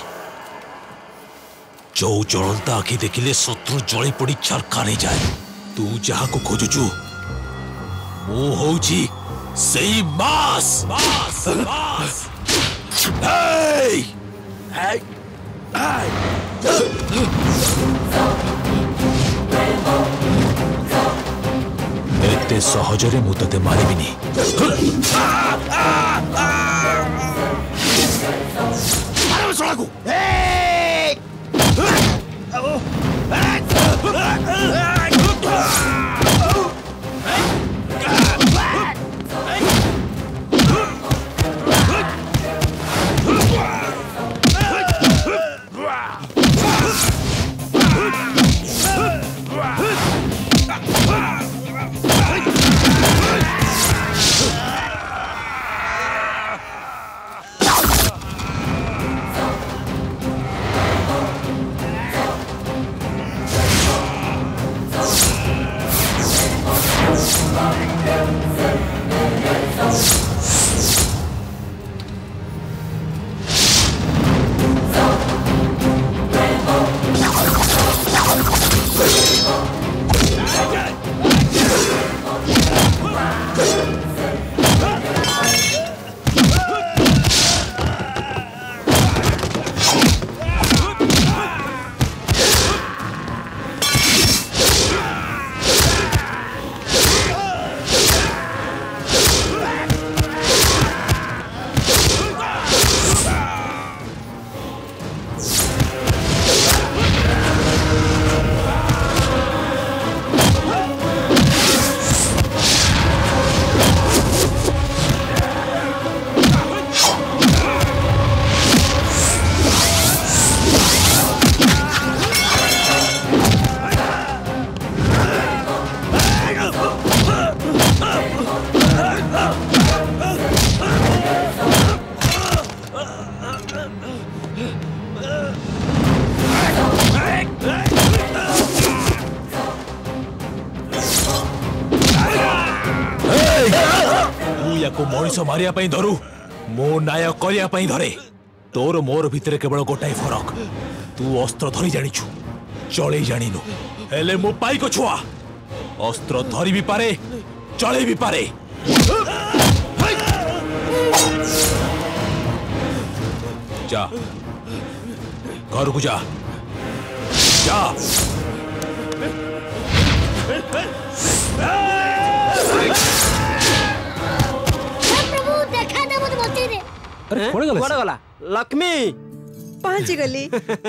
जो चलंता आखि देखिले शत्रु जली पड़ी छरखा नहीं जाए तू जहा को खोजुचु वो होची सही मास मास मास हे हे एते सहजरे मु तते मारिबिनी मारो सळाकू मनीष मारिया पई धरू मो न्याय करिया पई धरे तोर मोर भितरे केवल गोटाई फरक तू अस्त्र धरी जानिछु चले जानिनु हेले मो पाई को छुआ अस्त्र धरी भी पारे चले भी पारे जा घर को जा जा प्रभु देखा दे मत बच्चे रे अरे कोड़ गला कोड़ गला लक्ष्मी पहुंच गली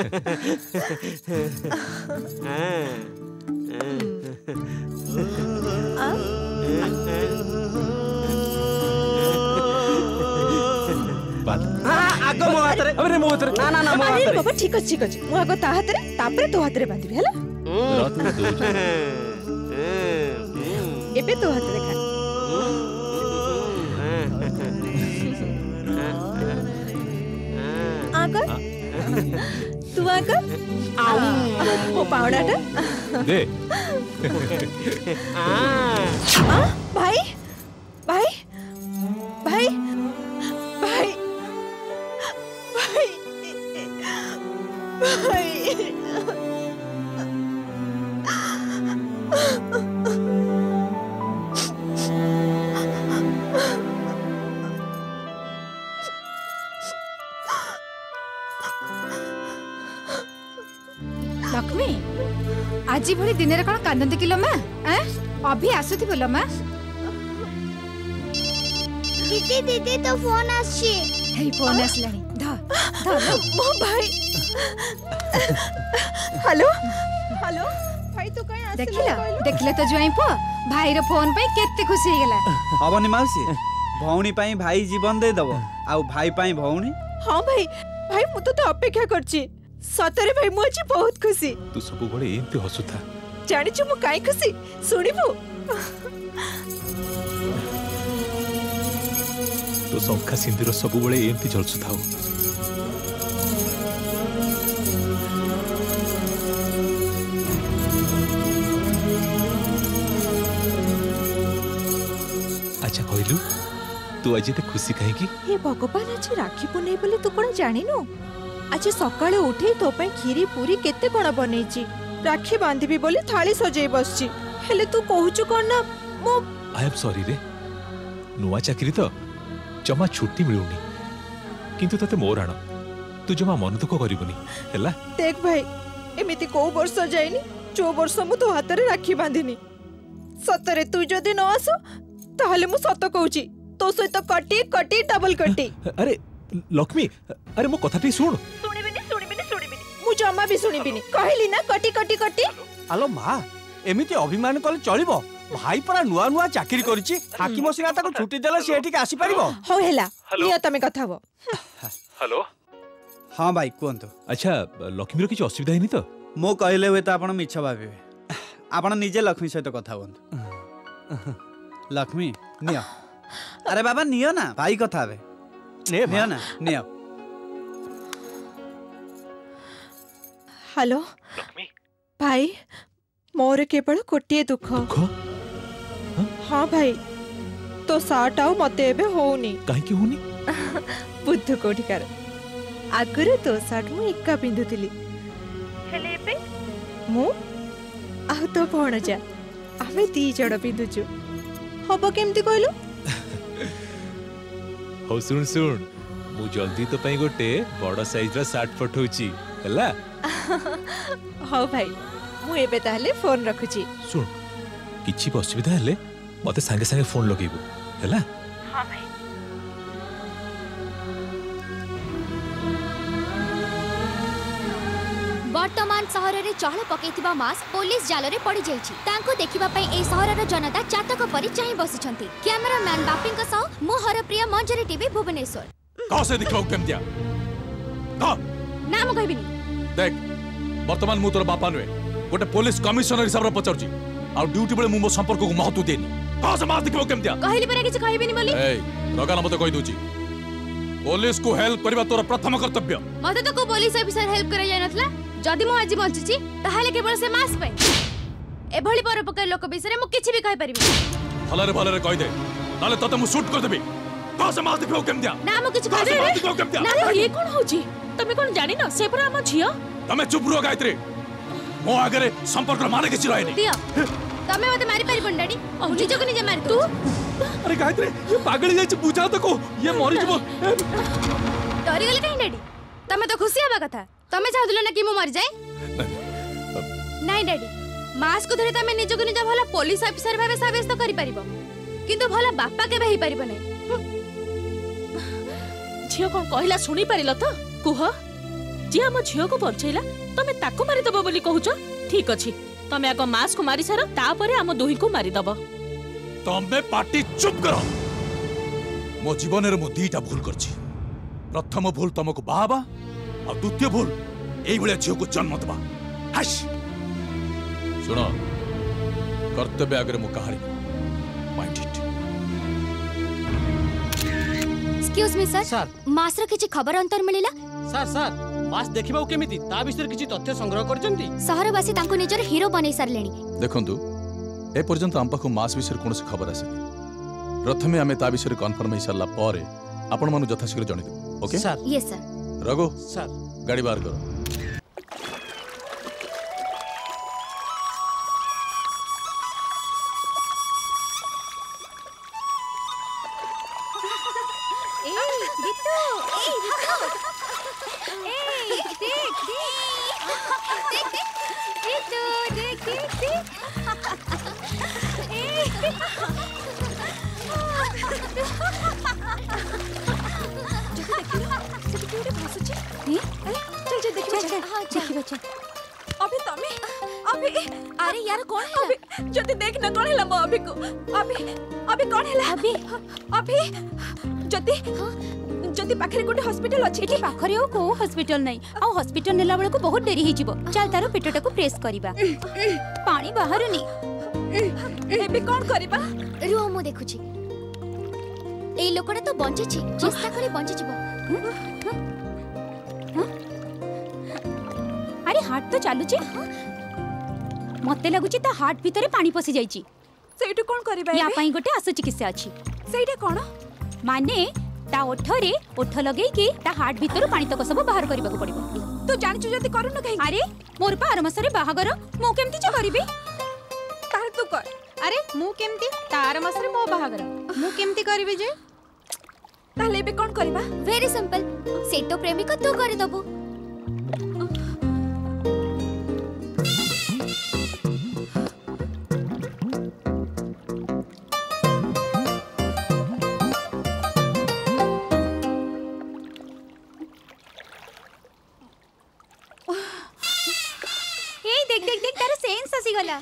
आगो मो हाथ रे अरे मो हाथ रे ना ना ना मो हाथ रे बाबा ठीक अछि ठीक अछि मु आगो ता हाथ रे तापरे तो हाथ रे बांधिबी हला रत्न दो एबे तो हाथ रे खा आगर तू आगर ओ पावडाटा दे आ भाई भाई भाई भाई भाई भाई लक्ष्मी आज भली दिन रे कौन कांदती किलो माँ अभी आसुथी बोलो माँ दीदी दीदी तो फोन आछी हे फोन आसलानी ध ध मो भाई हेलो हेलो भाई तू कहीं आसला देखिला देखिला तो जुआई पो भाई रो फोन पे केते खुशी हे गेला हबनी माउसी भौणी पाई भाई जीवन दे दबो आ भाई पाई भौणी हां भाई भाई मु तो अपेक्षा करची सतरे भाई मु आज बहुत खुशी तू सब बड़े एंती हसुथा जानि छु मु काई खुशी सुनिबो तो शंखा सिंदूर सब बड़े एंती जलसु थाओ अच्छा कहलु तू आज एते खुशी काहे की हे भगवान आज राखी पुनै बोली तू कोन जानिनु आज सकाळे उठे तो पे खीरी पूरी केते कोन बनेची राखी बांधीबी बोली थाली सजई बसची हेले तू कहूचु कोन ना मो आई एम सॉरी रे नुआ चाकरी तो जमा छुट्टी मिलुनी किंतु तते मोर आण तू जमा मन दुख करिबनी हैला देख भाई एमिति को वर्ष जाइनी जो वर्ष मु तो हाथ रे राखी बांधिनी सतरे तू जदी न आसो ताहले मु सत कहूची तो सहित कटी कटी डबल कटी अरे लक्ष्मी अरे मो कथाटी सुन सुनिबिनी सुनिबिनी सुनिबिनी मु जमा भी सुनिबिनी कहली ना कटी कटी कटी आलो मां एमिति अभिमान कले चलिबो भाई परा नुआ नुआ चाकरी करिछि हाकिम सिना ताको छुट्टी देला से एठी आसी परिबो हो हेला लिया तमे कथा हो हेलो हां भाई कोंतो अच्छा लक्ष्मी रो किछ असुविधा हिनी तो मो कहले हुए तो आपण मिछ भाबिबे आपण निजे लक्ष्मी सहित कथा होंत लक्ष्मी निया अरे बाबा नियो ना भाई कथा हबे ने नियो ना नियो हेलो लक्ष्मी भाई मोर केवल कोटिए दुख दुख हाँ भाई तो साट आउ मते एबे होउनी काहे की होउनी बुद्ध कोठिकार आगरे तो साट मु एका पिंधुतिली हेले एबे मु आ तो भण जा आमे दी जड़ पिंधुचु हबो केमती कहलो हो सुन सुन मु जल्दी तो पई गोटे बड़ साइज रा शर्ट पठौची हला हां भाई मु एबे ताले फोन रखुची सुन किछि असुविधा हेले मते संगे संगे फोन लगेबो हैला हां भाई वर्तमान सहर रे चहल पकेथिबा मास पुलिस जाल रे पड़ी जाईछि तांको देखिबा पई ए सहर रो जनता चातक परि चाहि बसिछंती कैमरामैन बापिंग का सह मो हरप्रिया मंजरी टीवी भुवनेश्वर कहां से दिखबाउ केम दिया का नाम कहबिनी देख वर्तमान मु तोर बापा नुए गोटे पुलिस कमिश्नर हिसाब रे पचरची आ ड्यूटी बेले मु मो संपर्क को महत्व देनी कहां से मास दिखबाउ केम दिया कहली पर किछ कहबिनी बोली ए रगाना मते कहि दोची पुलिस को हेल्प करबा तोर प्रथम कर्तव्य मते तो को पुलिस ऑफिसर हेल्प करे जाय नथला जदि मु आज बंचिची ताहाले केवल से मास पे एभली परोपकार लोक विषय मु किछि भी कहि परिबी भलरे भलरे कहि दे ताले तते मु शूट कर देबी तो से मास देखो केम दिया ना हम किछ तो से मास देखो केम दिया ना ये कोन होची तमे कोन जानि न से पुरा हम झियो तमे चुप रहो गायत्री मो आगरे संपर्क माने किछ रहै नै दियो तमे मते मारी पारि बन डैडी निजो को निजे मारि तू अरे गायत्री ये पागल जाई बुझा तो को ये मरि जबो डरी गेले कहीं डैडी तमे तो खुशी हबा कथा तमे चाहदिलो ना कि मु मरि जाए नहीं डैडी मास को धरे तमे निजो को निजे भला पुलिस ऑफिसर भाबे साबित करि परिबो किंतु भला बापा के भेई परिबो नै झियो कोन कहला सुनी परिलो तो कुह जे हम झियो को बचैला तमे ताको मारि दबो बोली कहूचो ठीक अछि तमे आको मास को मारि सारो तापरे हम दोही को मारि दबो तमे पार्टी चुप करो मो जीवन रे मो दीटा भूल करछि प्रथम भूल तुमको बाबा और द्वितीय भूल एई भले झियो को जन्म दबा हश सुनो कर्तव्य आगे मो कहानी mind it excuse me sir sir मासर किछि खबर अंतर मिलिला सर सर मास देखिबाउ केमिति ता विषय किछि तथ्य संग्रह करचंती सहरवासी तांको निजर हीरो बनै सरलेनी देखंतु ए पर्यंत हम पाखु मास विषय कोनसे खबर आसेनी प्रथमे आमे ता विषय कन्फर्म हे सरला पारे आपण मानु यथाशीघ्र जणि देबो okay sir yes sir Raghu sir गाड़ी बाहर करो अभी तमे अभी अरे यार कौन है अभी जति देख न कौन है मो अभी को अभी अभी कौन है अभी अभी जति जति पाखरे गोटे हॉस्पिटल अछि एठी पाखरे ओ को हॉस्पिटल नै आ हॉस्पिटल नेला बेले को बहुत देरी ही जीवो चल तारो पेटटा को प्रेस करबा पानी बाहर नी एबे कोन करबा रुओ मु देखुची ए लोकटा तो बंचे छी चेष्टा करे बंचे जीवो अरे हार्ट तो चालू छी मते लागुची ता हार्ट भीतरे पानी पसी जाई छी सेटु कोन करबा या पई गोटे आसु चिकित्सा अछि सेटा कोन माने ता ओठरे ओठ लगेई के ता हार्ट भीतर पानी तक सब बाहर करबा को पड़िबो तू जानछु जति करू न कहि अरे मोर पा आरमसरे बाहागर मो केमति जे करबी तार तू कर अरे मु केमति तार मसरे मो बाहागर मु केमति करबी जे ताले बे कोन करबा वेरी सिंपल सेटो प्रेमी को तू कर दबो देख देख देख तारा सेंस आसी गला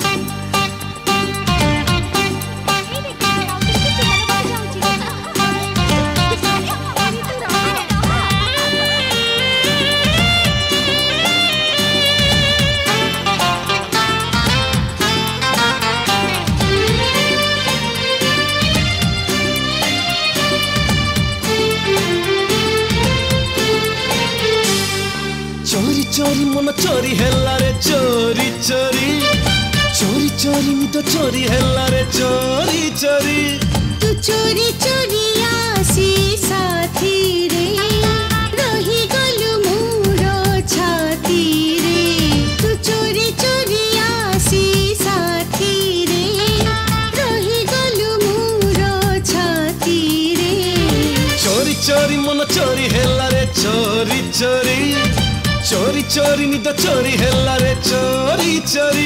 चोरी चोरी मन चोरी हेला रे चोरी चोरी चोरी चोरी नि तो चोरी हेला रे चोरी चोरी तू चोरी चोरी आसी साथी रे रही गलु मोरो छाती रे तू चोरी चोरी आसी साथी रे रही गलु मोरो छाती रे चोरी चोरी मन चोरी हेला रे चोरी चोरी चोरी चोरी नि तो चोरी हेला रे चोरी चोरी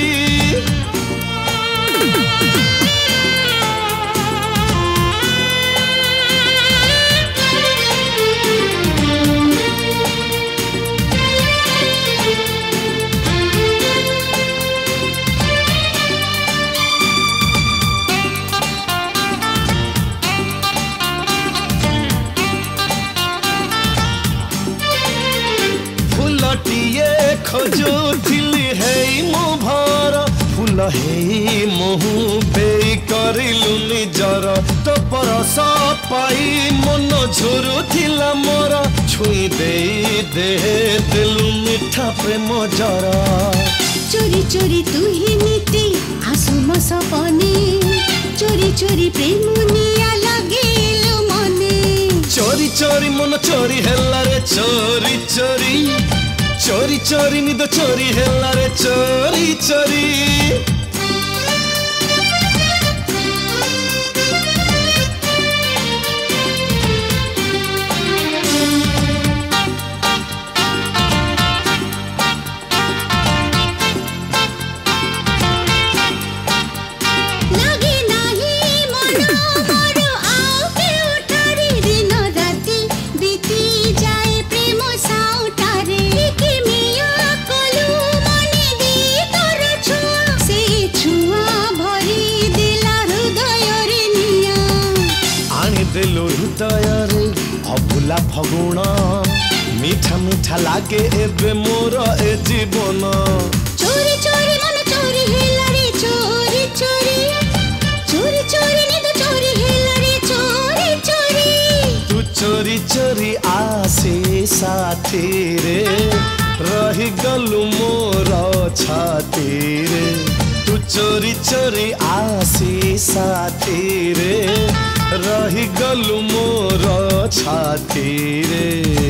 फुलटिए खोजुथिली है मो भर फुल है मोहु बे करिलु निजर तो परस पाई मन झुरुथिला मोर छुई दे दे दिलु मिठा प्रेम जरा चोरी चोरी तू ही नीति आसु म सपने चोरी चोरी प्रेम निया लागेलु मने चोरी चोरी मन चोरी हेला रे चोरी चोरी चोरी चोरी निद चोरी हेला रे चोरी चोरी अबुला फगुण मीठा मीठा लागे एबे मोर ए जीवन चोरी चोरी मन चोरी हेला रे चोरी चोरी चोरी चोरी निद चोरी हेला रे चोरी चोरी तू चोरी चोरी आसे साथी रे रही गलु मोर छाती रे तू चोरी चोरी आसे साथी रे रही गलु मोर छाती रे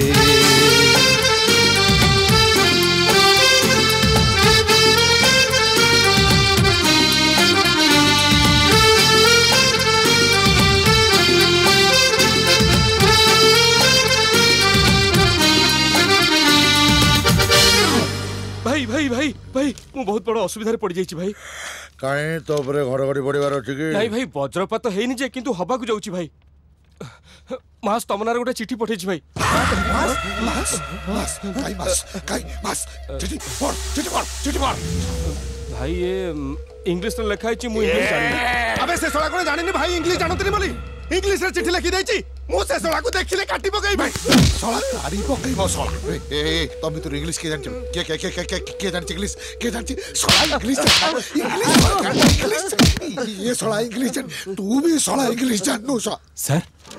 भाई भाई भाई भाई मु बहुत बड़ असुविधा पड़ जाइछि भाई काहे तो परे घड़घड़ी पड़िबार अछि कि नहीं भाई वज्रपात हेनी जे किंतु हबा को जाउछि भाई मास तमनार गोटे चिट्ठी पठेछि भाई मास मास मास काई मास काई मास चिट्ठी पढ़ चिट्ठी पढ़ चिट्ठी पढ़ भाई ये इंग्लिश में लिखा है मु इंग्लिश जानि अबे से सोला कोने जानिनी भाई इंग्लिश जानतनी बोली इंग्लिश रे चिट्ठी लिखि दैछि मु से सोला को देखिले काटी पकई भाई सोला काटी पकई बो सोला ए ए तुम तो इंग्लिश के जानछ के के के के के जानछ इंग्लिश के जानछ सोला इंग्लिश इंग्लिश इंग्लिश ये सोला इंग्लिश तू भी सोला इंग्लिश जाननो sir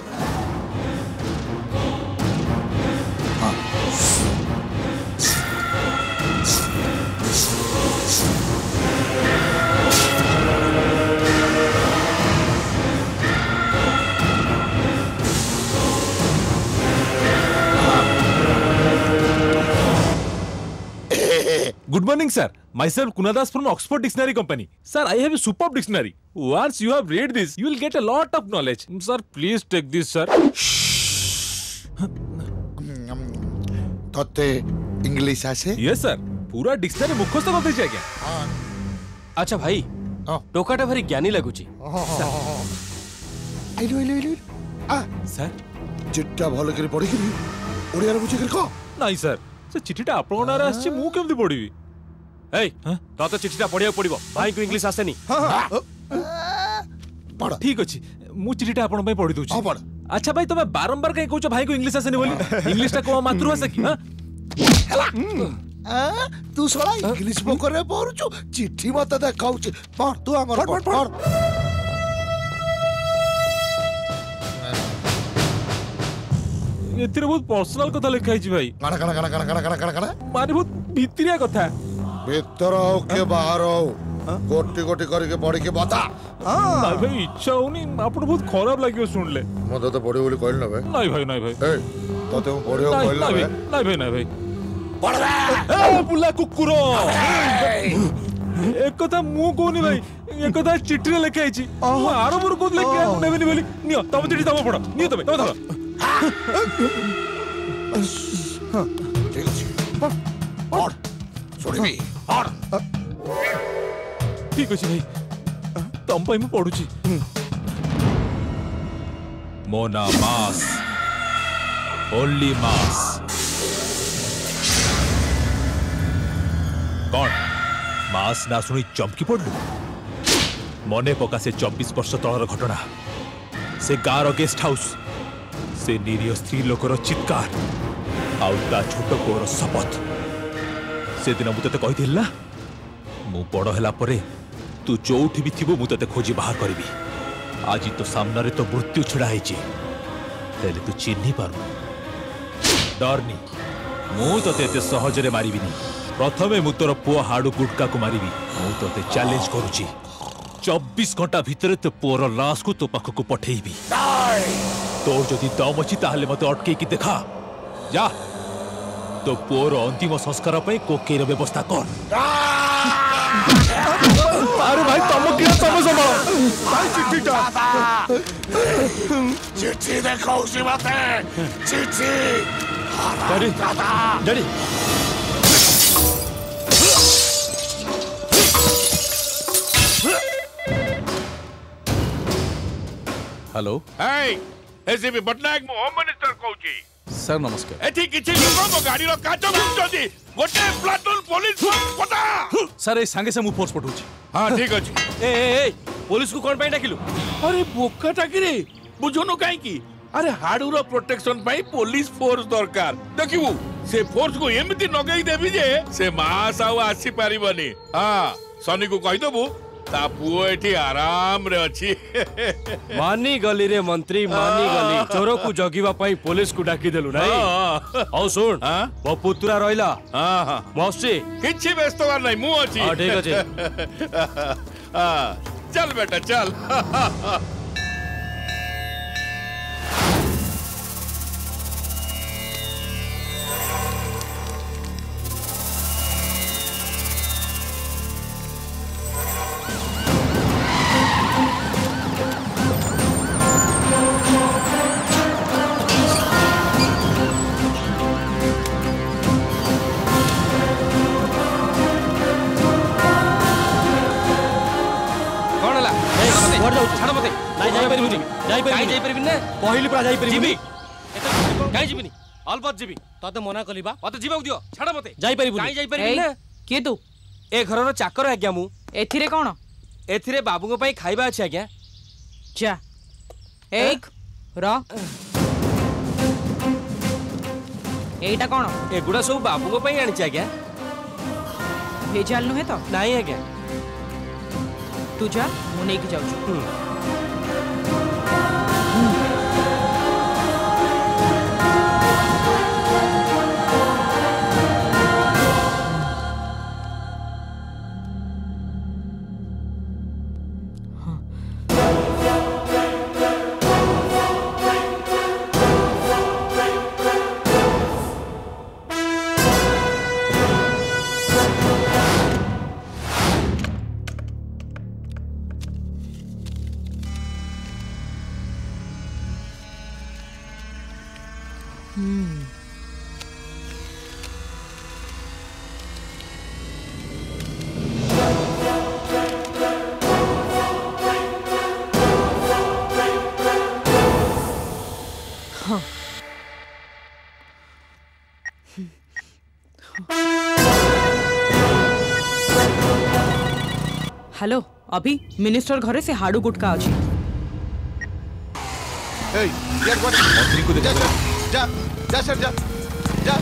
Good morning, sir. Myself Kunadas from Oxford Dictionary Company. Sir, I have a superb dictionary. Once you have read this, you will get a lot of knowledge. Sir, please take this, sir. तोते इंग्लिश आसे? Yes, sir. पूरा डिक्शनरी मुखस्त कर दीजिए क्या? अच्छा भाई, टोकाटा भारी ज्ञानी लगुची. आइलो आइलो आइलो. आ, सर. चिट्टा भलो करी पढ़ी करी. ओडिया रे बुझी करी को? नहीं सर. से चिट्ठीटा आपन नारे आछि मु केमति पढिबी ए त त चिट्ठीटा पढिया पडिबो भाई को इंग्लिश आसेनी हां पढ ठीक अछि मु चिट्ठीटा आपन पय पढि दोछि पढ अच्छा भाई तमे बारंबार कहि कहू भाई को इंग्लिश आसेनी बोली इंग्लिशटा को मातृभाषा की हां आ तू सोला इंग्लिश बकरे पढुछु चिट्ठी मते देखाउछि पढ तू हमर पढ पढ एथिरे बहुत पर्सनल कथा लिखाई छी भाई काना काना काना काना काना काना काना माने बहुत भीतरिया कथा भीतर हो के बाहर हो गोटी गोटी करके पढ़ी के बता हां भाई इच्छा होनी आपन बहुत खराब लागियो सुनले मते तो पढ़ी बोली कहल न भाई नहीं भाई नहीं भाई ए तते हम पढ़ियो कहल न भाई नहीं भाई नहीं भाई पढ़ रे ए बुला कुकुरो एक कथा मु कोनी भाई एक कथा चिट्ठी रे लिखाई छी आरो मोर को लिखा नेबेनी बोली नियो तम चिट्ठी तम पढ़ नियो तमे तमे धर ठीक अछि पढ़ छोड़बी पढ़ ठीक अछि भाई तम पई मु पढुची मोना मास ओनली मास कौन मास ना सुनी चमकी पड़लु मने पका से चौबीस वर्ष तलर घटना से गार गेस्ट हाउस से निरीह स्त्री लोकर चित्कार आउ ता छोट पुअर शपथ से दिन मु तते कहि दिला मु बड़ हैला परे तू जोठी भी थिबो मु तते खोजी बाहर करबी आज तो सामने रे तो मृत्यु छड़ा हैची तेले तू चिन्ही पारु डरनी मु तते एते सहज रे मारिबिनी प्रथमे मु तोर पुओ हाडू गुटका को मारिबी मु तते चैलेंज करूची चौबीस घंटा भितर तो पुओर लाश को तो पाख को पठेइबी तोर जदि दम अच्छी ताहले मते अटके की देखा जा तो पुओर अंतिम संस्कार पे कोकेर व्यवस्था कर। अरे भाई तुम क्या तुम संभालो भाई चिट्ठीटा चिट्ठी देखो उसी बात है चिट्ठी daddy daddy hello hi ACP Patnaik मु होम मिनिस्टर कहूची सर नमस्कार एठी किछि लोक को गाड़ी रो काच भांगछथि गोटे प्लाटून पुलिस पता सर ए संगे से मु फोर्स पठौची। हां ठीक अछि ए ए ए पुलिस को कोन पई डाकिलु अरे बोका टाकिरे बुझोनो काई की अरे हाडू रो प्रोटेक्शन पई पुलिस फोर्स दरकार देखिबू से फोर्स को एमिति नगई देबी जे से मास आउ आसी पारिबनी हां सनी को कहि दबू ता पुओ एठी आराम रे अछि मानी गली रे मंत्री मानी गली चोर को जगिबा पई पुलिस को डाकी देलु नाही औ सुन वो पुतरा रहिला हां हां मौसी किछि व्यस्त कर नाही मु अछि हां ठीक अछि हां चल बेटा चल तते मना कलिबा मते जीवा दियो छाड़ मते जाई परिबुनी काई जाई परिबुनी ना के तू ए घरर चाकर आज्ञा मु एथिरे कोन एथिरे बाबू को पई खाइबा अछि आज्ञा जा एक र एटा कोन एगुडा सब बाबू को पई आनि छी आज्ञा भेजाल नु है तो नाही आज्ञा तू जा मु नै की जाउ छु हेलो अभी मिनिस्टर घरे से हाडू गुटका अछि ए यार व्हाट मंत्री को देखो जा जा सर जा जा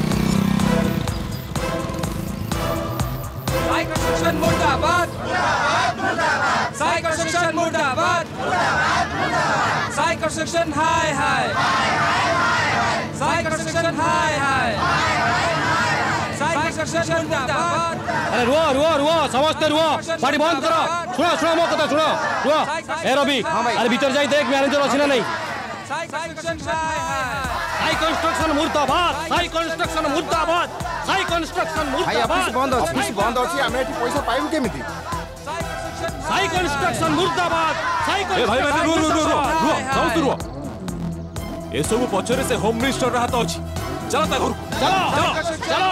साई कंस्ट्रक्शन मुर्दाबाद मुर्दाबाद मुर्दाबाद साई कंस्ट्रक्शन मुर्दाबाद मुर्दाबाद मुर्दाबाद साई कंस्ट्रक्शन हाय हाय साई कंस्ट्रक्शन हाय हाय साई कंस्ट्रक्शन मुर्दाबाद अरे रुआ रुआ रुआ समझते रुआ पार्टी बंद करो सुनो सुनो मो कथा सुनो रुआ ए रवि अरे भीतर जाई देख मैनेजर अछि ना नहीं साई कंस्ट्रक्शन हाय हाय साई कंस्ट्रक्शन मुर्दाबाद साई कंस्ट्रक्शन मुर्दाबाद साई कंस्ट्रक्शन मुर्दाबाद बंद अछि ऑफिस बंद अछि हम एठी पैसा पाइम केमिति साई कंस्ट्रक्शन मुर्दाबाद साई ए भाई भाई रुआ रुआ रुआ रुआ साउथ रुआ ए सब पछरे से होम मिनिस्टर रहत अछि चलो ता घर चलो चलो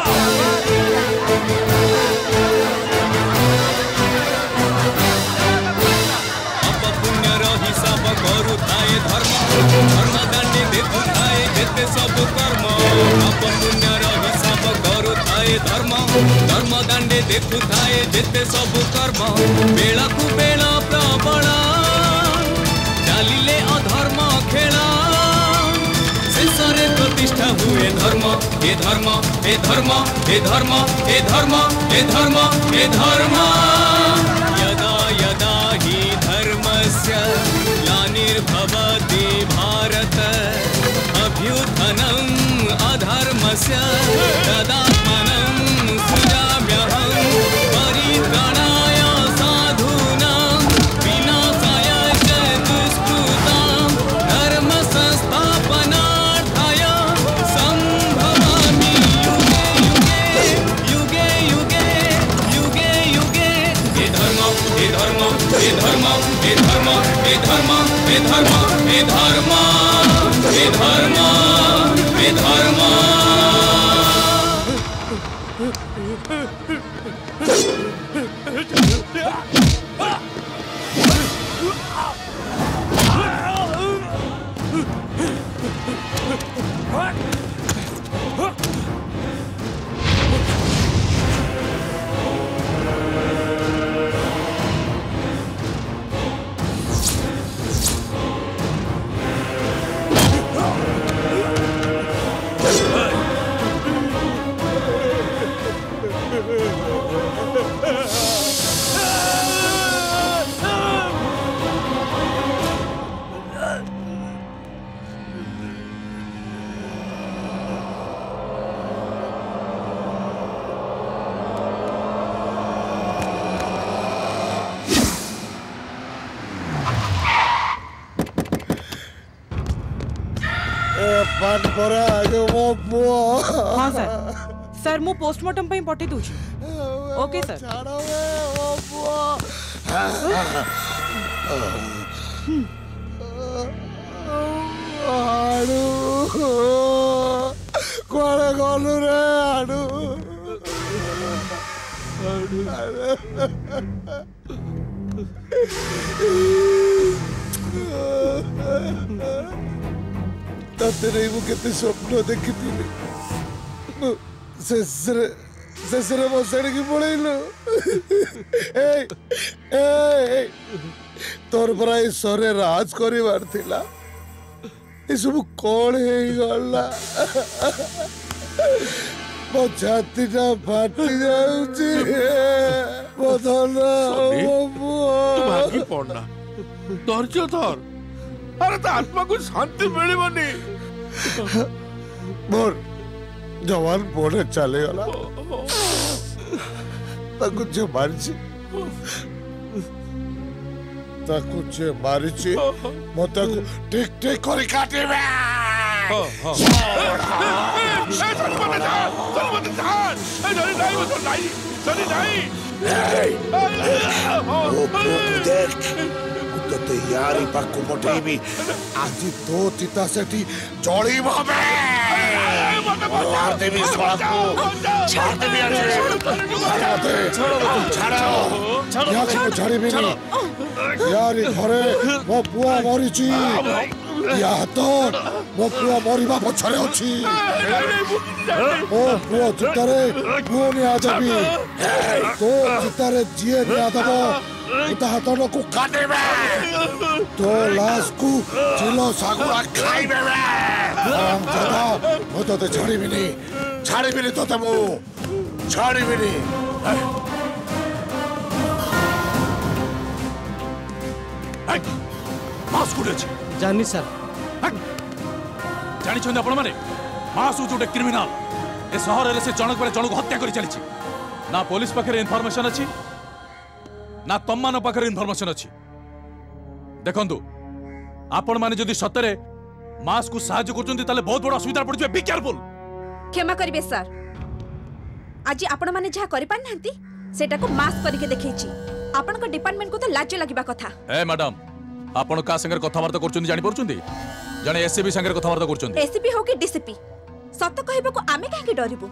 अब पुण्य रही सब करू थाए धर्म धर्म दांडी देखु थाए जेते सब कर्म अब पुण्य रही सब करू थाए धर्म धर्म दांडी देखु थाए जेते सब कर्म बेला कु बेला प्रबल चालिले अधर्म खेला शेषरे प्रतिष्ठा हुए धर्म हे धर्म हे धर्म हे धर्म हे धर्म हे धर्म हे धर्म यदा यदा हि धर्मस्य ग्लानिर्भवति भारत अभ्युत्थनम् अधर्मस्य तदात्मनं सृजाम्यहं परित्राणाय साधूनां विनाशाय च दुष्कृतां धर्म संस्थापनार्थं बेधर्म बेधर्म बेधर्म बेधर्म बेधर्म हाँ सर सर मु पोस्टमार्टम पे पठे दूची ओके सर आड़ू कुआड़े गलु रे आड़ू तते नहीं वो कितने स्वप्न देखी थी ससरे ससरे बसड़ की पड़े लो ए ए तोर पर आई सरे राज करी बार थिला ये सब कौन है गला मो छाती टा फाटी जाउची बदला तू भागी पड़ना धैर्य धर अरे तो आत्मा को शांति मिलबनी मोर जवान पोड़े चले गला ताकु जे मारिची ताकु जे मारिची मो ताकु टिक टिक करी काटिबे हां हां चल मत जा चल मत जा ए नहीं नहीं वो नहीं चली नहीं ओ देख तो यारी पाकु मोटेबी आज तो चिता सेठी जड़ी भाबे मार दे भी साको छाड़ दे भी छाड़ दे छाड़ो छाड़ो या को छाड़ी भी नहीं यारी घरे वो पुआ मरिची या तो वो पुआ मरिबा पछरे अछि ओ पुआ चितारे पुआ ने आ जाबी तो चितारे जिए ने आ दबो उता हाथों को काटे बे तो लाश को चिलो सागुरा खाई बे हम दादा वो तो छाड़ी भी नहीं छाड़ी भी नहीं तो तमो छाड़ी भी नहीं मास कुडे छी जानी सर जानी छन आपण माने मास उजोटे क्रिमिनल ए शहर रे से जनक पर जनक हत्या करी चली छी ना पुलिस पाखरे इन्फॉर्मेशन अछि ना तम मान पाखरे इन्फॉर्मेशन अछि देखंतु आपण माने जदी सतरे मास को सहायता करचंती ताले बहुत बड़ असुविधा पड़ बी केयरफुल क्षमा करिवे सर आज आपण माने जहा करि पान नहंती सेटा को मास करके देखैछि आपण को डिपार्टमेंट को तो लाज लागिबा कथा ए मैडम आपण का संगे कथावार्ता करचंती जानि परचंती जने एसपी संगे कथावार्ता करचंती एसपी हो कि डीसीपी सत कहबा को आमे काहे डरिबो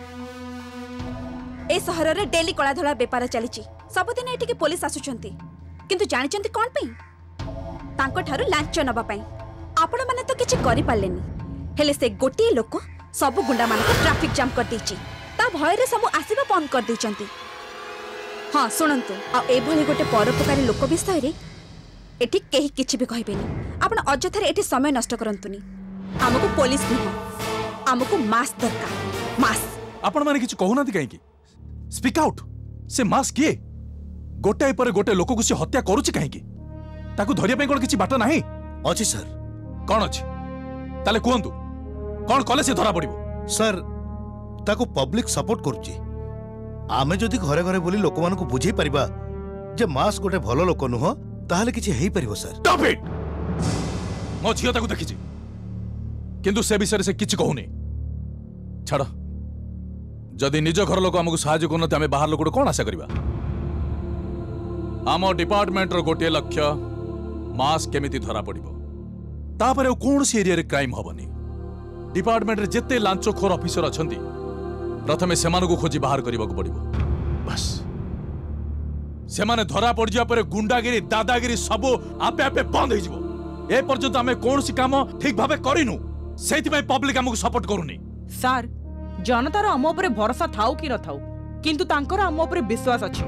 ए शहर रे डेली कला धला व्यापार चलीची सबदिन एठी के पुलिस आसुचंती किंतु जानिचंती कोन पई तांको ठारू लांच नबा पई आपण माने तो किछि करि पालेनी हेले से गोटी लोक सब गुंडा मान को ट्रैफिक जाम कर देची ता भय रे सब आसीबा बंद कर देचंती हां सुनंतु आ ए भली गोटे परोपकारी लोक विषय रे एठी केही किछि भी कहबेनी आपण अजथरे एठी समय नष्ट करंतुनी हमको पुलिस नुह हमको मास दरकार मास आपण माने किछि कहू नाथि काहे की स्पीक आउट से मास किए गोटे पर गोटे लोक को से हत्या करूची काहे की ताकू धरिया पे कोन किछि बाट नाही अछि सर कोन अछि ताले कोहंतु कोन कले से धरा पड़िबो सर ताकू पब्लिक सपोर्ट करूची आमे जदी घरे घरे बोली लोक मान को बुझी परिबा जे मास गोटे भलो लोक नुह ताहाले किछि हेई परिबो सर स्टॉप इट मो झियो ताकू देखिछि किंतु से विषय से किछि कहूनी छाड़ जदि निज घर लोक हमको साहाय्य करनते आमे बाहर लोक कोन आशा करबा आम डिपार्टमेंट रो गोटे लक्ष्य मास केमिति धरा पड़िबो तापर कौन सी एरिया रे क्राइम हबनी डिपार्टमेंट रे जेते लांचखोर ऑफिसर अछंती प्रथमे सेमान को खोजी बाहर करबा को पड़िबो बस सेमाने धरा पड़ जिया पर गुंडागिरी दादागिरी सब आपे आपे बंद हो जिवो ए पर्यंत आमे कौन सी काम ठीक भाबे करिनु सेति पई पब्लिक हमको सपोर्ट करूनी सर जनतार आम उपरे भरोसा थाउ कि न थाउ किंतु तांकर आम उपरे विश्वास अछि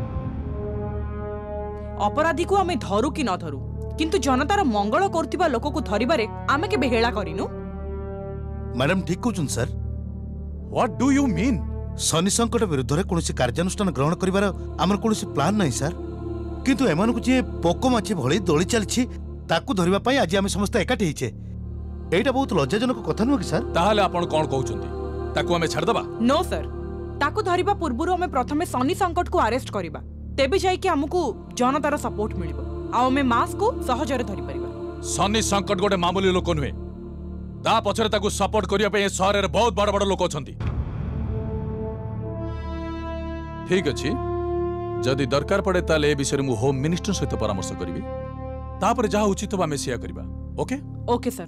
अपराधी को आमे धरू कि न धरू किंतु जनतार मंगल करथिबा लोक को धरिबारे आमे के बेहेला करिनु मैडम ठीक कहउछन sir what do you mean शनि संकट विरुद्ध रे कोनोसी कार्यानुष्ठान ग्रहण करिबार हमर कोनोसी प्लान नै सर किंतु एमान को जे पोको माछी भଳି दोଳି चलछि ताकू धरिबा पई आज आमे समस्त एकाठी हिचे एटा बहुत लज्जाजनक कथा नुह कि सर ताहाले आपण कोन कहउछन्ती ताकू आमे छाड़ दबा नो सर ताकू धरिबा पूर्वरु आमे प्रथमे शनि संकट को अरेस्ट करिबा तेबे जाय कि हमकु जनतार सपोर्ट मिलिबो आ आमे मास को सहजरे धरि परिबा शनि संकट गोटे मामूली लोक नुहे ता पछरे ताकू सपोर्ट करिया पे शहर रे बहुत बड़ बड़ लोक अछंती ठीक अछि जदि दरकार पड़े ताले ए विषय मु होम मिनिस्टर सहित परामर्श करिवि तापर जहा उचित बा मे शेयर करिबा ओके ओके सर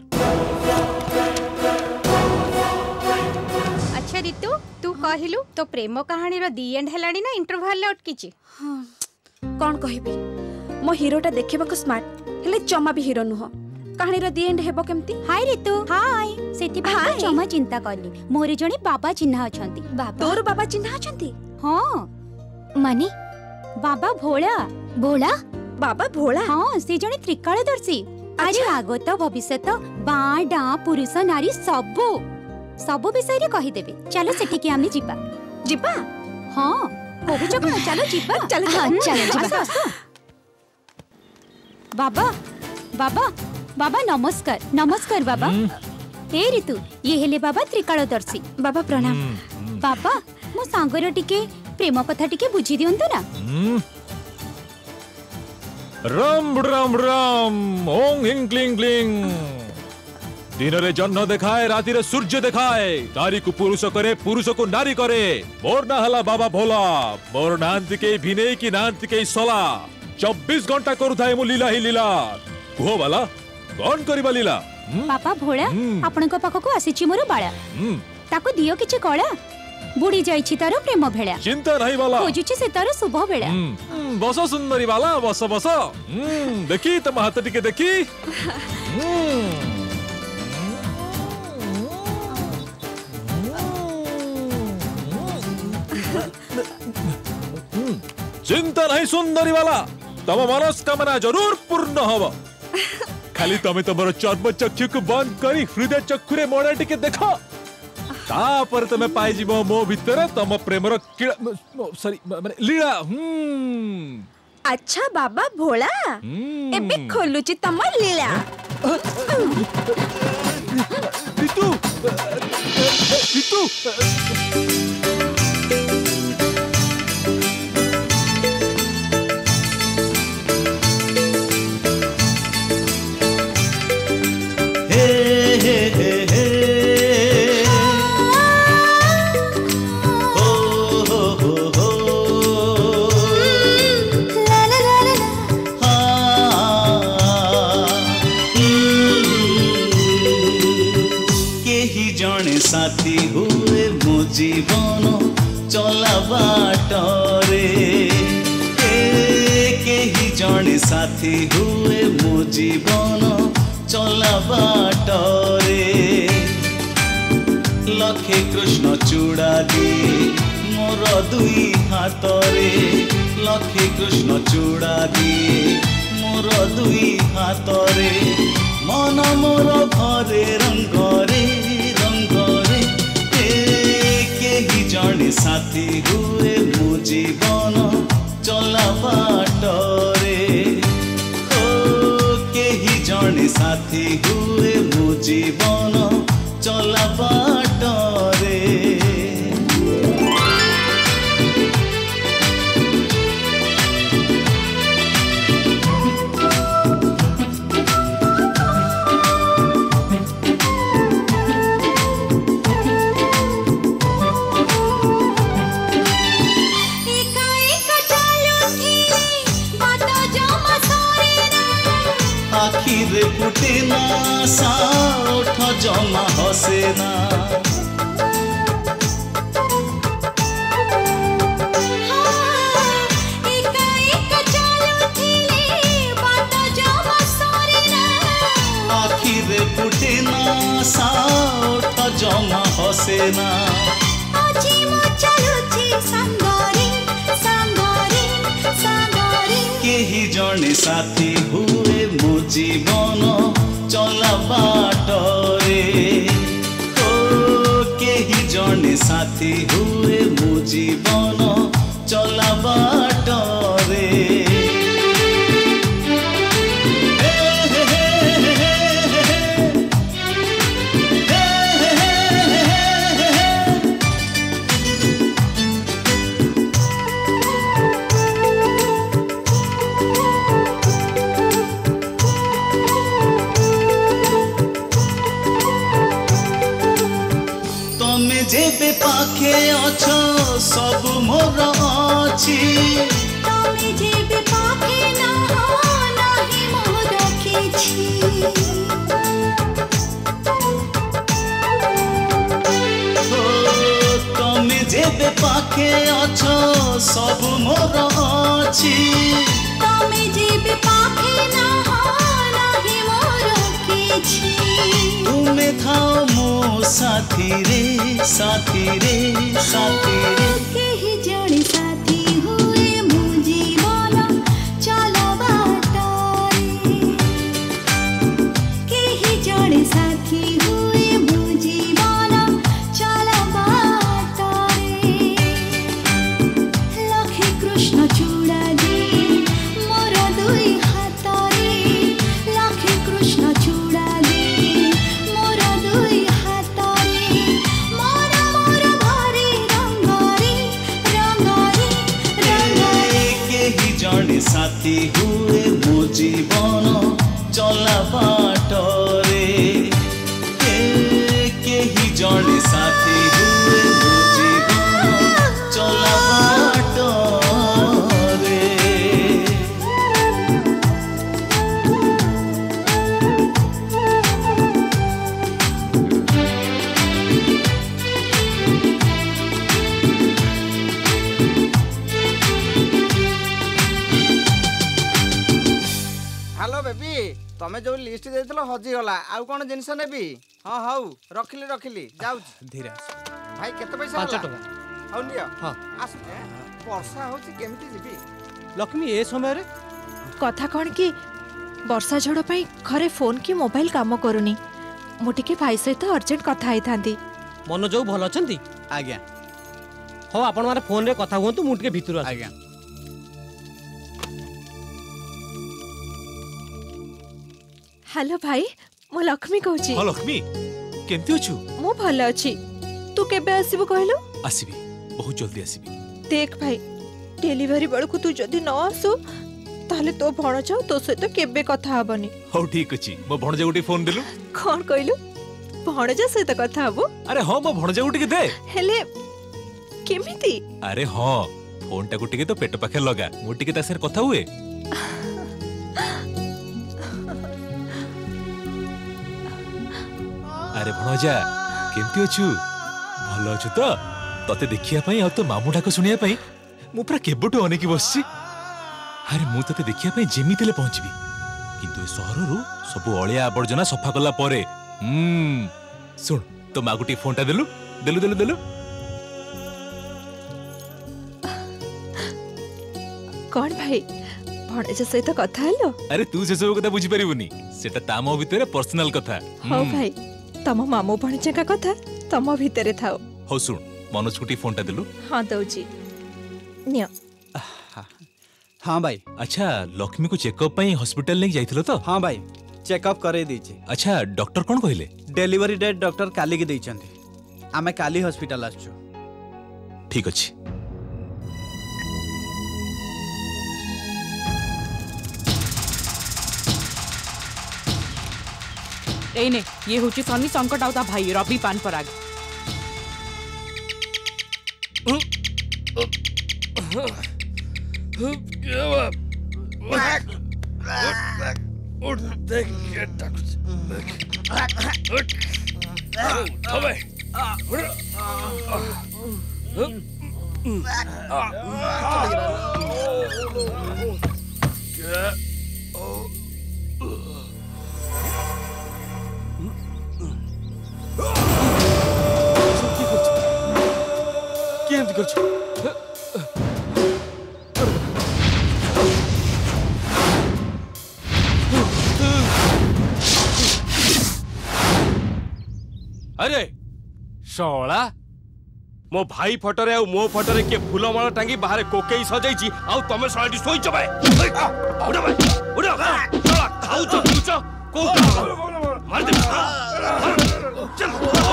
अच्छा रितु तू कहिलु तो प्रेम कहानी रो दी एंड हेलाडी ना इंटरवल ले अटकीची कौन कहबी मो हीरोटा देखिबा को स्मार्ट हेले जमा भी हीरो नुह कहानी रो दी एंड हेबो केमती हाय रितु हाय सेति बा जमा चिंता करनी मोरे जणी बाबा चिन्हा अछंती बाबा तोर बाबा चिन्हा अछंती हां माने बाबा भोला भोला बाबा भोला हां से जणी त्रिकालदर्शी अरे आगत भविष्यत बाँ डाँ पुरुष नारी सबो सबो विषय रे कहि देबे चलो सेठी के आमे जिबा जिबा हां कहू छ कोन चलो जिबा चलो चलो जिबा बाबा बाबा बाबा नमस्कार नमस्कार बाबा हे ऋतु ये हेले बाबा त्रिकालदर्शी बाबा प्रणाम बाबा मो सांगर टिके प्रेम कथा टिके बुझी दियंतु ना राम राम राम ओं हिंग क्लिंग क्लिंग दिन रे जन्म देखाए राति रे सूर्य देखाए नारी को पुरुष करे पुरुष को नारी करे मोर ना हला बाबा भोला मोर नांति के भिने की नांति के सला चौबीस घंटा करू थाए मु लीला ही लीला कुहो वाला कौन करिबा लीला पापा भोला आपण को पाखो को आसीची मोर बाळा ताको दियो किछ कळा बुडी जाईची तारो प्रेम भेळा चिंता नहीं वाला खोजुची से तारो शुभ भेळा बस सुंदरी वाला बस बस देखी तम हाथ टिके देखी चिंता नहीं सुंदरी वाला तम मनस्कामना जरूर पूर्ण हब खाली तमे तमर चर्म चक्षु को बंद करी हृदय चक्षुरे मोड़ा टिके देखो तापर तमे पाई जीवो मो भितर तम प्रेमर सॉरी माने लीला हम्म अच्छा बाबा भोला एबे खोलुची तम लीला ऋतु ऋतु साथी हुए मो जीवन चला बाटरे केही जने साथी हुए मो जीवन चला बाटरे लखे कृष्ण चूड़ा दिए मोर दुई हाथरे लखे कृष्ण चूड़ा दिए मोर दुई हाथरे मन मोर भरे रंगरे रंगरे केही जने साथी हुए मो जीवन चला बाटरे ओ केही जने साथी हुए मो जीवन चला बाटरे आशा उठ जमा हसेना आखिरे फुटे ना आशा उठ जमा हसेना আজি মো চালুছি সাঙ্গরে সাঙ্গরে সাঙ্গরে केही जने साथी हुए मो जीवन चला बाटरे ओ केही जने साथी हुए मो जीवन चला बाटरे जेबे पाखे अछ सब मोर अछि তুমি যেবে পাখে না নাহি মোর কিছু তুমি যেবে পাখে অছ सब मोर अछि তুমি যেবে পাখে না নাহি মোর কিছু तुमे थाओ मो साथी रे साथी रे साथी रे केही जणे साथी हुए मो जीवन चला बाटरे केही जणे साथी हुए मो जीवन चला बाटरे लखे कृष्ण चूड़ा दे मोर दुई हातरे लखे कृष्ण चूड़ा दे मोर दुई हातरे मोर मोर भरे रंगरे रंगरे रंगरे केही जणे साथी हुए मो जीवन चला बाटरे केही जणे साथी हुए मो जीवन चला बाटरे हेलो बेबी तमे जो लिस्ट देथिलो हजी गला आउ कोन जिंस नेबी हां हाउ रखिली रखिली जाउ धीरे भाई केते पैसा पाँच होला? टका। हाउ नियो हां आसु वर्षा होची केमिति जिबी लक्ष्मी ए समय रे କଥା କ'ଣ କି ବର୍ଷା ଝଡ଼ ପାଇଁ ଘରେ ଫୋନ୍ କି ମୋବାଇଲ କାମ କରୁନି ମୁଁ ଟିକେ ଭାଇ ସହିତ ଅର୍ଜେଣ୍ଟ କଥା ହେଇଥାନ୍ତି ମନୋଜ ବାବୁ ଭଲ ଅଛନ୍ତି ଆଜ୍ଞା ହଉ ଆପଣ ମାନେ ଫୋନରେ କଥା ହୁଅନ୍ତୁ ମୁଁ ଟିକେ ଭିତରୁ ଆସି ଆଜ୍ଞା ହ୍ୟାଲୋ ଭାଇ ମୁଁ ଲକ୍ଷ୍ମୀ କହୁଛି ହଁ ଲକ୍ଷ୍ମୀ କେମିତି ଅଛୁ ମୁଁ ଭଲ ଅଛି ତୁ କେବେ ଆସିବୁ କହିଲୁ ଆସିବି ବହୁତ ଜଲ୍ଦି ଆସିବି ଦେଖ ଭାଇ ଡେଲିଭରି ବେଳକୁ ତୁ ଯଦି ନ ଆସୁ ତାହେଲେ ତୋ ଭଣଜା ଆଉ ତୋ ସହିତ କେବେ କଥା ହବନି ହଉ ଠିକ ଅଛି ମୋ ଭଣଜାକୁ ଟିକେ ଫୋନ ଦେଲୁ କ'ଣ କହିଲୁ ଭଣଜା ସହିତ କଥା ହବୁ ଆରେ ହଁ ମୋ ଭଣଜାକୁ ଟିକେ ଦେ ହେଲେ କେମିତି ଆରେ ହଁ ଫୋନଟାକୁ ଟିକେ ତ ପେଟ ପାଖରେ ଲଗା ମୁଁ ଟିକେ ତା ସାଙ୍ଗରେ କଥା ହୁଏ ଆରେ ଭଣଜା କେମିତି ଅଛୁ ଭଲ ଅଛୁ ତ ତତେ ଦେଖିବା ପାଇଁ ଆଉ ତୋ ମାମୁଁ ଡାକ ଶୁଣିବା ପାଇଁ ମୁଁ ପୁରା କେବେଠୁ ଅନେଇକି ବସିଛି ଆରେ ମୁଁ ତତେ ଦେଖିବା ପାଇଁ ଯେମିତି ହେଲେ ପହଞ୍ଚିବି କିନ୍ତୁ ଏ ସହରରୁ ସବୁ ଅଳିଆ ଆବର୍ଜନା ସଫା କଲା ପରେ ହୁଁ ଶୁଣ ତୋ ମାକୁ ଟିକେ ଫୋନଟା ଦେଲୁ ଦେଲୁ ଦେଲୁ ଦେଲୁ କ'ଣ ଭାଇ ଭଣଜା ସହିତ କଥା ହେଲ ଆରେ ତୁ ସେସବୁ କଥା ବୁଝିପାରିବୁନି ସେଟା ତା ମୋ ଭିତରେ ପର୍ସନାଲ କଥା ହଉ ଭାଇ ତମ ମାମୁଁ ଭଣଜାଙ୍କ କଥା ତମ ଭିତରେ ଥାଉ ହଉ ଶୁଣ ମନୋଜକୁ ଟିକେ ଫୋନଟା ଦେଲୁ ହଁ ଦଉଛି ନିଅ हाँ भाई अच्छा लक्ष्मी को चेकअप ପାଇଁ हॉस्पिटल नहीं जाइथिलो तो हाँ भाई चेकअप करे दीची अच्छा डॉक्टर कौन कहले डेलीवरी डेट डॉक्टर काली की देइचंती आमे काली हॉस्पिटल आछो ठीक अछि एने ये होची सनी संकट आउता भाई रवि पान पराग उठ देख अरे शोला मो भाई फटरे आ मो फटरे के फूलमाला टांगी बाहर कोकेई सजाई आ तमे सळाटी सोईच भाई उड़ा भाई उड़ा शोला खाउच पिउच को मार दे चल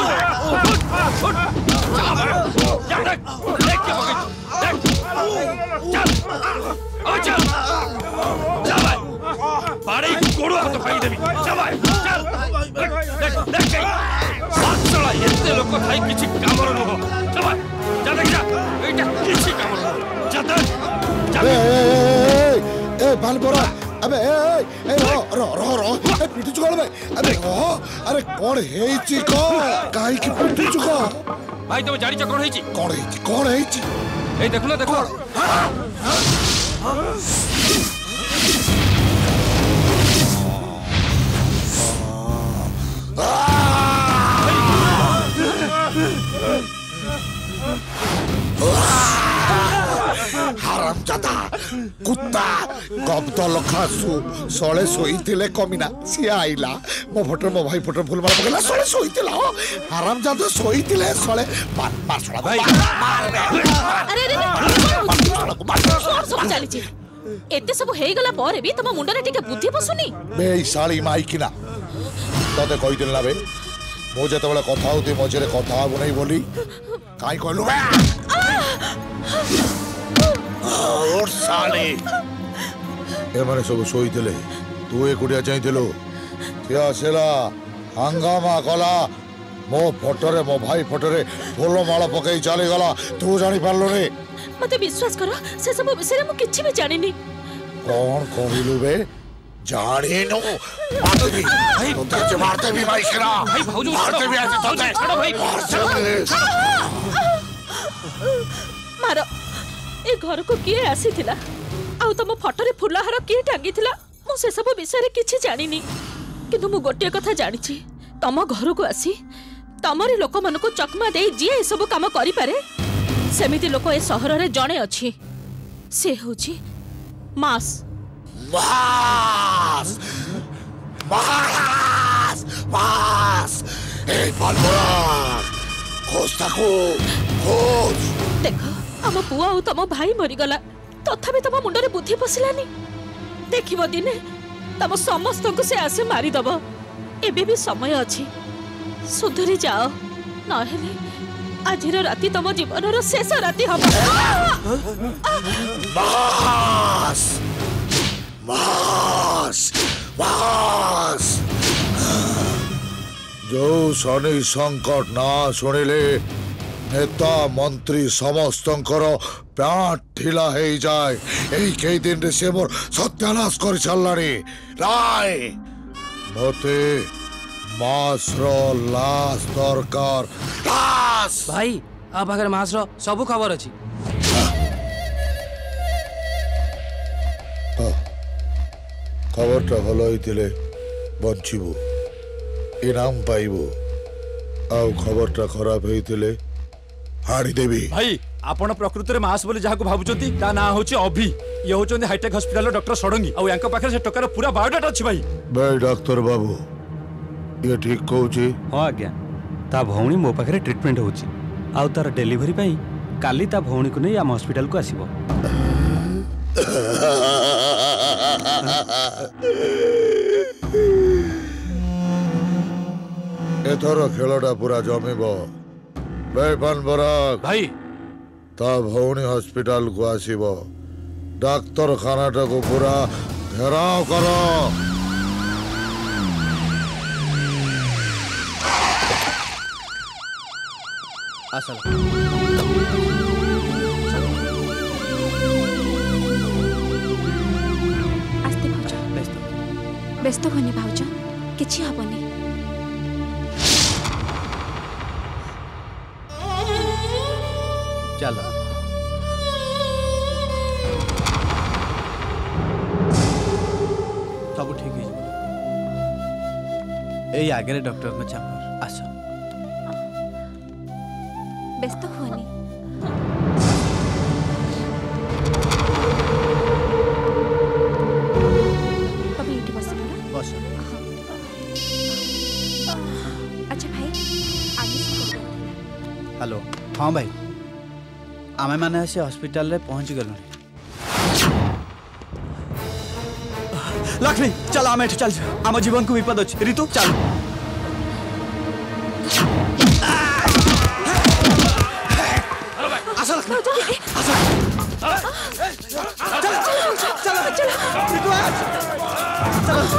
चल देख के पकड़ देख चल ओ चल चल भाई बाड़े कोड़ो हाथ फाई देबी चल भाई चल देख देख सातला एते लोक थाई किछि कामर नुह चल भाई जा देख जा एटा किछि कामर नुह जा देख ए ए ए बाल बोरा अबे ए ए रो रो रो रो ए पिटू चुकल बे अबे ओ अरे कोन हेची को काई की पिटू चुको भाई तुम जानी छ कोन हेची कोन हेची कोन हेची ए देखलो देखलो हरामजादा कुत्ता गब्द लखासु सळे सोईथिले कमिना सी आइला मो फोटो मो भाई फोटो फुल माला पकेला सळे सोईथिला हरामजादा सोईथिले सळे मार मार सळा भाई अरे अरे सोर सोर चली छी एते सब हेई गला पर भी तम मुंडरे टिके बुद्धि बसुनी बे साली माइकिना तते कहि दिला बे मो जते बेला कथा होती मझरे कथा हबो नै बोली काई कहलु बे और साले ए माने सब सोई देले तू एकुडिया चाहि देलो क्या सेला हंगामा कला मो फोटोरे मो भाई फोटोरे फूल माला पकई चली गला तू जानि पारलो रे मते विश्वास करो से सब विषय रे मु किछि भी जानि नी कौन कहलु बे जाने नो मारते भाई तो मारते भी भाई शेरा भाई भाऊजो मारते भी ऐसे तो छोड़ो भाई मारो ए घर को किए आसी थिला आ तम फोटो रे फुलहार किए टांगी थिला मु से सब विषय रे किछि जानि नी किंतु मु गोटे कथा जानि छी तम घर को आसी तमरी लोक मन को चकमा दे जे ए सब काम करि पारे सेमिति लोक ए शहर रे जणे अछि से होछि मास मास मास मास ए पालबोरा खोज ताको खोज देखो आम पुआ और तम भाई मरी गला तथापि तम मुंडरे बुद्धि पसिलानी देखिबो दिने तम समस्त को से आसे मारी दबो एबे भी समय अछि सुधरी जाओ नहेले आजिर राती तम जीवन रो शेष राती हम मास मास मास जो शनि संकट ना सुनिले नेता मंत्री समस्तंकर प्याट ढिला हो जाए यही कई दिन रे से मोर सत्यानाश कर चललानी राय मते मास रो लाश दरकार लाश भाई आ पाखरे मास रो सब खबर अछि खबरटा भल होइतिले बंचिबो इनाम पाइबो आउ खबरटा खराब होइतिले हाड़ी देवी भाई आपण प्रकृति रे मास बोली जाहा को भाबुचंती ता ना होची अभी ये होचंती हाईटेक हॉस्पिटल डॉक्टर सडंगी आ यांका पाखरे से टकार पूरा बायोडाटा अछि भाई बे डॉक्टर बाबू ये ठीक कहूची हां आज्ञा ता भौणी मो पाखरे ट्रीटमेंट होची आ तार डिलीवरी पई काली ता भौणी को नै आम हॉस्पिटल को आसीबो एथर खेलटा पूरा जमीबो बेपन बराक भाई ता भौणी हॉस्पिटल को आसीबो डाक्टर खानाटा को पूरा घेराव करो आसल आस्ते भाउज व्यस्त होनी भाउज किछि हबनी चलो सब ठीक है ए आगे डॉक्टर को चैम्बर आस व्यस्त हुअनी तबे एठी बस पड़ा बस अच्छा भाई आगे हेलो हाँ भाई आमे माने आसी हॉस्पिटल रे पहुंच गलुनी लक्ष्मी चल आम एठू चल आम जीवन को विपद अच्छे ऋतु चल आस लक्ष्मी आस चल चल चल ऋतु चल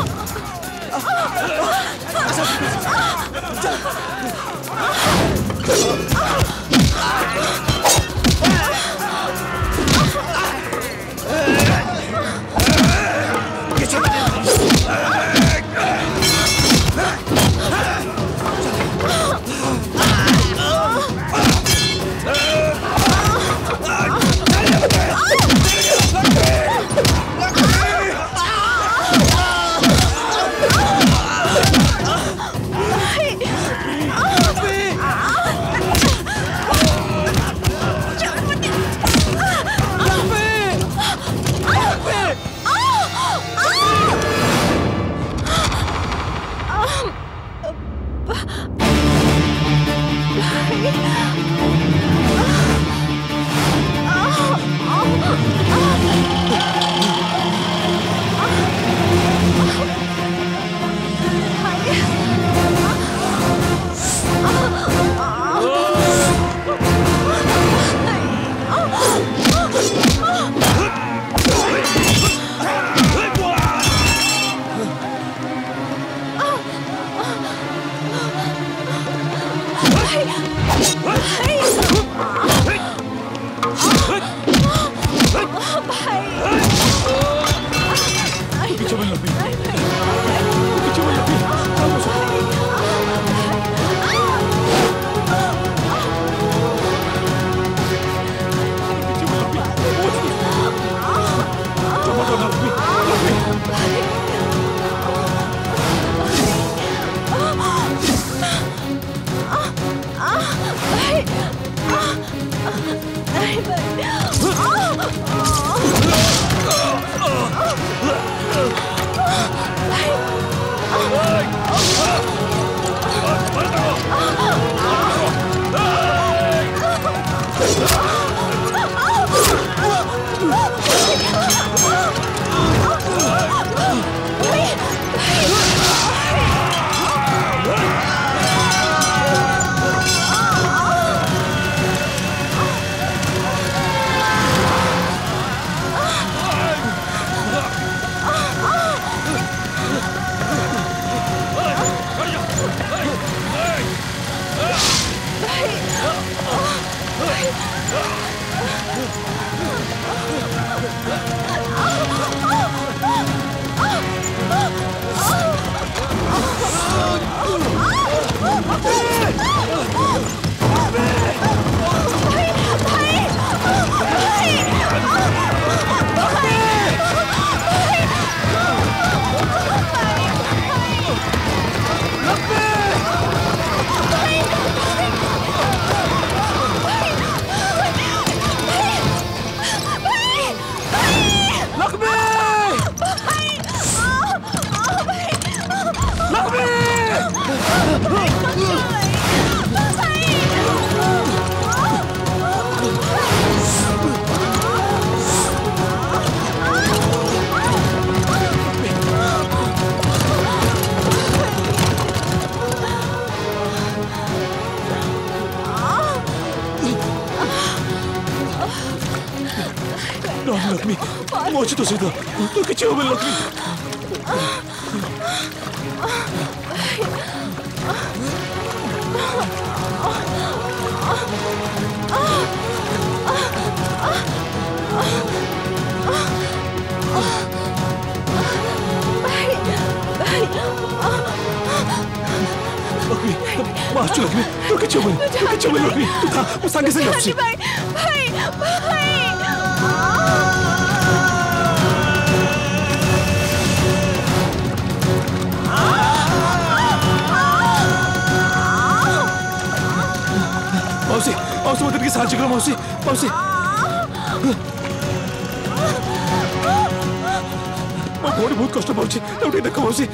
लक्ष्मी मो अच्छी तो सही तो किसी हो लक्ष्मी लक्ष्मी मार लक्ष्मी तो किछ होबनी किछ होबनी लक्ष्मी तू था मैं संगे संगे आछी भाई भाई भाई मौसी मौसी मत की साहाଯ୍य करो मौसी मौसी मोर बहुत कष्ट पाउछि उठी देखो मौसी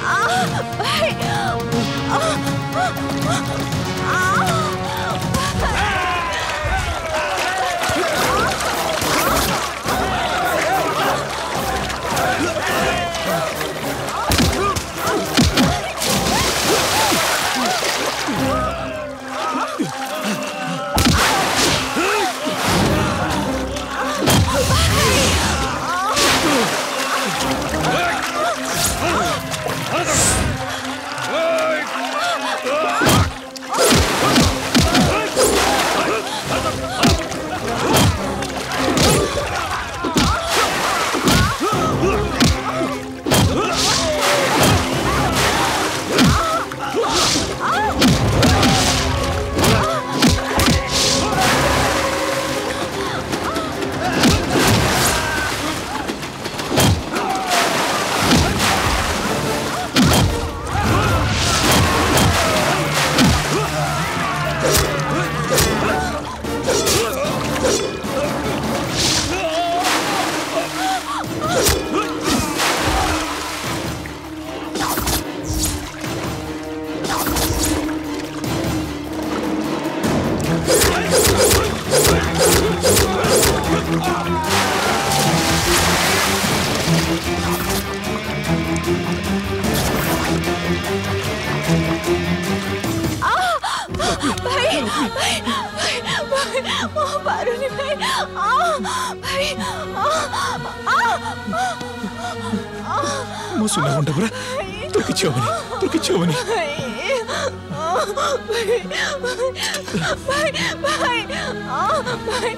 मो सुना मुंडा पूरा तो किछ होबनी तो किछ होबनी भाई भाई भाई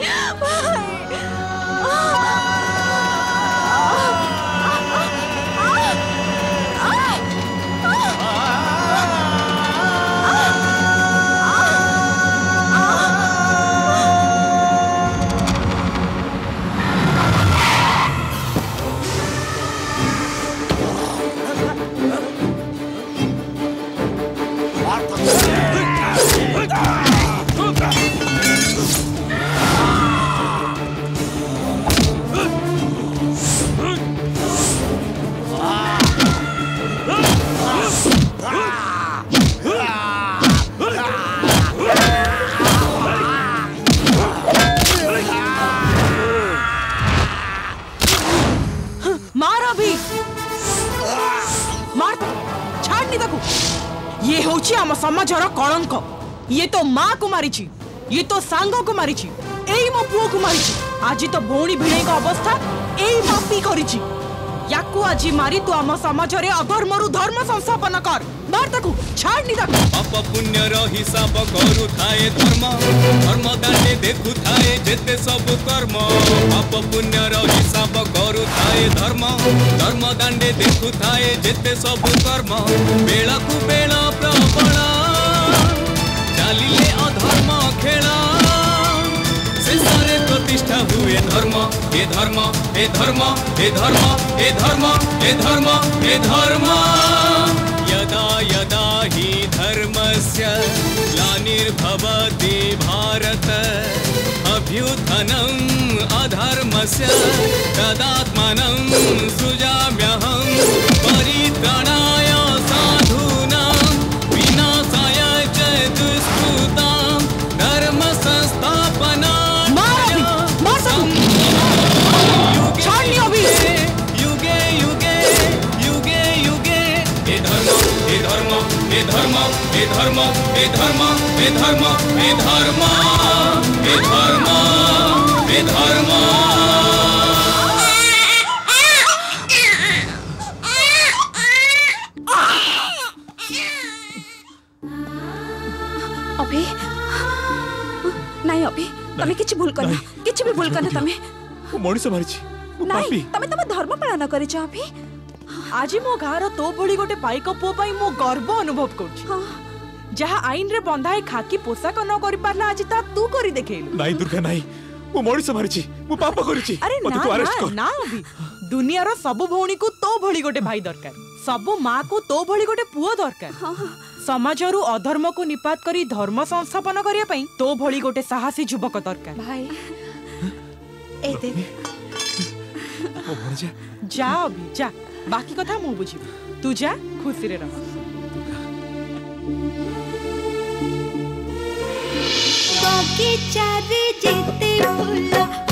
ये होची आम समाजर कलंक ये तो माँ को मारी ये तो सांग को मारी एई मो पुओ को मारी आज तो भौणी भिड़े का अवस्था एई मापी करिछि याकू आज मारी तू आम समाज रे अधर्म रु धर्म संस्थापन कर मार ताकू छाड़ नी ताकू पाप पुण्य रो हिसाब करू थाए धर्म धर्म दांडे देखु थाए जेते सब कर्म पाप पुण्य रो हिसाब करू थाए धर्म धर्म दांडे देखु थाए जेते सब कर्म बेला कु बेला प्रबल चालिले अधर्म खेला शेषरे प्रतिष्ठा हुए धर्म हे धर्म हे धर्म हे धर्म हे धर्म हे धर्म हे धर्म यदा यदा हि धर्मस्य ग्लानिर्भवति भारत अभ्युत्थनम् अधर्मस्य तदात्मानं सृजाम्यहं परित्राणाय साधूनां विनाशाय च दुष्कृतां धर्म संस्थापनाय युगे युगे युगे युगे हे धर्म हे धर्म हे धर्म हे धर्म हे धर्म हे धर्म हे धर्म हे धर्म हे धर्म अभी नहीं अभी तमे किछि भूल करना किछि भी भूल करना तमे मଣିଷ मारिछि नहीं तमे तमे धर्म पालन करिछ अभी आज मो गार तो भली गोटे पाइक पुओ पाई मो गर्व अनुभव करछि जहा आईन रे बंधा है खाकी पोशाक न करि पारला आज ता तू करी देखेलु। नहीं दुर्गा नहीं, मु मଣିଷ मारिछि, मु पाप करिछि। अरे ना तू अरेस्ट ना कर। ना अभी दुनिया रो सब भौणी को तो भली गोटे भाई दरकार, सब माँ को तो भली गोटे पुओ दरकार। समाज रु अधर्म को निपात करी धर्म संस्थापन करिया पई तो भली गोटे साहसी युवक दरकार। भाई ए दे ओ भणजा जा अभी जा, बाकी कथा मु बुझिबी, तू जा खुशी रे रह। बगीचा रे जेते फूल